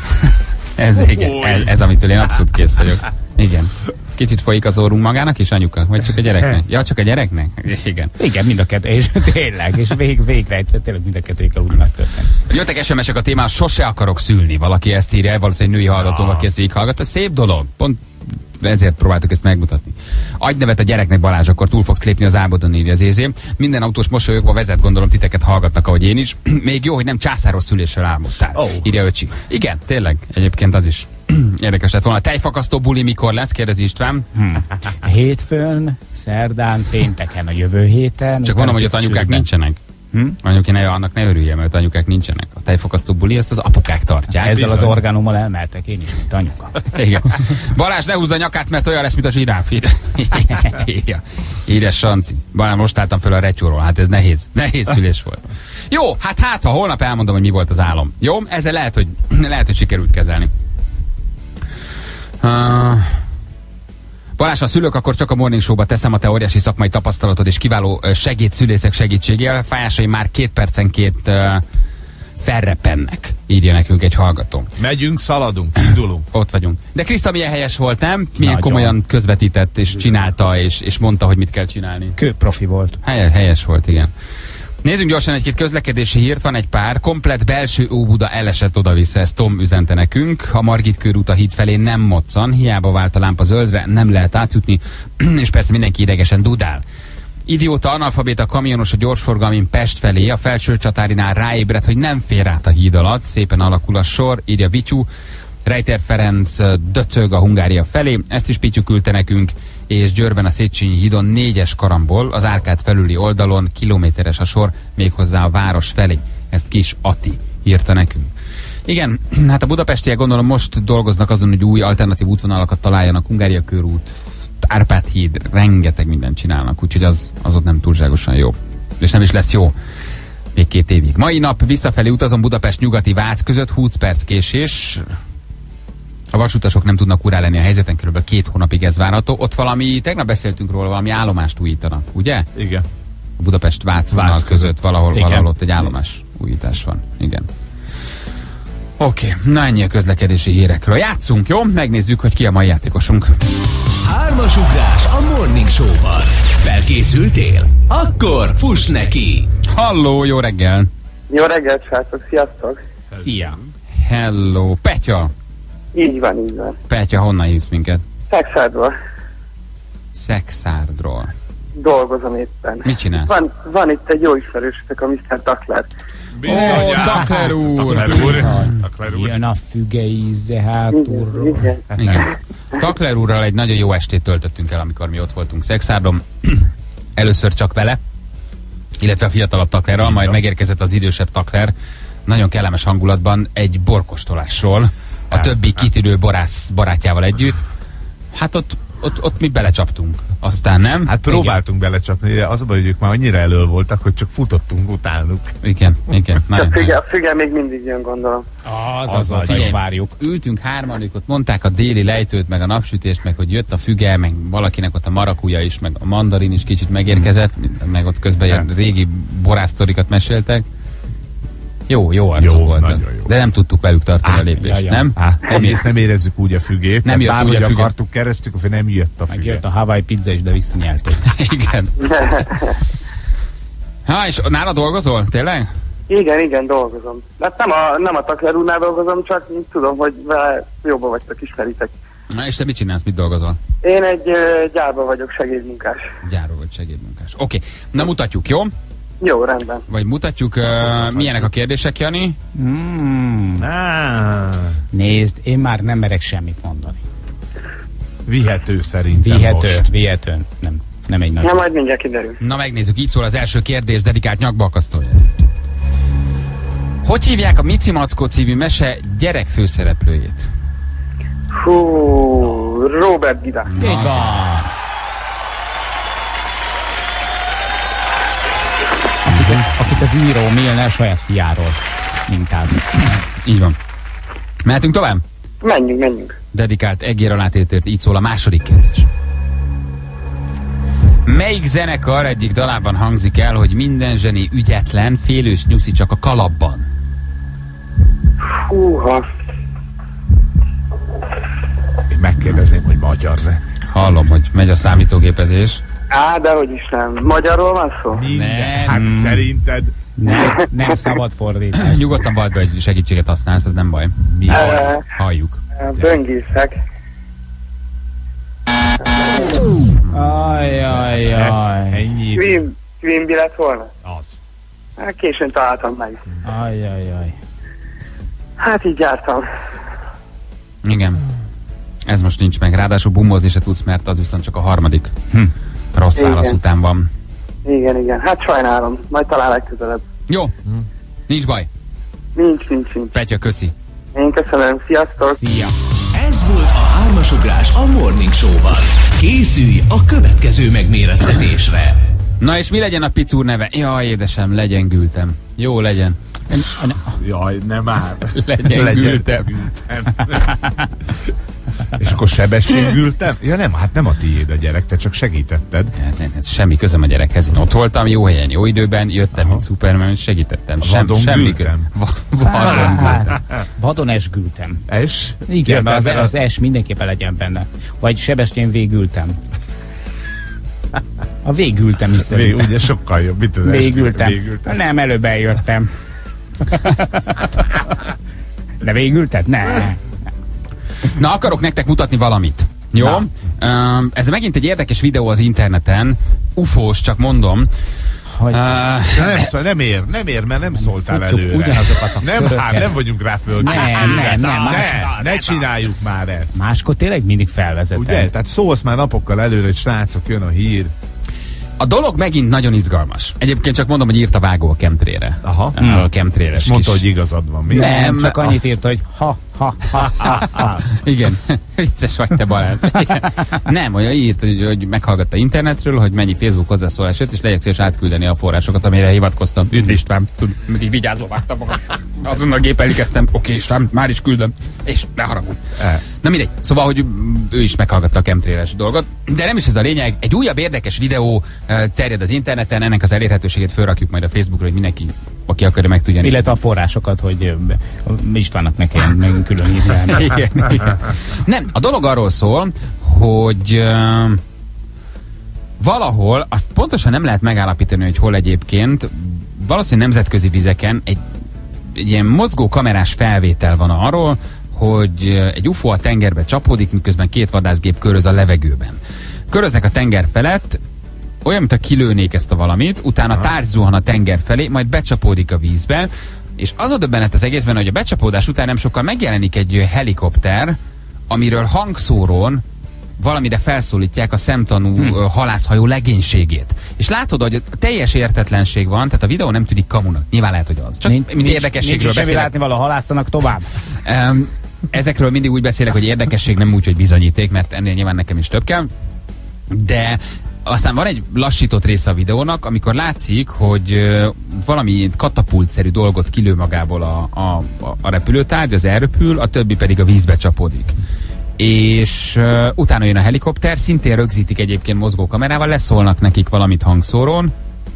Ez, igen, ez, ez, amitől én abszolút kész vagyok. Igen. Kicsit folyik az órunk magának is, anyuka? Vagy csak a gyereknek? Ja, csak a gyereknek? Igen. Igen, mind a kettő, és tényleg, és vég, végre egyszer tényleg mind a kettőjükkel ugyanazt történt. Jöttek es em esek a témán, sose akarok szülni. Valaki ezt írja, valószínűleg női hallgató, aki ezt végighallgatta. Szép dolog. Pont ezért próbáltuk ezt megmutatni. Adj nevet a gyereknek, Balázs, akkor túl fogsz lépni az ábodon, írja az Ézé. Minden autós mosolyogva vezet, gondolom titeket hallgatnak, ahogy én is. Még jó, hogy nem császáros szüléssel álmodtál. Oh. Írja öcsi. Igen, tényleg, egyébként az is érdekes lett volna. A tejfakasztó buli mikor lesz, kérdezi István. Hmm. Hétfőn, szerdán, pénteken, a jövő héten. Csak mondom, hogy ott anyukák nincsenek. Hm? Anyuki, ne, annak ne örüljem, mert anyukák nincsenek. A tejfakasztó buli, ezt az apukák tartják. Ezzel bizony. Az orgánummal elmeltek én is, mint anyuka. Igen. Balázs, ne húzza a nyakát, mert olyan lesz, mint a zsiráf. Édes Sanci. Balázs, most álltam föl a retyóról. Hát ez nehéz. Nehéz szülés volt. Jó, hát hát, ha holnap elmondom, hogy mi volt az álom. Jó? Ezzel lehet, hogy, lehet, hogy sikerült kezelni. Uh... Balázs, ha szülök, akkor csak a Morning Show-ba teszem a te óriási szakmai tapasztalatod és kiváló segédszülészek segítségével. Fájásai már két percenként uh, felrepennek, írja nekünk egy hallgató. Megyünk, szaladunk, indulunk. Ott vagyunk. De Kriszta milyen helyes volt, nem? Milyen Nagyon. komolyan közvetített és csinálta, és, és mondta, hogy mit kell csinálni. Kőprofi volt. Helyes, helyes volt, igen. Nézzünk gyorsan egy-két közlekedési hírt, van egy pár. Komplet belső Óbuda elesett oda-vissza, ezt Tom üzente nekünk. A Margit körút a híd felé nem moccan, hiába vált a lámpa zöldre, nem lehet átjutni, és persze mindenki idegesen dudál. Idióta analfabéta kamionos a gyorsforgalmin Pest felé, a Felsőcsatárinál ráébredt, hogy nem fér át a híd alatt, szépen alakul a sor, írja Vityú. Rejter Ferenc döcög a Hungária felé, ezt is Pityu küldte nekünk, és Győrben a Széchenyi hídon négyes karambol, az Árkád felüli oldalon kilométeres a sor, méghozzá a város felé. Ezt Kis Ati írta nekünk. Igen, hát a budapestiek gondolom most dolgoznak azon, hogy új alternatív útvonalakat találjanak, Hungária körút, Árpád híd, rengeteg mindent csinálnak, úgyhogy az, az ott nem túlságosan jó. És nem is lesz jó még két évig. Mai nap visszafelé utazom Budapest nyugati Vác között, húsz perc késés. A vasutasok nem tudnak urá lenni a helyzeten, körülbelül két hónapig ez várható. Ott valami, tegnap beszéltünk róla, valami állomást újítanak, ugye? Igen. A Budapest-Vác vonal között, között valahol, valahol ott egy állomás újítás van. Igen. Oké, okay. Na ennyi a közlekedési hírekről. Játszunk, jó? Megnézzük, hogy ki a mai játékosunk. Hármas ugrás a Morning Show-ban. Felkészültél? Akkor fuss neki! Halló, jó reggel! Jó reggelt, srácok, sziasztok! Szia! Hello, Petya! Így van, így van. Petya, honnan hívsz minket? Szexárdról. Szexárdról. Dolgozom éppen. Mit csinálsz? Van, van itt egy jó ismerősötök, a miszter Takler. Ó, Takler úr! Takler úr! Jön a füge íze hátulról. Igen, igen. Igen. Takler úrral egy nagyon jó estét töltöttünk el, amikor mi ott voltunk Szexárdon. Először csak vele, illetve a fiatalabb Taklerral, majd megérkezett az idősebb Takler. Nagyon kellemes hangulatban egy borkostolásról. A többi kitűnő borász barátjával együtt. Hát ott, ott, ott mi belecsaptunk. Aztán nem? Hát próbáltunk igen. belecsapni, de az a baj, hogy ők már annyira elől voltak, hogy csak futottunk utánuk. Igen, igen. A füge, a füge még mindig jön, gondolom. Az, az, az, is várjuk. Ültünk hárman, ők ott mondták a déli lejtőt, meg a napsütést, meg hogy jött a füge, meg valakinek ott a marakuja is, meg a mandarin is kicsit megérkezett, meg ott közben ilyen régi borásztorikat meséltek. Jó, jó arcok jó, voltak. Jó. De nem tudtuk velük tartani Á, a lépést, ja, ja. nem? Á, egész nem érezzük úgy a fügét. Nem jött bár, úgy a fügét. akartuk, kerestük, hogy nem jött a füge. Meg jött a Hawaii pizza is, de visszanyelték. Igen. Ha, és nála dolgozol? Tényleg? Igen, igen, dolgozom. Hát nem a, nem a Takler úrnál dolgozom, csak tudom, hogy vele jobban vagytok, ismeritek. Na, és te mit csinálsz, mit dolgozol? Én egy uh, gyárban vagyok, segédmunkás. Gyárban vagy segédmunkás. Oké, okay. Na mutatjuk, jó? Jó, rendben. Vagy mutatjuk, uh, milyenek a kérdések, Jani? Mm. Ah. Nézd, én már nem merek semmit mondani. Vihető szerintem Vihető, most. vihető. Nem, nem egy nagy. Na, majd mindjárt kiderül. Na, megnézzük, így szól az első kérdés, dedikált Nyakbalkasztól. Hogy hívják a Mici Mackó című mese gyerek főszereplőjét? Hú, Robert Gida. Így van. Akit, akit az író Milner saját fiáról mintázott. Így van. Mehetünk tovább? Menjünk, menjünk. Dedikált Egér alátétért, így szól a második kérdés. Melyik zenekar egyik dalában hangzik el, hogy minden zseni ügyetlen, félős nyuszi csak a kalapban? Húha. Én megkérdezném, hogy magyar zenekar. Hallom, hogy megy a számítógépezés. Á, dehogy is nem. Magyarról van szó? Minden. Hát szerinted... Nem, nem szabad fordítani. Nyugodtan vald be, hogy segítséget használsz, az nem baj. Mi uh, halljuk. Böngészek. Ajjajjaj. Ennyi. Queen, Queen lett volna? Az. Hát későn találtam meg. Ajjajjaj. Hát így jártam. Igen. Ez most nincs meg. Ráadásul bumozni se tudsz, mert az viszont csak a harmadik hm. rossz igen. válasz után van. Igen, igen. Hát sajnálom. Majd talán legközelebb. Jó. Hm. Nincs baj. Nincs, nincs, nincs. Petya, köszi. Én köszönöm. Sziasztok. Szia. Ez volt a hármas ugrás a Morning Show-ban. Készülj a következő megmérettetésre. Na és mi legyen a picúr neve? Jaj, édesem, legyengültem. Jó, legyen. Jaj, nem már. Legyengültem. És akkor sebességültem? Ja nem, hát nem a tiéd a gyerek, te csak segítetted. Hát, hát semmi közöm a gyerekhez. Én ott voltam, jó helyen, jó időben, jöttem, mint Superman, segítettem. Sem, vadon semmi gültem. Vadon gültem. Vadon esgültem. Es? Igen, az, az es mindenképpen legyen benne. Vagy Sebestyén végültem. A végültem is szerintem. Vég, ugye sokkal jobb, mint az végültem. végültem. Nem, előbb eljöttem. De végülted? Ne. Na, akarok nektek mutatni valamit. Jó? Uh, ez megint egy érdekes videó az interneten. Ufós, csak mondom. Hogy... Uh, nem, szól, nem ér, nem ér, mert nem szóltál előre. Nem, hát nem vagyunk rá föl. Nem, nem, nem, nem, ne, ne csináljuk már ezt. Máskor tényleg mindig felvezeted. Ugye? Tehát szólsz már napokkal előre, hogy srácok, jön a hír. A dolog megint nagyon izgalmas. Egyébként csak mondom, hogy írt a vágó a chemtrailre. Aha. A chemtrailres. Mondta, hogy igazad van. Mi? Nem, nem, csak annyit azt... írt, hogy ha, ha, ha, ha, ha. Igen. Vicces vagy te, Balázs. Nem, olyan írt, hogy, hogy meghallgatta internetről, hogy mennyi Facebook hozzászólás jött, és legyek szíves átküldeni a forrásokat, amire hivatkoztam. Üdv István. Tud, még vigyázva vágtam magam. Azonnal géppel kezdtem. Oké, István, már is küldöm. És ne haragudj. Na mindegy. Szóval, hogy ő is meghallgatta a chemtrailres dolgot. De nem is ez a lényeg. Egy újabb érdekes videó terjed az interneten, ennek az elérhetőségét felrakjuk majd a Facebookra, hogy mindenki, aki akarja, meg tudja. Illetve a forrásokat, hogy Istvánnak ne kelljen meg külön írni. Igen, igen. Nem, a dolog arról szól, hogy uh, valahol, azt pontosan nem lehet megállapítani, hogy hol egyébként, valószínűleg nemzetközi vizeken egy, egy ilyen mozgó kamerás felvétel van arról, hogy egy u f o a tengerbe csapódik, miközben két vadászgép köröz a levegőben. Köröznek a tenger felett, olyan, mint a kilőnék ezt a valamit, utána tárgy zuhan a tenger felé, majd becsapódik a vízbe, és az a döbbenet az egészben, hogy a becsapódás után nem sokkal megjelenik egy helikopter, amiről hangszórón valamire felszólítják a szemtanú hmm. halászhajó legénységét. És látod, hogy teljes értetlenség van, tehát a videó nem tűnik kamunak. Nyilván lehet, hogy az. Csak nincs, mindig érdekességről beszélek. Nincs látni való, halászanak tovább. Um, ezekről mindig úgy beszélek, hogy érdekesség, nem úgy, hogy bizonyíték, mert ennél nyilván nekem is több kell. De aztán van egy lassított része a videónak, amikor látszik, hogy uh, valami katapultszerű dolgot kilő magából a, a, a repülőtárgy, az elröpül, a többi pedig a vízbe csapódik. És uh, utána jön a helikopter, szintén rögzítik egyébként mozgó kamerával, leszólnak nekik valamit hangszórón,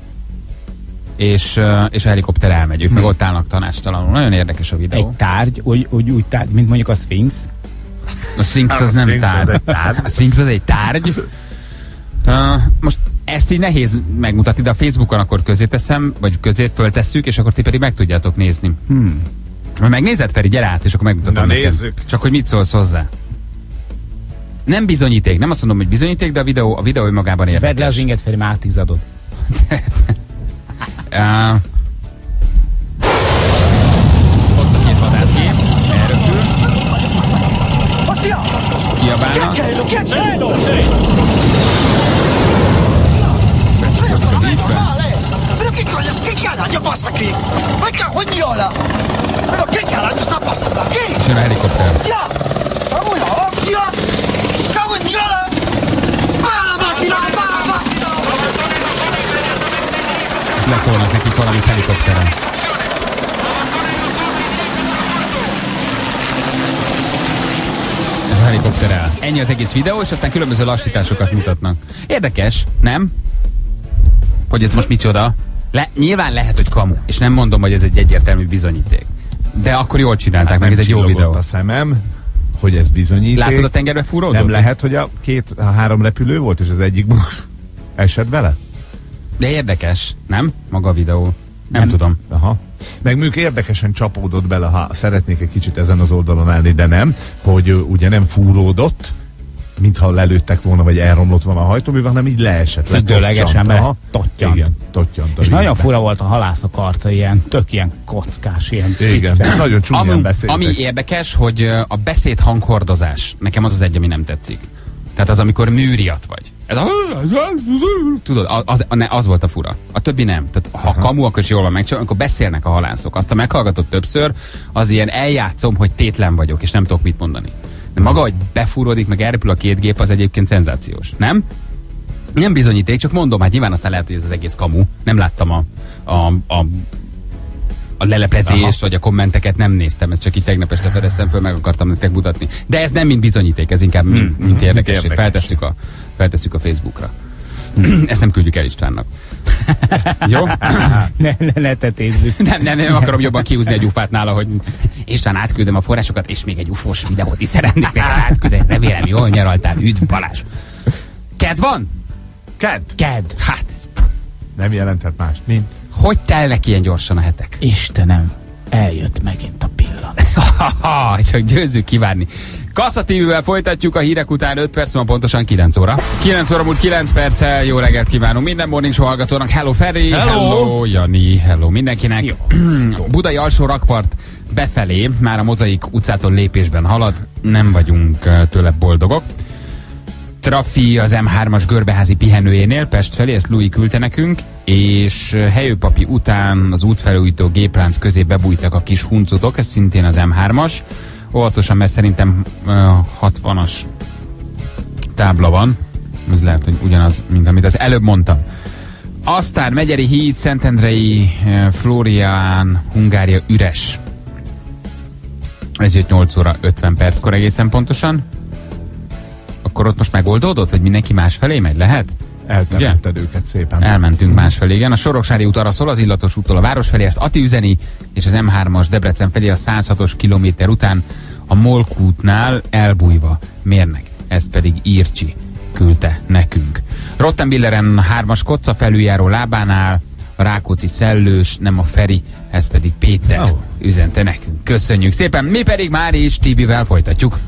és, uh, és a helikopter elmegy, ők hmm. meg ott állnak tanácstalanul. Nagyon érdekes a videó. Egy tárgy, úgy, úgy, úgy tárgy, mint mondjuk a Sphinx. A Sphinx az nem tárgy. A Sphinx az egy tárgy. Uh, most ezt így nehéz megmutatni, de a Facebookon akkor közé teszem, vagy közé föltesszük, és akkor ti pedig meg tudjátok nézni. Hmm. Megnézed, Feri, gyere át, és akkor megmutatom neked. Csak hogy mit szólsz hozzá. Nem bizonyíték, nem azt mondom, hogy bizonyíték, de a videó, a videó önmagában érdekes. Vedd le az inget, Feri, már átizadod. uh, ott a két vadászgép, elröpül. Kiabálnak. Becsapódik a vízbe. És jön a helikopter. És leszólnak nekik valamit helikopteren. Ez a helikopter el. Ennyi az egész videó, és aztán különböző lassításokat mutatnak. Érdekes, nem? Hogy ez most micsoda? Le, nyilván lehet, hogy kamu, és nem mondom, hogy ez egy egyértelmű bizonyíték. De akkor jól csinálták, hát meg ez egy jó videó. A szemem, hogy ez bizonyíték. Látod, a tengerbe fúródott? Nem lehet, hogy a két, a három repülő volt, és az egyik esett bele? De érdekes, nem? Maga a videó. Nem, nem tudom. Aha. Meg mondjuk érdekesen csapódott bele, ha szeretnék egy kicsit ezen az oldalon állni, de nem, hogy ugye nem fúródott, mintha lelőttek volna, vagy elromlott volna a hajtóművel, hanem így leesett. Függőlegesen be tottyant. Igen, tottyant. És nagyon fura volt a halászok arca, ilyen, tök ilyen kockás, ilyen igen, nagyon csúnyán ami, beszéltek. Ami érdekes, hogy a beszéd hanghordozás, nekem az az egy, ami nem tetszik. Tehát az, amikor műriat vagy. Ez a... Tudod, az, az, az volt a fura. A többi nem. Tehát ha aha. kamu, akkor is jól van megcsinálva, amikor beszélnek a halászok. Azt a meghallgatott többször, az ilyen eljátszom, hogy tétlen vagyok, és nem tudok mit mondani. De maga, hogy befúródik, meg elrepül a két gép, az egyébként szenzációs. Nem? Nem bizonyíték, csak mondom, hát nyilván aztán lehet, hogy ez az egész kamu. Nem láttam a, a, a, a leleplezést, vagy a kommenteket nem néztem, ezt csak így tegnap este fedeztem föl, meg akartam nektek mutatni. De ez nem mint bizonyíték, ez inkább mint, mint, mint érdekesség. Érdekes. Feltesszük a, feltesszük a Facebookra. Ezt nem küldjük el Istvánnak. Jó? Ne, ne, ne tetézzük. Nem, nem, nem akarom jobban kiúzni egy ufát nála, hogy István, átküldöm a forrásokat, és még egy ufós videót is szeretnék neked átküldeni. Remélem, jól nyaraltál. Üdv, Balázs. Kedv van? Kedd. Kedd. Hát ez... Nem jelenthet más, mint? Hogy telnek ilyen gyorsan a hetek? Istenem, eljött megint a pillanat. Ha-ha, csak győzzük kivárni. Kassa té vével folytatjuk a hírek után öt perc, van pontosan kilenc óra. kilenc óra múlt kilenc perccel, jó reggelt kívánunk minden Morning Show hallgatónak. Hello Feri, hello, hello Jani, hello mindenkinek. Budai alsó rakpart befelé, már a Mozaik utcától lépésben halad, nem vagyunk tőle boldogok. Trafi az em hármas Görbeházi pihenőjénél, Pest felé, ezt Louis küldte nekünk, és Helyőpapi után az útfelújító géplánc közé bebújtak a kis huncutok, ez szintén az em hármas. Óvatosan, mert szerintem uh, hatvanas tábla van. Ez lehet, hogy ugyanaz, mint amit az előbb mondtam. Aztán Megyeri híd, Szentendrei, uh, Flórián, Hungária üres. Ez jött nyolc óra ötven perckor egészen pontosan. Akkor ott most megoldódott, hogy mindenki másfelé megy? Lehet? Eltemetted őket szépen. Elmentünk másfelé, igen. A Soroksári út arra szól, az Illatos úttól a város felé, ezt Ati üzeni, és az em hármas Debrecen felé a száz hatos kilométer után a Molkútnál elbújva mérnek. Ez pedig Írcsi küldte nekünk. Rottenbilleren hármas Kocca felüljáró lábánál, a Rákóczi Szellős, nem a Feri, ez pedig Péter oh. üzente nekünk. Köszönjük szépen, mi pedig már is Tibivel folytatjuk.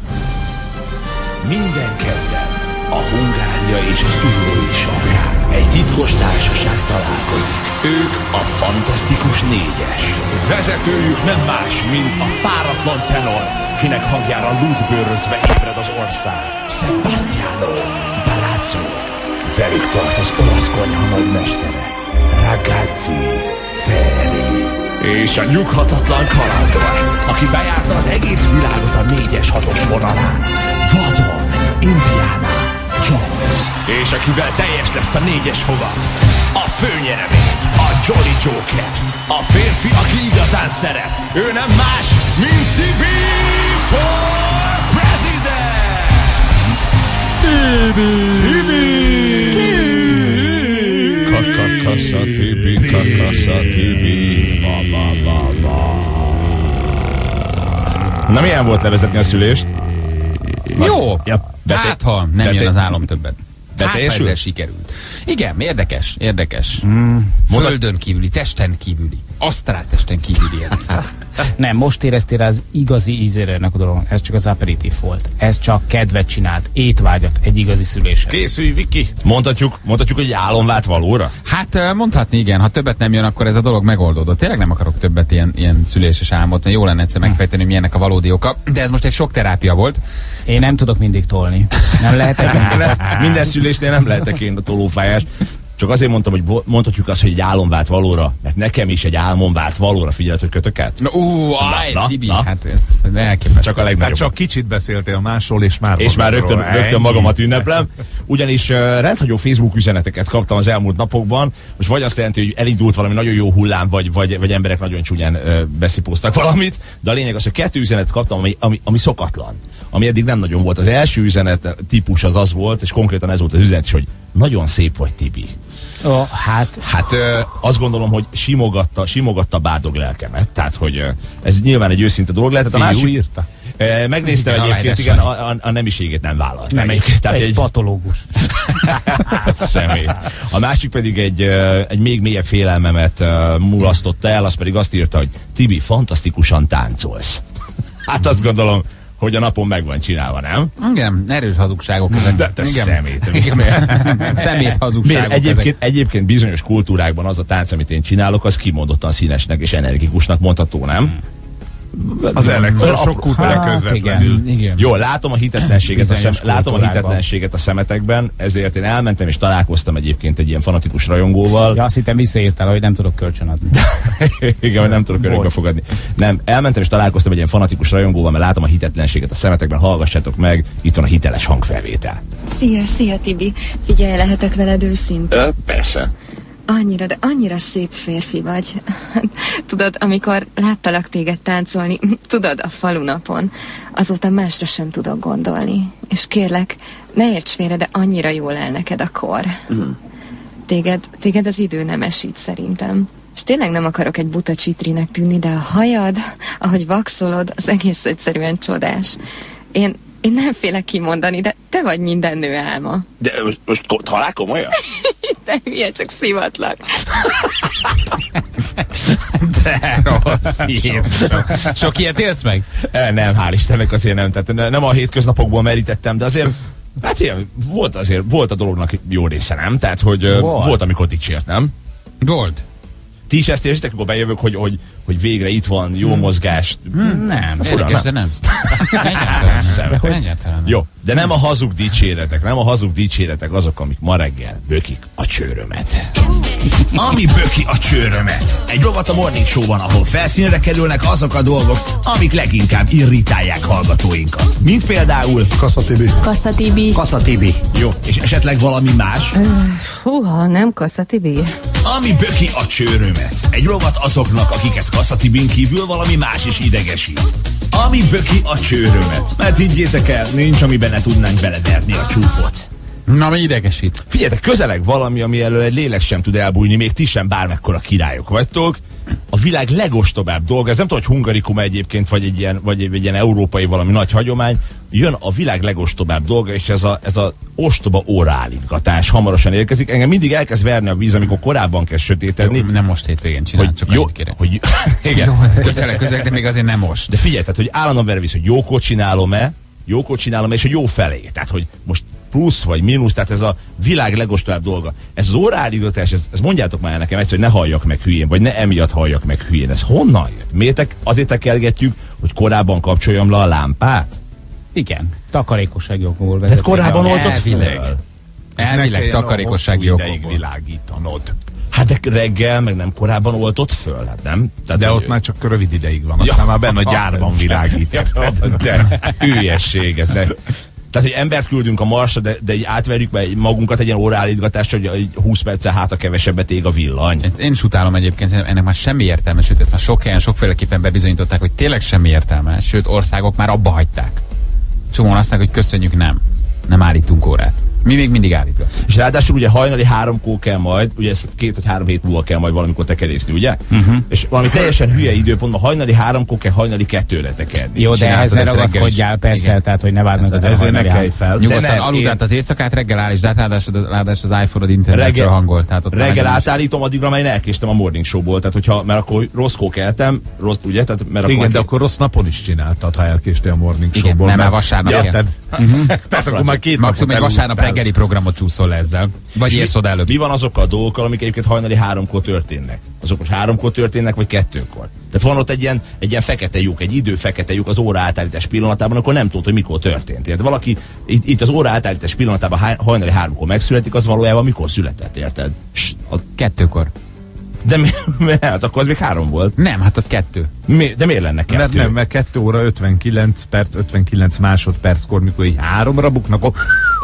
Minden kedden a Hungária és az Üllői sarkán egy titkos társaság találkozik. Ők a Fantasztikus Négyes. Vezetőjük nem más, mint a páratlan tenor, kinek hangjára lúdbőrözve ébred az ország. Sebastiano Balazzo. Velük tart az olasz konyha nagymestere, Ragazzi Feri. És a nyughatatlan kalandor, aki bejárta az egész világot a négyes hatos vonalán, Vadon Indiana Jones. És akivel teljes lesz a négyes fogat, a főnyeremény, a Jolly Joker, a férfi, aki igazán szeret. Ő nem más, mint Tibi for President! Tibi! Tibi! Kakakassa Tibi, kakassa Tibi, ba ba ba ba. Na, milyen volt levezetni a szülést? Jó, ja. hát ha nem jön az álom többet. Hát ha ezzel sikerült. Igen, érdekes, érdekes. Mm. Földön kívüli, testen kívüli, asztrál testen kívüli. Nem, most éreztél az igazi ízére ennek a dolog. Ez csak az aperitív volt. Ez csak kedvet csinált, étvágyat egy igazi szüléshez. Készülj, Viki! Mondhatjuk, mondhatjuk, hogy egy álom vált valóra? Hát mondhatni, igen. Ha többet nem jön, akkor ez a dolog megoldódott. Tényleg nem akarok többet ilyen, ilyen szüléses álmot, mert jó lenne egyszer megfejteni, hogy milyennek a valódi oka. De ez most egy sok terápia volt. Én nem tudok mindig tolni. Nem lehetek. Minden szülésnél nem lehetek én a tolófájás. Csak azért mondtam, hogy mondhatjuk azt, hogy egy álom vált valóra, mert nekem is egy álmom vált valóra, figyeled, hogy kötöket? No, ú, áj, Tibi, hát ez elképesztő. Csak a legnagyobb. Hát csak kicsit beszéltél másról, és már És már rögtön, rögtön magamat ünneplem. Ugyanis uh, rendhagyó Facebook üzeneteket kaptam az elmúlt napokban. Most vagy azt jelenti, hogy elindult valami nagyon jó hullám, vagy, vagy, vagy emberek nagyon csúnyán uh, beszipóztak valamit, de a lényeg az, hogy kettő üzenetet kaptam, ami, ami, ami szokatlan. Ami eddig nem nagyon volt. Az első üzenet típus az az volt, és konkrétan ez volt az üzenet is, hogy nagyon szép vagy, Tibi. Oh, hát hát ö, azt gondolom, hogy simogatta, simogatta bádog lelkemet. Tehát, hogy ö, ez nyilván egy őszinte dolog lehet. A másik írta. Ö, megnéztem igen, egyébként, igen, a, a, a nemiségét nem vállalt. Nem, egy, tehát egy, egy patológus. Szemét. A másik pedig egy, ö, egy még mélyebb félelmemet ö, mulasztotta el, az pedig azt írta, hogy Tibi, fantasztikusan táncolsz. Hát azt gondolom, hogy a napon meg van csinálva, nem? Igen, erős hazugságok ezek. De te igen. szemét. Igen. Szemét hazugságok egyébként, egyébként bizonyos kultúrákban az a tánc, amit én csinálok, az kimondottan színesnek és energikusnak mondható, nem? Az elektrosok után közvetlenül. Jó, látom a hitetlenséget a, szem, látom a hitetlenséget a szemetekben, ezért én elmentem és találkoztam egyébként egy ilyen fanatikus rajongóval. Ja, azt hittem visszaírtál, hogy nem tudok kölcsönadni. Igen, hogy nem tudok örökbe fogadni. Nem, elmentem és találkoztam egy ilyen fanatikus rajongóval, mert látom a hitetlenséget a szemetekben, hallgassátok meg, itt van a hiteles hangfelvétel. Szia, szia Tibi, figyelj, lehetek veled őszinte? Ö, persze. Annyira, de annyira szép férfi vagy. Tudod, amikor láttalak téged táncolni, tudod, a falunapon, azóta másra sem tudok gondolni. És kérlek, ne érts félre, de annyira jól áll neked a kor. Mm. Téged, téged az idő nem esít szerintem. És tényleg nem akarok egy buta csitrinek tűnni, de a hajad, ahogy vaxolod, az egész egyszerűen csodás. Én, Én nem félek kimondani, de te vagy minden nő álma. De most, most talál komolyan? Te hülye, csak szivatlak. De rossz, Jézusom. Sok ilyet élsz meg? E, nem, hál' Istennek azért nem. Tehát nem a hétköznapokból merítettem, de azért hát ilyen, volt azért, volt a dolognak jó része, nem? Tehát, hogy volt, volt amikor dicsért, nem? Volt. Ti is ezt érzitek, amikor bejövök, hogy, hogy, hogy végre itt van, jó hmm. mozgást? Hmm. Nem. Fura, Érdekes, nem? de nem. Egyáltalán. Egyáltalán. Jó, de nem a hazug dicséretek, nem a hazug dicséretek azok, amik ma reggel bökik a csőrömet. Ami böki a csőrömet. Egy rovat a Morning Show-ban, ahol felszínre kerülnek azok a dolgok, amik leginkább irritálják hallgatóinkat. Mint például Kassa Tibi. Kassa Tibi. Kassa Tibi. Jó, és esetleg valami más? Uh, húha, nem Kassa Tibi. Ami böki a csőrömet. Egy rovat azoknak, akiket Kassa Tibin kívül valami más is idegesít. Ami böki a csőrömet. Mert higgyétek el, nincs, amiben ne tudnánk beleverni a csúfot. Na, mi idegesít? Figyeljetek, közeleg valami, ami elől egy lélek sem tud elbújni, még ti sem bármekkora királyok vagytok. A világ legostobább dolga, ez nem tudom, hogy hungarikum egyébként, vagy egy ilyen, vagy egy ilyen európai valami nagy hagyomány, jön a világ legostobább dolga, és ez a, ez a ostoba óraállítgatás hamarosan érkezik. Engem mindig elkezd verni a víz, amikor korábban kezd sötétedni. Jó, nem most hétvégén csinál, csak jó, annyit kérek. hogy igen. Közelek, közelek, de még azért nem most. De figyelj, tehát, hogy állandóan verve víz, hogy jókot csinálom-e, jókot csinálom, és a jó felé. Tehát, hogy most plusz vagy mínusz, tehát ez a világ legostobább dolga. Ez az óraállítgatás, ez, ez mondjátok már nekem egyszer, hogy ne halljak meg hülyén, vagy ne emiatt halljak meg hülyén. Ez honnan jött? Miért azért tekergetjük, hogy korábban kapcsoljam le a lámpát? Igen, takarékossági okból vezették. Tehát korábban oltott elvileg. Elvileg takarékossági okból. világítanod. Hát de reggel, meg nem korábban oltott föl, hát nem? Tehát, de ott ő... már csak rövid ideig van, aztán ja, már benne a gyárban világít. Ja, de hülyesség ez. De. Tehát, hogy embert küldünk a Marsra, de, de így átverjük be magunkat egy ilyen óraállítgatást, hogy húsz perccel hát a kevesebbet ég a villany. Én is utálom egyébként, ennek már semmi értelme, sőt, ezt már sok helyen, sokféleképpen bebizonyították, hogy tényleg semmi értelme, sőt, országok már abba hagyták. Csomóan azt mondják, hogy köszönjük, nem. Nem állítunk órát. Mi még mindig állítgatunk. És ráadásul ugye hajnali háromkor kell majd, ugye ezt két vagy három hét múlva kell majd valamikor tekerészni, ugye? Uh-huh. És valami teljesen hülye időpontban hajnali háromkor kell hajnali kettőre tekerni. Jó, de ehhez ne ragaszkodjál, persze, igen. Tehát hogy ne várd meg az ezért ne kelj fel. Nyugodtan aludd át az éjszakát, reggel állítsd át, ráadásul az iPhone-od internetről hangolt. Tehát ott reggel átállítom addigra, már én elkéstem a Morning Show-ból, tehát hogyha, mert akkor rosszkor keltem, rossz, ugye? Tehát, mert igen, akkor de akkor rossz napon is csináltad, ha elkéstél a Morning igen, Show-ból. Nem, mert vasárnap kell. Tehát akkor már két maximum egy vasárnap reggeli programot csúszol le ezzel. Vagy érsz oda előbb. Mi van azokkal a dolgokkal, amik egyébként hajnali háromkor történnek? Azok most háromkor történnek, vagy kettőkor? Tehát van ott egy ilyen, egy ilyen fekete lyuk, egy idő fekete lyuk az óra átállítás pillanatában, akkor nem tudod, hogy mikor történt. Tehát valaki itt, itt az óra átállítás pillanatában hajnali háromkor megszületik, az valójában mikor született, érted? A... Kettőkor. De mi, mi, hát akkor az még három volt. Nem, hát az kettő. Mi, de miért lenne kettő? Mert nem, mert kettő óra ötvenkilenc perc, ötvenkilenc másodperckor, mikor így háromra buknak, akkor...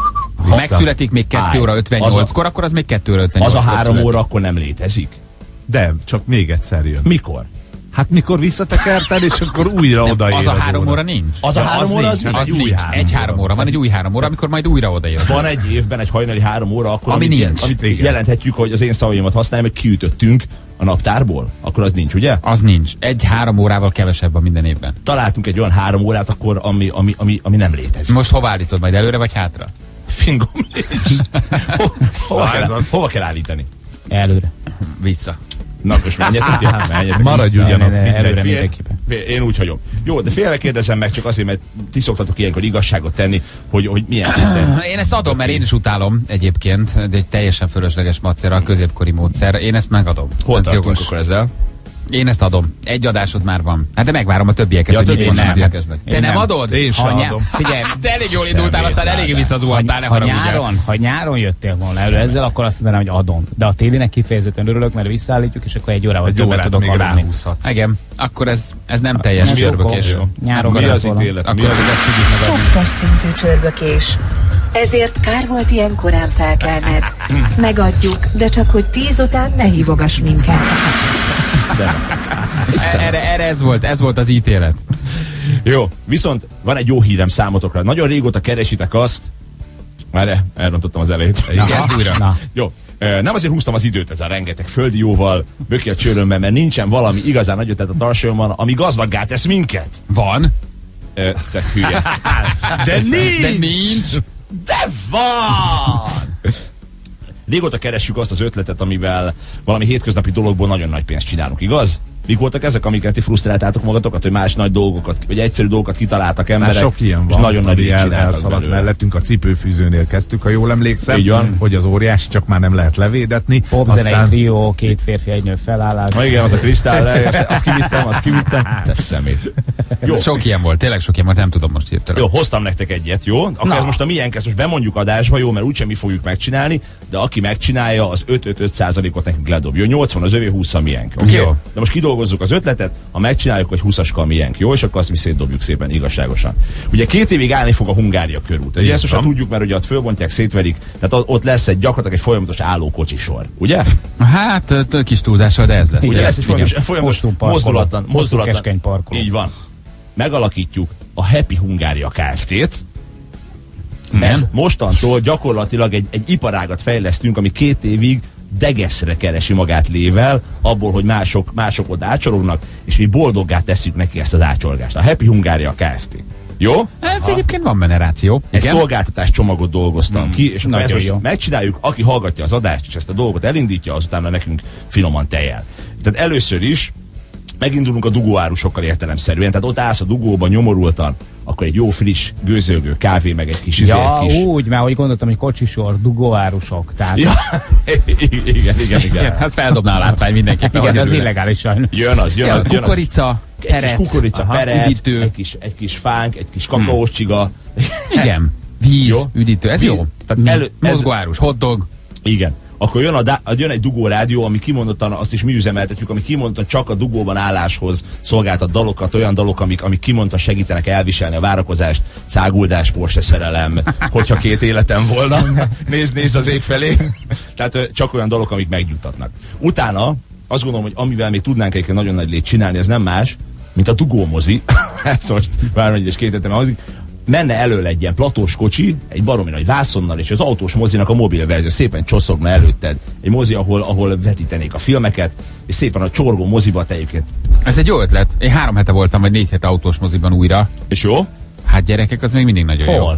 Ha megszületik még kettő óra ötvennyolckor, akkor az még kettő óra ötvennyolckor. Az a három óra akkor nem létezik. De, csak még egyszer jön. Mikor? Hát mikor visszatekerted, és akkor újra odaér. Az a három óra nincs. Az a három óra az, az egy új három Egy három óra. Van egy új három óra, amikor majd újra odaér. Van egy évben egy hajnali három óra, akkor ami amit, nincs. Amit jelenthetjük, hogy az én szavaimat használom, hogy kiütöttünk a naptárból, akkor az nincs, ugye? Az nincs. Egy három órával kevesebb van minden évben. Találtunk egy olyan három órát, akkor ami, ami, ami, ami nem létezik. Most hova állítod, majd előre vagy hátra? Fingom nincs. Ho, hova, kell, hova kell állítani? Előre. Vissza. Na, most menjetek, ja, menjetek. Maradj ugyanott mindegy. Én úgy hagyom. Jó, de félve kérdezem meg csak azért, mert ti szoktatok ilyenkor igazságot tenni, hogy, hogy milyen szinten. Én ezt adom, mert én is utálom egyébként, de egy teljesen fölösleges módszer, a középkori módszer. Én ezt megadom. Hol tartunk akkor ezzel? Én ezt adom. Egy adásod már van. Hát de megvárom a többieket, ja, hogy többi mit nem. Te nem, nem adod? Én sem ha adom. Figyelj, te elég jól indultál, aztán eléggé visszazuhantál, ne haragudjál. Nyáron, ha nyáron jöttél volna elő ezzel, akkor azt mondanám, hogy adom. De a télinek kifejezetten örülök, mert visszaállítjuk, és akkor egy órával többet tudok aludni. Igen, akkor ez, ez nem teljes nem csörbökés. Nyáron mi az ítélet? Akkor az, ezt tudjuk megadni. Pontos szintű csörbökés. Ezért kár volt ilyen korán felkelned. Megadjuk, de csak hogy tíz után ne hívogass minket. Erre, erre ez volt, ez volt az ítélet. Jó, viszont van egy jó hírem számotokra. Nagyon régóta keresitek azt, már elrontottam az elejét. Kezd újra. Na. Jó, nem azért húztam az időt ezzel rengeteg földi jóval, böki a csőrömben, mert nincsen valami igazán nagyot, tehát a tarsolyomban, ami gazdaggá tesz minket. Van. Ö, te hülye. De nincs! De nincs! De van! Régóta keressük azt az ötletet, amivel valami hétköznapi dologból nagyon nagy pénzt csinálunk, igaz? Mik voltak ezek, amiket ti frusztráltátok magatokat, hogy más nagy dolgokat, vagy egyszerű dolgokat kitaláltak emberek, már sok ilyen és van, nagyon nagy el, csináltak elszaladt belőle. mellettünk, a cipőfűzőnél kezdtük, ha jól emlékszem, Így van. hogy az óriási csak már nem lehet levédetni. Popzenei Aztán... trió, két férfi, egy nő felállás. Na igen, az a Kristály, azt, azt kivittem, azt kivittem. Te szemét. Jó. Sok ilyen volt, tényleg sok ilyen volt, nem tudom most hirtelen. Jó, hoztam nektek egyet, jó? Akkor Na. ez most a miénk, ezt most bemondjuk adásba, jó, mert úgysem mi fogjuk megcsinálni, de aki megcsinálja, az öt-öt-öt százalékot nekünk ledob. Jó, nyolcvan az övé, húsz a miénk. Okay? Jó. De most kidolgozzuk az ötletet, ha megcsináljuk, hogy húszaska a miénk, jó? És akkor azt mi szétdobjuk szépen, igazságosan. Ugye két évig állni fog a Hungária körút. Ugye ezt most már tudjuk, mert ugye ott fölbontják, szétverik, tehát ott lesz egy gyakorlatilag egy folyamatos álló kocsisor, ugye? Hát ö, kis túlzással, de ez lesz. Ugye lesz egy folyamatos, folyamatos Hosszú parkoló. mozdulatlan, Hosszú mozdulatlan. keskeny parkoló. Így van. Megalakítjuk a Happy Hungária Kft-t. Nem. Ez mostantól gyakorlatilag egy, egy iparágat fejlesztünk, ami két évig degeszre keresi magát lével, abból, hogy mások, mások ott ácsorognak, és mi boldoggá tesszük neki ezt az ácsorgást. A Happy Hungária Kft. Jó? Ez ha. Egyébként van generáció. Egy Igen? szolgáltatás csomagot dolgoztam hmm. ki, és akkor ezt most jó. megcsináljuk, aki hallgatja az adást, és ezt a dolgot elindítja, azután nekünk finoman tejjel. Tehát először is megindulunk a dugóárusokkal értelemszerűen, tehát ott állsz a dugóban nyomorultan, akkor egy jó friss, gőzölgő kávé, meg egy kis Ja, izért, kis... úgy, mert ahogy gondoltam, hogy kocsisor, dugóárusok, tehát... Ja, igen, igen, igen. igen. Hát feldobná a látvány mindenképpen. Igen, az illegális sajnos. Jön az, jön Ja, az. Jön kukorica, egy kis kukorica, aha, perec, üdítő. egy kis, egy kis fánk, egy kis kakaós csiga. Igen, víz, Jó? üdítő, ez Víz. jó. Tehát elő- ez- Mozgóárus, hotdog. Igen. Akkor jön, a dá- jön egy dugó rádió, ami kimondottan, azt is mi üzemeltetjük, ami kimondottan csak a dugóban álláshoz szolgáltat dalokat, olyan dalok, amik, amik kimondottan segítenek elviselni a várakozást, száguldás, Porsche szerelem, hogyha két életem volna, nézd, nézd az ég felé. Tehát ö, csak olyan dalok, amik megnyugtatnak. Utána azt gondolom, hogy amivel még tudnánk egy nagyon nagy lét csinálni, ez nem más, mint a dugómozi. Ezt most bármennyi és két hetem hangzik. Menne elől egy ilyen platós kocsi, egy baromi nagy vászonnal, és az autós mozinak a mobil verzió szépen csosszogna előtted. Egy mozi, ahol, ahol vetítenék a filmeket, és szépen a csorgó moziba te egyébként. Ez egy jó ötlet. Én három hete voltam, vagy négy hete autós moziban újra. És jó? Hát gyerekek, az még mindig nagyon Hol? jó.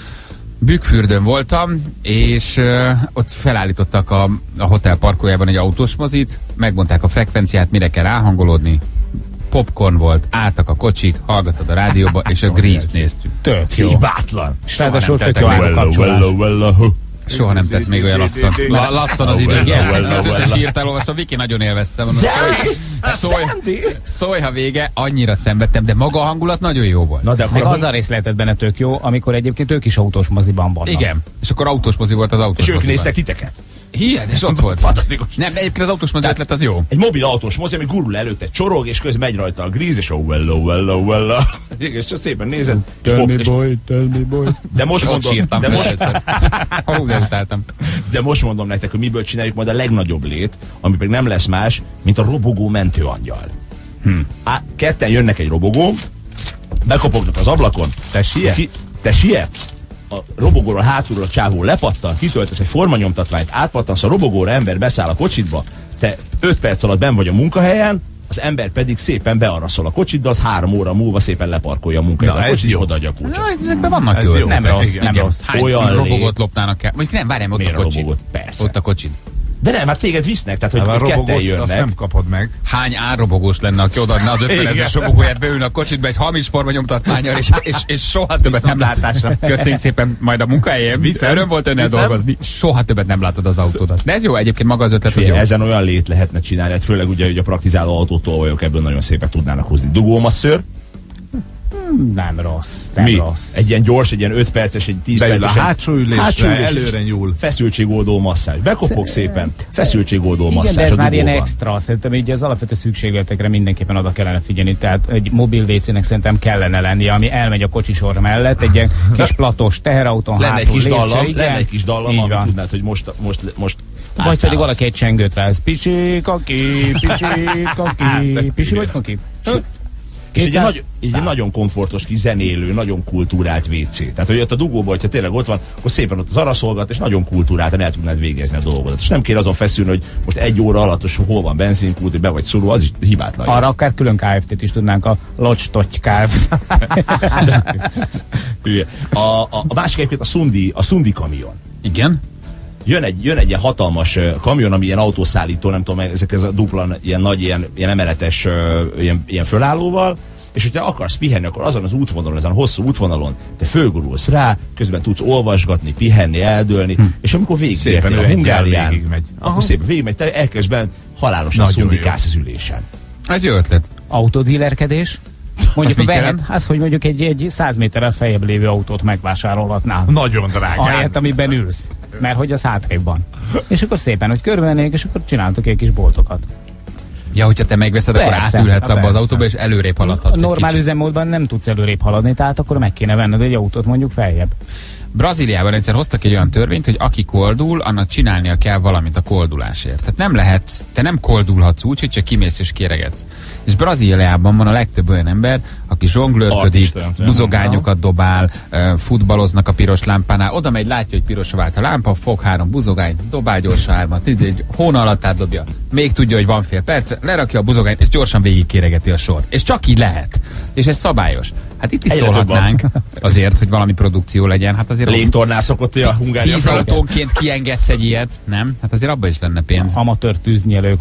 Bükkfürdőn voltam, és uh, ott felállítottak a, a hotel parkolójában egy autós mozit, megmondták a frekvenciát, mire kell ráhangolódni. Popcorn volt, álltak a kocsik, hallgattad a rádióba, és a Grease-t néztük. Tök jó. Hibátlan. Soha Tehát a nem tök tettek jó még- árakapcsolás. Soha nem tett még olyan lasszan. La, lasszan az idő. Az összes hírt elolvastam, Viki nagyon élvezte. Mondom, szólj, szólj, szólj, ha vége, annyira szenvedtem, de maga a hangulat nagyon jó volt. Na de Meg akkor az a rész lehetett benne tök jó, amikor egyébként ők is autós moziban vannak. Igen, és akkor autós mozi volt az autós és ők moziban. néztek titeket. Hihet, és ott volt. Fantasztikus. Nem, egyébként az autós mozi ötlet az jó. Egy mobil autós mozi, ami gurul előtte, csorog, és közben megy rajta a Grease, és oh, well, oh, well, oh, well, oh. És csak szépen nézed. és Tell pop- me és- boy, tell me boy. De most Ott mondom, sírtam de fel most, először. Hú, de utáltam. de most mondom nektek, hogy miből csináljuk majd a legnagyobb lét, ami pedig nem lesz más, mint a robogó mentőangyal. Hmm. Á, ketten jönnek egy robogón, bekopognak az ablakon. Te sietsz? Ki, te sietsz? A robogóról hátulról a csávó lepattan, kitöltesz egy formanyomtatványt, átpattansz a robogóra, ember beszáll a kocsitba, te öt perc alatt benn vagy a munkahelyen, az ember pedig szépen bearaszol a kocsiddal, az három óra múlva szépen leparkolja a munkahelyen. Na, A ez kocsit is jó. odaadja a kulcsot. Na, ezekben vannak Ez jó jó. ötletek. Nem rossz, Igen. nem rossz. Hány Olyan lé- robogót lopnának el? Mondjuk nem, várjál, ott Miért a a kocsid. robogót? Persze. Ott a kocsid. De nem, hát téged visznek, tehát hogy Hát a ketten robogót azt jönnek. nem kapod meg. Hány árrobogós lenne, aki odaadna az ötven ezeres robogóját, beülne a kocsitba egy hamis formanyomtatvánnyal, és, és, és soha többet nem Viszontlátásra. Köszönjük szépen majd a munkahelyen. Viszem. Öröm volt önnel Viszem. dolgozni. Soha többet nem látod az autódat. De ez jó, egyébként maga az ötlet az jó. Figyelj, ezen olyan lét lehetne csinálni, hát főleg ugye, hogy a praktizáló autótolvajok ebből nagyon szépet tudnának húzni. Dugómasszőr, Nem rossz, nem mi? rossz. Egy ilyen gyors, egy ilyen öt perces, egy tíz Beül a perces. hátsó ülésre, előre nyúl. Feszültségoldó masszázs. Bekopog szépen, feszültségoldó Igen, masszázs de ez a már ilyen dugóban. extra. Szerintem így az alapvető szükségletekre mindenképpen oda kellene figyelni. Tehát egy mobil vécének szerintem kellene lennie, ami elmegy a kocsisor mellett, egy ilyen kis platós teherautón Lenne egy hátul kis lépcső, dallam, igen. lenne egy kis dallam, Így amit van. tudnád, hogy most, most, most Vagy pedig átszállsz. valaki egy csengőt rász. Pisi, kaki, pisi, kaki, pisi vagy kaki? És egy, nagy, egy nagyon komfortos, kis zenélő, nagyon kultúrált vé cé. Tehát, hogy ott a dugóban, hogyha tényleg ott van, akkor szépen ott az araszolgat, és nagyon kultúráltan el tudnád végezni a dolgodat. És nem kell azon feszülni, hogy most egy óra alatt, hogy hol van benzinkút, hogy be vagy szorul, az is hibátlan. Arra akár külön ká ef té-t is tudnánk, a Locstoty Kft. a, a, a másik egyébként a Sundi, a Sundi kamion. Igen? Jön egy, jön egy ilyen hatalmas uh, kamion, ami ilyen autószállító, nem tudom, ezek ez a duplan, ilyen nagy, ilyen, ilyen emeletes, uh, ilyen, ilyen fölállóval, és hogyha akarsz pihenni, akkor azon az útvonalon, ezen a hosszú útvonalon te fölgurulsz rá, közben tudsz olvasgatni, pihenni, eldőlni, hm. és amikor végigértél a Hungárián, végig akkor szépen végigmegy, te elkezdben halálosan szundikálsz az ülésen. Ez jó ötlet. Autodílerkedés? Mondjuk vehet, az, hogy mondjuk egy, egy száz méterrel feljebb lévő autót megvásárolhatnál. Nagyon drágán. Ahelyett, amiben ülsz. Mert hogy az hátrébb van. És akkor szépen, hogy körbevennék, és akkor csináltok egy kis boltokat. Ja, hogyha te megveszed, persze, akkor átülhetsz abba az autóba, és előrébb haladhatsz. A normál üzemmódban nem tudsz előrébb haladni, tehát akkor meg kéne venned egy autót mondjuk feljebb. Brazíliában egyszer hoztak egy olyan törvényt, hogy aki koldul, annak csinálnia kell valamit a koldulásért. Tehát nem lehet, te nem koldulhatsz úgy, hogy csak kimész és kéregetsz. És Brazíliában van a legtöbb olyan ember, aki zsonglőrködik, buzogányokat dobál, futballoznak a piros lámpánál, oda megy, látja, hogy pirosra vált a lámpa, fog három buzogányt, dobál gyorsan hármat, egy hóna alatt átdobja. Még tudja, hogy van fél perc, lerakja a buzogányt, és gyorsan végig kéregeti a sort. És csak így lehet. És ez szabályos. Hát itt is egyre szólhatnánk azért, hogy valami produkció legyen. Hát azért légtornászok ott a Hungária tíz autónként kiengedsz egy ilyet, nem? Hát azért abban is lenne pénz. Amatőr tűznyelők.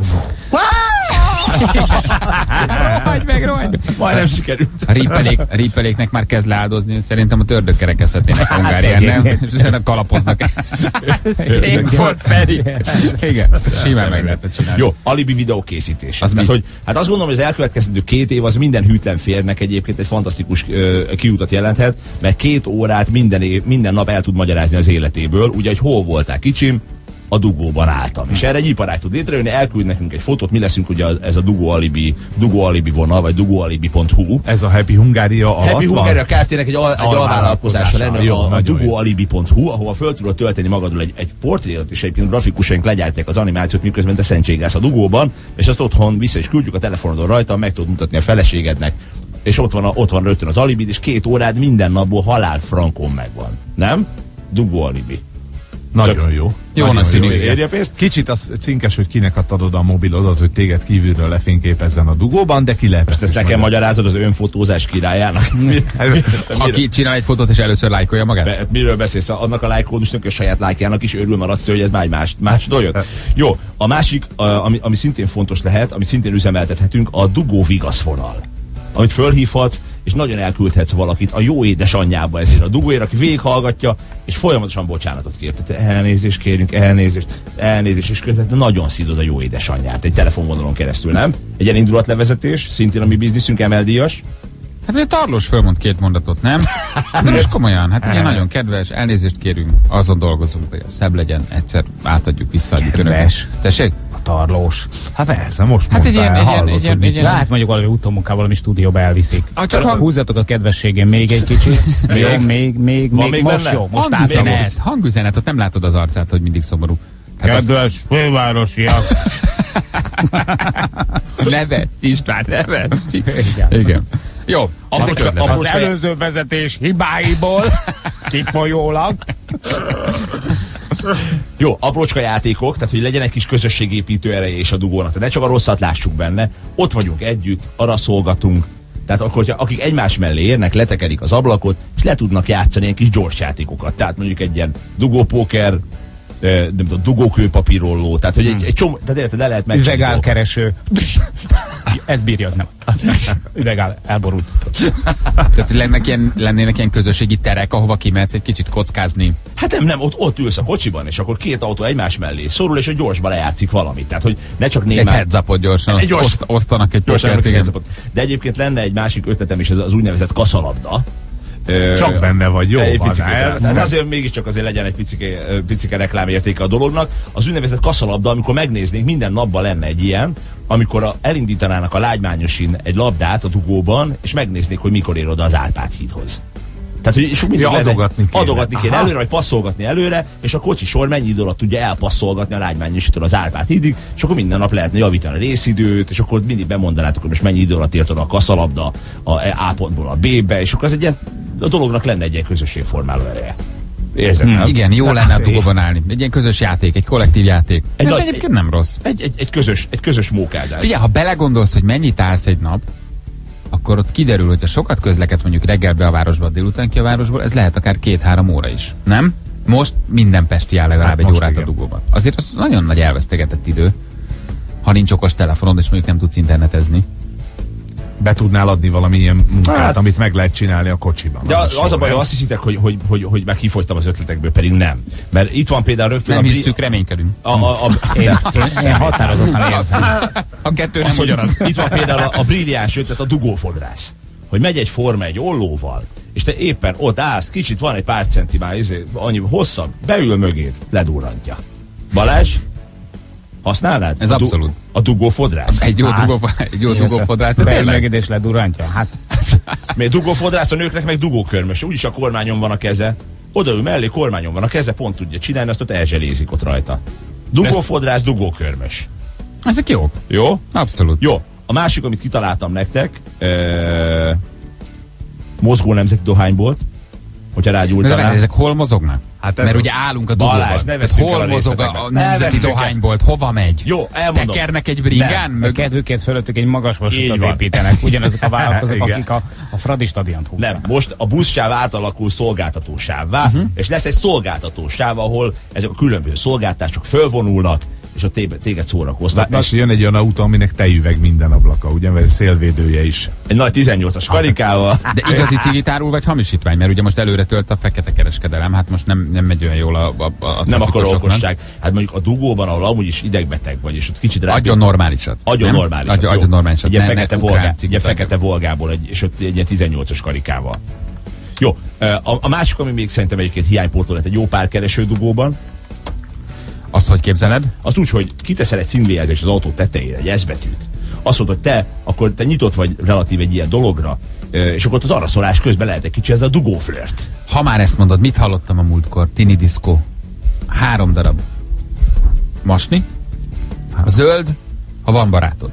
Rohagy meg, rohagy! Majdnem sikerült. A rípelék, a rípeléknek már kezd leáldozni, szerintem a tördök kerekezhetnének Hungárián, nem? És utána kalapoznak. Szép volt, Feri. Igen, simán meg lehetett csinálni. Jó, alibi videókészítés. Az Tehát, hogy, hát azt gondolom, hogy az elkövetkezendő két év az minden hűtlen férnek egyébként egy fantasztikus uh, kiutat jelenthet, mert két órát minden, év, minden nap el tud magyarázni az életéből, ugye, hogy hol voltál kicsim, a dugóban álltam. És erre egy iparág tud létrejönni, elküld nekünk egy fotót, mi leszünk ugye ez a Dugó Alibi, Dugó Alibi vonal, vagy dugóalibi pont hu. Ez a Happy Hungária alatt Happy Hungária Kft-nek egy, al, egy alvállalkozása lenne jó, a, a dugóalibi pont hu, ahova föl tudod tölteni magadról egy, egy portrétot, és egyébként grafikusaink legyártják az animációt, miközben te szentségelsz a dugóban, és azt otthon vissza is küldjük a telefonodon rajta, meg tudod mutatni a feleségednek, és ott van, a, ott van rögtön az alibid, és két órád minden napból halál frankon megvan. Nem? Dugó Alibi. Nagyon jó. Jó, nagyon jó. Érje pénzt. Kicsit az cinkes, hogy kinek adtad oda a mobilodat, hogy téged kívülről lefényképezzen a dugóban, de ki lehet. Ezt, ezt nekem magyarázod az önfotózás királyának. Aki csinál egy fotót és először lájkolja magát? Be, miről beszélsz? Annak a lájkódusnak, a saját lájkjának is örül, mert azt mondja, hogy ez már más, más dolog. Jó, a másik, a, ami, ami szintén fontos lehet, amit szintén üzemeltethetünk, a dugó vigaszvonal, amit fölhívhatsz, és nagyon elküldhetsz valakit a jó édesanyjába ezért a dugóért, aki végighallgatja, és folyamatosan bocsánatot kér. Tehát elnézést kérünk, elnézést, elnézést, és közben nagyon szidod a jó édesanyját egy telefonvonalon keresztül, nem? Egy ilyen indulatlevezetés, szintén a mi bizniszünk emeldíjas. Hát ugye Tarlós fölmond két mondatot, nem? De most komolyan, hát ugye nagyon kedves, elnézést kérünk, azon dolgozunk, hogy a szebb legyen, egyszer átadjuk, visszaadjuk önöket. Tessék? Tarlós. Hát persze, most hát mondtál, egy ilyen, hallott, egy ilyen, egy ilyen, lát mondjuk valami utómunkával, valami stúdióba elviszik. Ah, csak hang... Húzzatok a kedvességén még egy kicsit. Jó, még, még, Van még, még most benne? jó. Most hangüzenet, hangüzenet, ott nem látod az arcát, hogy mindig szomorú. Hát kedves fővárosiak. Nevetsz, István, nevetsz. Igen. Igen. Jó, az, az előző vezetés hibáiból kifolyólag. Jó, aprócska játékok, tehát hogy legyen egy kis közösségépítő ereje és a dugónak. Tehát ne csak a rosszat lássuk benne, ott vagyunk együtt, arra szolgatunk. Tehát akkor, hogyha akik egymás mellé érnek, letekerik az ablakot, és le tudnak játszani ilyen kis gyors játékokat. Tehát mondjuk egy ilyen dugópóker, nem tudom, dugókőpapírolló, tehát hogy egy, egy csomó, tehát érted, le lehet megcsinálni. Üvegálkereső. Ez bírja, az nem. Üvegál, elborult. Tehát lennek ilyen, lennének ilyen közösségi terek, ahova kimehetsz egy kicsit kockázni. Hát nem, nem, ott, ott ülsz a kocsiban, és akkor két autó egymás mellé szorul, és hogy gyorsban lejátszik valamit. Tehát, hogy ne csak némán... Egy heads-upot gyorsan, egy gyors... oszt, osztanak egy pokert. De egyébként lenne egy másik ötletem is, az, az úgynevezett kaszalabda. Csak benne vagy, jó van. Hát azért mégiscsak azért legyen egy picike, picike reklámértéke a dolognak. Az úgynevezett kaszalabda, amikor megnéznénk, minden napban lenne egy ilyen, amikor a, elindítanának a Lágymányosin egy labdát a dugóban, és megnéznék, hogy mikor ér oda az Árpád hídhoz. Tehát, hogy és mindig ja, lenne, adogatni kéne. Adogatni kéne előre, vagy passzolgatni előre, és a kocsi sor mennyi idő alatt tudja elpasszolgatni a Lágymányositól az Árpád hídig, és akkor minden nap lehetne javítani a részidőt, és akkor mindig bemondanátok, hogy most mennyi idő alatt ért oda a kaszalabda a A pontból a B-be, és akkor az egy ilyen, a dolognak lenne egy ilyen közösségformáló ereje. Érzed, hmm. Igen, jó lenne a dugóban állni. Egy ilyen közös játék, egy kollektív játék. Egy Ez nagy, egyébként nem rossz. Egy, egy, egy, közös, egy közös mókázás. Figyelj, ha belegondolsz, hogy mennyit állsz egy nap, akkor ott kiderül, hogy ha sokat közlekedsz mondjuk reggelbe a városba, délután ki a városból, ez lehet akár két-három óra is. Nem? Most minden pesti áll legalább hát egy órát igen. a dugóban. Azért az nagyon nagy elvesztegetett idő, ha nincs okos telefonod, és mondjuk nem tudsz internetezni. Be tudnál adni valamilyen munkát, hát, amit meg lehet csinálni a kocsiban. De az, az a baj, hogy azt hiszitek, hogy, hogy, hogy, hogy már kifogytam az ötletekből, pedig nem. Mert itt van például rögtön... Nem a hiszük, reménykedünk. A, a, a, én, én, én határozottan érzem. A kettő nem ugyanaz. Itt van például a, a brilliáns ötlet, a dugófodrász. Hogy megy egy forma egy ollóval, és te éppen ott állsz, kicsit van egy pár centi már, annyi hosszabb, beül mögéd, ledurrantja. Balázs? Használnád? Ez a du- abszolút. A dugófodrász? Egy jó, dugó, egy jó dugófodrász. Beülmöged és ledurrantja. Hát. Még dugófodrász, a nőknek meg dugókörmös. Úgyis a kormányon van a keze. Odaül mellé, kormányon van a keze, pont tudja csinálni, azt ott elzselézik ott rajta. Dugófodrász, dugókörmös. Ezek jó. Jó? Abszolút. Jó. A másik, amit kitaláltam nektek, euh, mozgó nemzeti dohánybolt, hogyha rágyújtanál. Ezek hol mozognak? Hát mert ugye állunk a dugóban. Balázs, ne veszünk hol el a mozog a, a nemzeti dohánybolt? Hova megy? Jó, elmondom. Tekernek egy bringán? Meg... A kedvükért fölöttük egy magas vasutat építenek. Ugyanazok a vállalkozók, akik a, a Fradi stadiont húznak. Nem, most a buszsáv átalakul szolgáltatósávvá, uh-huh. és lesz egy szolgáltatósáv, ahol ezek a különböző szolgáltások fölvonulnak, és ott téged szórakoztatnak. És jön egy olyan autó, aminek tejüveg minden ablaka, ugye, vagy szélvédője is. Egy nagy tizennyolcas karikával. De igazi cigit árul, vagy hamisítvány? Mert ugye most előre tölt a fekete kereskedelem, hát most nem, nem megy olyan jól a, a, a nem akkor okosság. Hát mondjuk a dugóban, ahol amúgy is idegbeteg vagy, és ott kicsit rá... Adjon normálisat. Adjon normálisat. Adjon, adjon normálisat. Egy fekete, volgá, fekete volgából, egy, és ott egy ilyen tizennyolcas karikával. Jó, a, a másik, ami még szerintem egyébként hiánypótol lett egy jó párkereső dugóban. Azt hogy képzeled? Azt úgy, hogy kiteszel egy színvéjelzést az autó tetejére, egy S betűt. Azt mondod, hogy te, akkor te nyitott vagy relatív egy ilyen dologra, és akkor az arraszolás közben lehet egy kicsi ez a dugóflört. Ha már ezt mondod, mit hallottam a múltkor? Tini Disco. Három darab. Masni. A zöld, ha van barátod.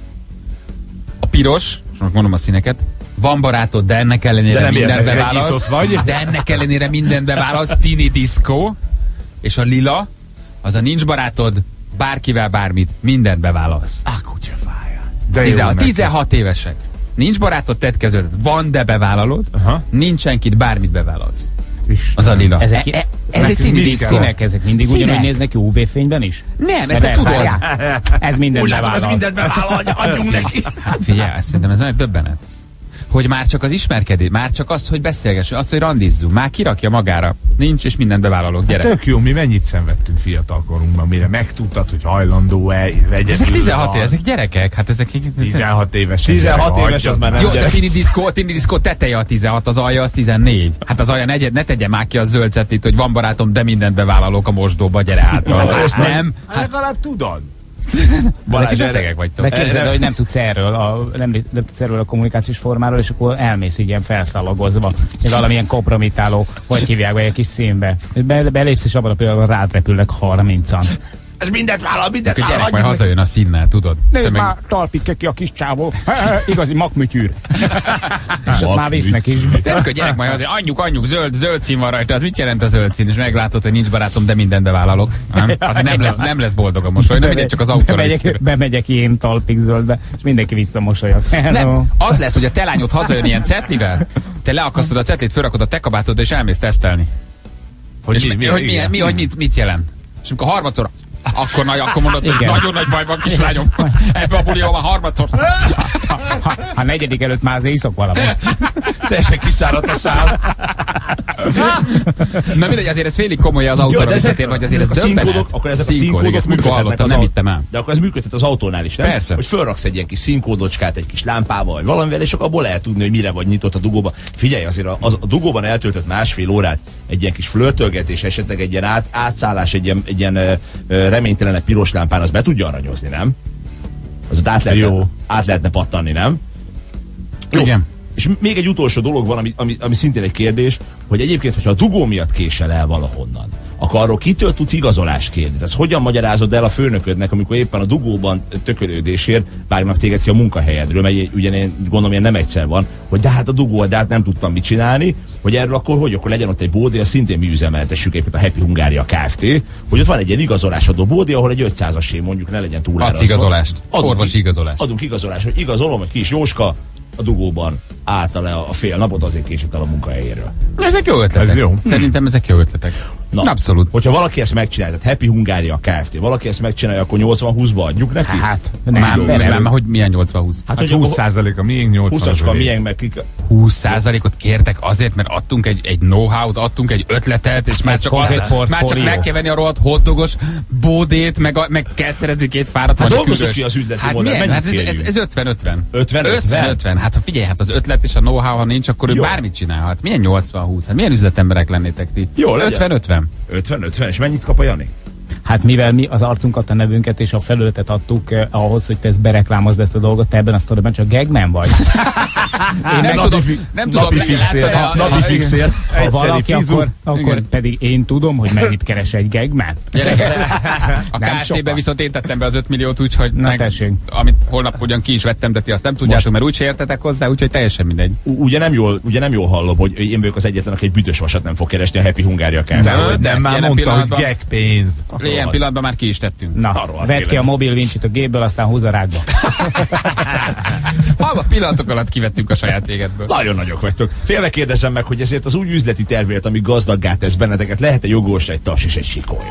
A piros, most mondom a színeket, van barátod, de ennek ellenére de mindent beválasz. De ennek ellenére mindent beválasz. Tini Disco. És a lila, az a nincs barátod, bárkivel bármit, mindent beválasz. Á, kutyafája. Tizen, tizenhat évesek. Nincs barátod, tedd kezdőd. Van, de bevállalod. Aha. Nincs senkit, bármit bevállalsz. Az a lila. Ezek, e, e, ezek mindig színek, ezek mindig színek. Ugyanúgy néznek jó ú vé-fényben is? Nem, ezt te tudod. Ez mindent úgy bevállal. Látom, ez mindent bevállal, adjunk neki. Hát figyelj, szerintem ez nagy döbbenet. Hogy már csak az ismerkedés, már csak az, hogy beszélgessünk, azt, hogy randizzunk, már kirakja magára. Nincs, és mindent bevállalok, gyere. Hát tök jó, mi mennyit szenvedtünk fiatalkorunkban, mire megtudtad, hogy hajlandó-e, vegyedül. Ezek tizenhat éves, ezek gyerekek, hát ezek... tizenhat éves. tizenhat éves az már nem jó, gyerek. de a Tini Disco, Tini Disco teteje a tizenhat, az alja az tizennégy. Hát az alja ne, ne tegye már ki a zöld cetlit, hogy van barátom, de mindent bevállalok a mosdóba, gyere át. Hát nem. Hát legalább tudod. Balázs, betegek vagytok. De képzeld, hogy nem tudsz erről a, nem, nem tudsz erről a kommunikációs formáról, és akkor elmész így ilyen felszalagozva, valamilyen kompromittáló, hogy hívják be egy kis színbe. Be, belépsz, és abban a pillanatban rád repülnek harmincan. Ez mindent vállal, mindent vállal. Gyerek majd hazajön a színnel, tudod. Nézd már, meg... talpik ki a kis csávó. Igazi makmütyűr. És ott már visznek is. Akkor gyerek majd hazajön. Anyjuk, anyjuk, zöld, zöld szín van rajta. Az mit jelent a zöld szín? És meglátod, hogy nincs barátom, de mindent bevállalok. Nem? Az nem lesz, nem lesz boldog a mosoly. Nem mindegy, csak az autóra. Bemegyek, bemegyek én talpik zöldbe, és mindenki visszamosolyog. Nem, az lesz, hogy a te lányod hazajön ilyen cetlivel, te leakasztod a cetlit, fölrakod a te kabátodra, és elmész tesztelni. Hogy, mi, mi, hogy, mi, mi, hogy mit, mit jelent. És amikor harmadszor Akkor, nagy, akkor mondod, hogy nagyon nagy baj van, kislányom. Ebbe a buliba már harmadszor. Ha, ha, ha negyedik előtt már azért iszok valami. Teljesen kiszáradt a szám. Na mindegy, azért ez félig komoly az autóra visszatér, vagy azért ez döbbenet. Akkor ezek a színkódok működhetnek az nem hittem el. De akkor ez működhet az autónál is, nem? Persze. Hogy fölraksz egy ilyen kis színkódocskát, egy kis lámpával, vagy valamivel, és akkor abból lehet tudni, hogy mire vagy nyitott a dugóba. Figyelj, azért az, a dugóban eltöltött másfél órát egy ilyen kis flörtölgetés, esetleg egy ilyen át, átszállás, egy ilyen, egy ilyen ö, ö, reménytelenebb piros lámpán, az be tudja aranyozni, nem? Az át lehetne, át lehetne pattanni, nem? Jó. Igen. És még egy utolsó dolog van, ami, ami, ami szintén egy kérdés, hogy egyébként, hogyha a dugó miatt késel el valahonnan, akkor arról kitől tudsz igazolást kérni? Tehát hogyan magyarázod el a főnöködnek, amikor éppen a dugóban tökölődésért vágnak téged ki a munkahelyedről, mert ugye én gondolom, ilyen nem egyszer van, hogy de hát a dugó, de hát nem tudtam mit csinálni, hogy erről akkor hogy, akkor legyen ott egy bódé, azt szintén mi üzemeltessük éppen a Happy Hungária Kft., hogy ott van egy ilyen igazolásadó bódé, ahol egy ötszázasé mondjuk ne legyen túlárazva. Adsz igazolást, orvosi igazolást. Adunk igazolást, hogy igazolom, hogy kis Jóska a dugóban állta le a fél napot, azért késett el a munkahelyéről. Ezek jó ötletek. Ez jó. Szerintem ezek jó ötletek. Na, abszolút. Hogyha valaki ezt megcsinálja, tehát Happy Hungária Kft., valaki ezt megcsinálja, akkor nyolcvan húszba adjuk neki? Hát, nem, nem, nem, nem, hogy milyen nyolcvan húsz? Hát, hát húsz százalék a miénk, nyolcvan húszas a miénk, meg kik... húsz százalékot kértek azért, mert adtunk egy, egy know-how-t, adtunk egy ötletet, és már csak, az, már csak meg kell venni a rohadt hotdogos bódét, meg, a, meg kell szerezni két fáradt hát dolgozzuk ki az üzleti hát modell, hát ez, ez, ez ötven ötven. ötven ötven? Hát figyelj, hát az ötlet és a know-how, ha nincs, akkor ő jó. Bármit csinálhat. Milyen nyolcvan húsz? Hát milyen üzletemberek lennétek ti? Jó, ötven ötven. ötven ötven, és mennyit kap a Jani? Hát mivel mi az arcunkat, a nevünket és a felületet adtuk eh, ahhoz, hogy te ezt bereklámozd ezt a dolgot, te ebben a sztoriban csak gagman vagy. Én nem tudom, nem tudom. Napi fixér. Napi fixér. Ha valaki, akkor, akkor pedig én tudom, hogy mennyit keres egy gagman. A Kft-be viszont én tettem be az öt milliót, úgyhogy na, meg, amit holnap ugyan ki is vettem, de ti azt nem tudjátok, mert úgyse értetek hozzá, úgyhogy teljesen mindegy. Ugye nem jól, ugye nem jól hallom, hogy én vagyok az egyetlen, aki egy büdös vasat nem fog keresni a Happy Hungária Kft. Nem, nem, már mondta, hogy gag pénz. Ilyen pillanatban már ki is tettünk. Na, vedd ki a mobil vincsit a gépből, aztán húzza rákba. Halva pillanatok alatt kivettünk a saját cégedből. Nagyon nagyok vagytok. Félre kérdezem meg, hogy ezért az új üzleti tervért, ami gazdaggá tesz benneteket, lehet-e jogos egy taps és egy sikoly?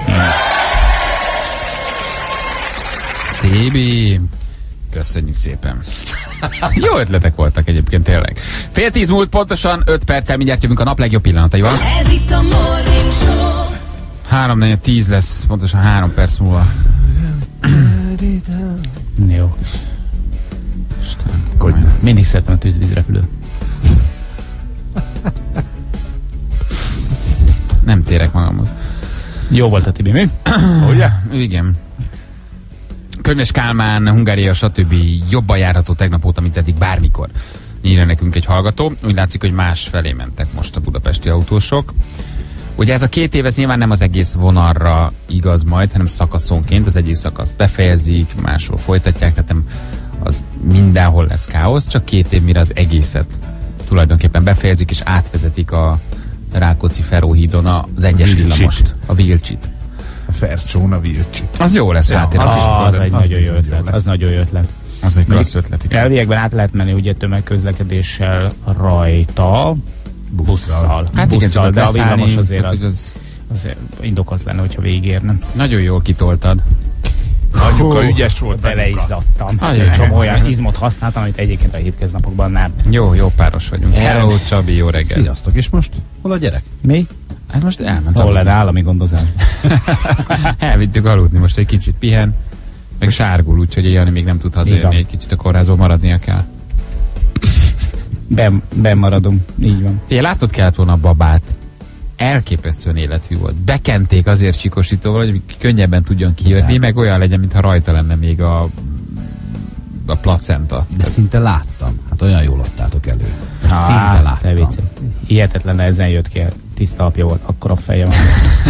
Tibi, köszönjük szépen. Jó ötletek voltak egyébként tényleg. Fél tíz múlt pontosan, öt perccel mindjárt jövünk a nap legjobb pillanataival. Ez itt a Morning Show. három negyven tíz lesz, pontosan három perc múlva. Jó. Isten, mindig szeretem a tűzvízrepülő. Nem térek magamhoz. Jó volt a Tibi, mi? Ugye? Igen. Könyves Kálmán, Hungária, stb. Jobban járható tegnap óta, mint eddig bármikor. Írja nekünk egy hallgató. Úgy látszik, hogy más felé mentek most a budapesti autósok. Ugye ez a két év, ez nyilván nem az egész vonalra igaz majd, hanem szakaszonként. Az egyik szakasz befejezik, máshol folytatják, tehát nem az mindenhol lesz káosz, csak két év mire az egészet tulajdonképpen befejezik, és átvezetik a Rákóczi-Feró hídon az egyes villamost, a Vilcsit. A Fercsón a Vilcsit. Az jó lesz, ja, átér. Az, az, az, az egy nagyon jó ötlet. Az nagyon jó ötlet. Az egy klassz ötlet. Elviekben át lehet menni ugye tömegközlekedéssel rajta, busszal. Hát busszal, igen, de a villamos azért az, az, azért indokolt lenne, hogyha végigérne. Nagyon jól kitoltad. Anyuka ügyes volt. Beleizzadtam. Egy csomó olyan izmot használtam, amit egyébként a hétköznapokban nem. Jó, jó páros vagyunk. Hello, Csabi, jó reggel. Sziasztok, és most hol a gyerek? Mi? Hát most elment. Hol lenne állami gondozás? Elvittük aludni, most egy kicsit pihen, meg sárgul, úgyhogy Jani még nem tud hazajönni, egy kicsit a kórházból maradnia kell. Ben, ben maradom, így van. Fél látod, kellett volna a babát. Elképesztően élethű volt. Bekenték azért Csikosítóval, hogy könnyebben tudjon kijönni, meg olyan legyen, mintha rajta lenne még a, a placenta. De szinte láttam. Hát olyan jól adtátok elő. Há, szinte láttam. Hihetetlen ezen jött ki, tiszta apja volt, akkora feje van.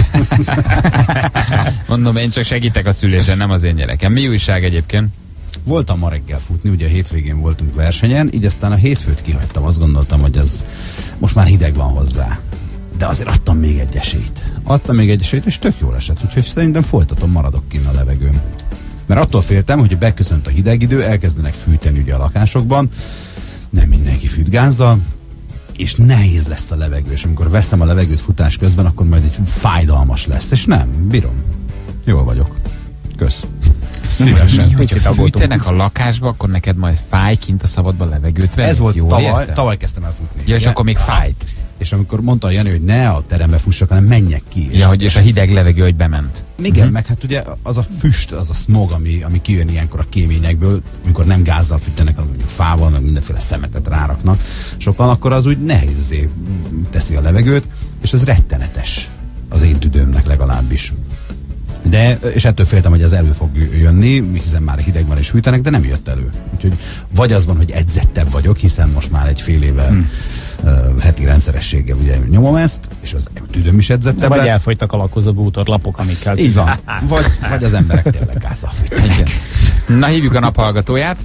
Mondom, én csak segítek a szülésen, nem az én gyerekem. Mi újság egyébként? Voltam ma reggel futni, ugye a hétvégén voltunk versenyen, így aztán a hétfőt kihagytam, azt gondoltam, hogy ez most már hideg van hozzá. De azért adtam még egy esélyt. Adtam még egy esélyt, és tök jól esett, úgyhogy szerintem folytatom, maradok kint a levegőn. Mert attól féltem, hogy beköszönt a hideg idő, elkezdenek fűteni ugye a lakásokban, nem mindenki fűt gázzal, és nehéz lesz a levegő, és amikor veszem a levegőt futás közben, akkor majd egy fájdalmas lesz, és nem, bírom. Jól vagyok. Kösz. Szívesen. Mi, hogyha fűtenek a lakásba, akkor neked majd fáj kint a szabadban levegőt venni? Ez volt tavaly, tavaly kezdtem el futni. Ja, és akkor még fájt. És amikor mondta a Jani, hogy ne a terembe fussak, hanem menjek ki. És, ja, hogy és a hideg levegő, hogy bement. Igen, uh-huh. Meg hát ugye az a füst, az a smog, ami, ami kijön ilyenkor a kéményekből, amikor nem gázzal fűtenek, hanem mondjuk fával, meg mindenféle szemetet ráraknak sokan, akkor az úgy nehézzé teszi a levegőt, és az rettenetes az én tüdőmnek legalábbis. De, és ettől féltem, hogy ez elő fog jönni, hiszen már hideg van és fűtenek, de nem jött elő. Úgyhogy vagy az van, hogy edzettebb vagyok, hiszen most már egy fél éve hmm. uh, heti rendszerességgel ugye nyomom ezt, és az tüdőm is edzettebb. Vagy lett. elfogytak a lakozó bútorlapok, amikkel... Így van. Vagy, vagy az emberek tényleg gázzal fűtenek. Na, hívjuk a naphallgatóját.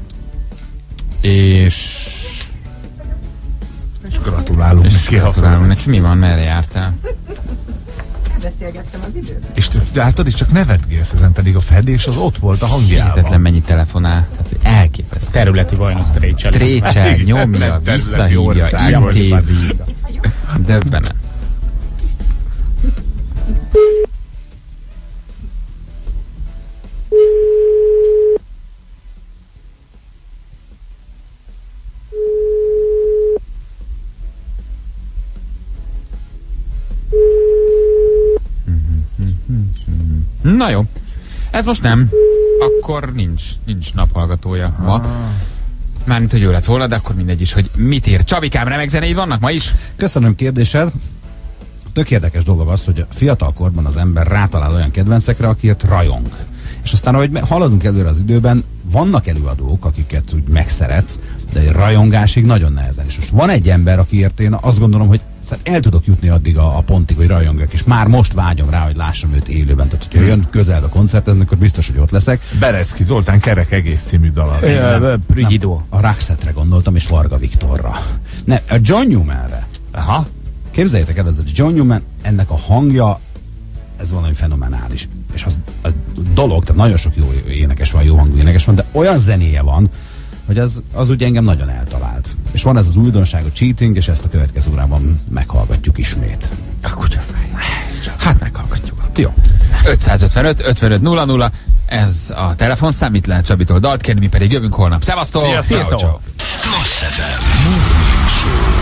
És... És gratulálunk és neki. Gratulálunk neki. Mi van, merre jártál? Beszélgettem az időt. És látod, is csak nevetgélsz ezen, pedig a fedés az ott volt a hangjában. Hihetetlen mennyi telefonál. Tehát elképesztő. Területi bajnok trécsel. Trécsel, nyomja, visszahívja, intézi. Döbbenet. Na jó, ez most nem. Akkor nincs, nincs naphallgatója ma. Mármint, hogy jó lett volna, de akkor mindegy is, hogy mit ír. Csabikám, remek zenéid vannak ma is? Köszönöm kérdésed. Tök érdekes dolog az, hogy fiatalkorban az ember rátalál olyan kedvencekre, akiért rajong. És aztán, ahogy haladunk előre az időben, vannak előadók, akiket úgy megszeretsz, de egy rajongásig nagyon nehezen. És most van egy ember, akiért én azt gondolom, hogy el tudok jutni addig a, a pontig, hogy rajongjak, és már most vágyom rá, hogy lássam őt élőben. Tehát, hogyha jön közelbe koncertezni, akkor biztos, hogy ott leszek. Berecki Zoltán Kerek egész című dal. A Roxette-re gondoltam, és Varga Viktorra. Ne, a John Newmanre. Aha. Képzeljétek el, ez a John Newman, ennek a hangja, ez valami fenomenális. És az, az dolog, tehát nagyon sok jó énekes van, jó hangú énekes van, de olyan zenéje van, hogy az, az ugye engem nagyon eltalált. És van ez az újdonság, a Cheating, és ezt a következő órában meghallgatjuk ismét. A kutyafáj. Hát meghallgatjuk. Jó. ötszázötvenöt ötvenöt nulla nulla, ez a telefonszám, itt lehet Csabitól dalt kérni, mi pedig jövünk holnap. Szevasztok! Sziasztok! Ciao, ciao. Morning Show.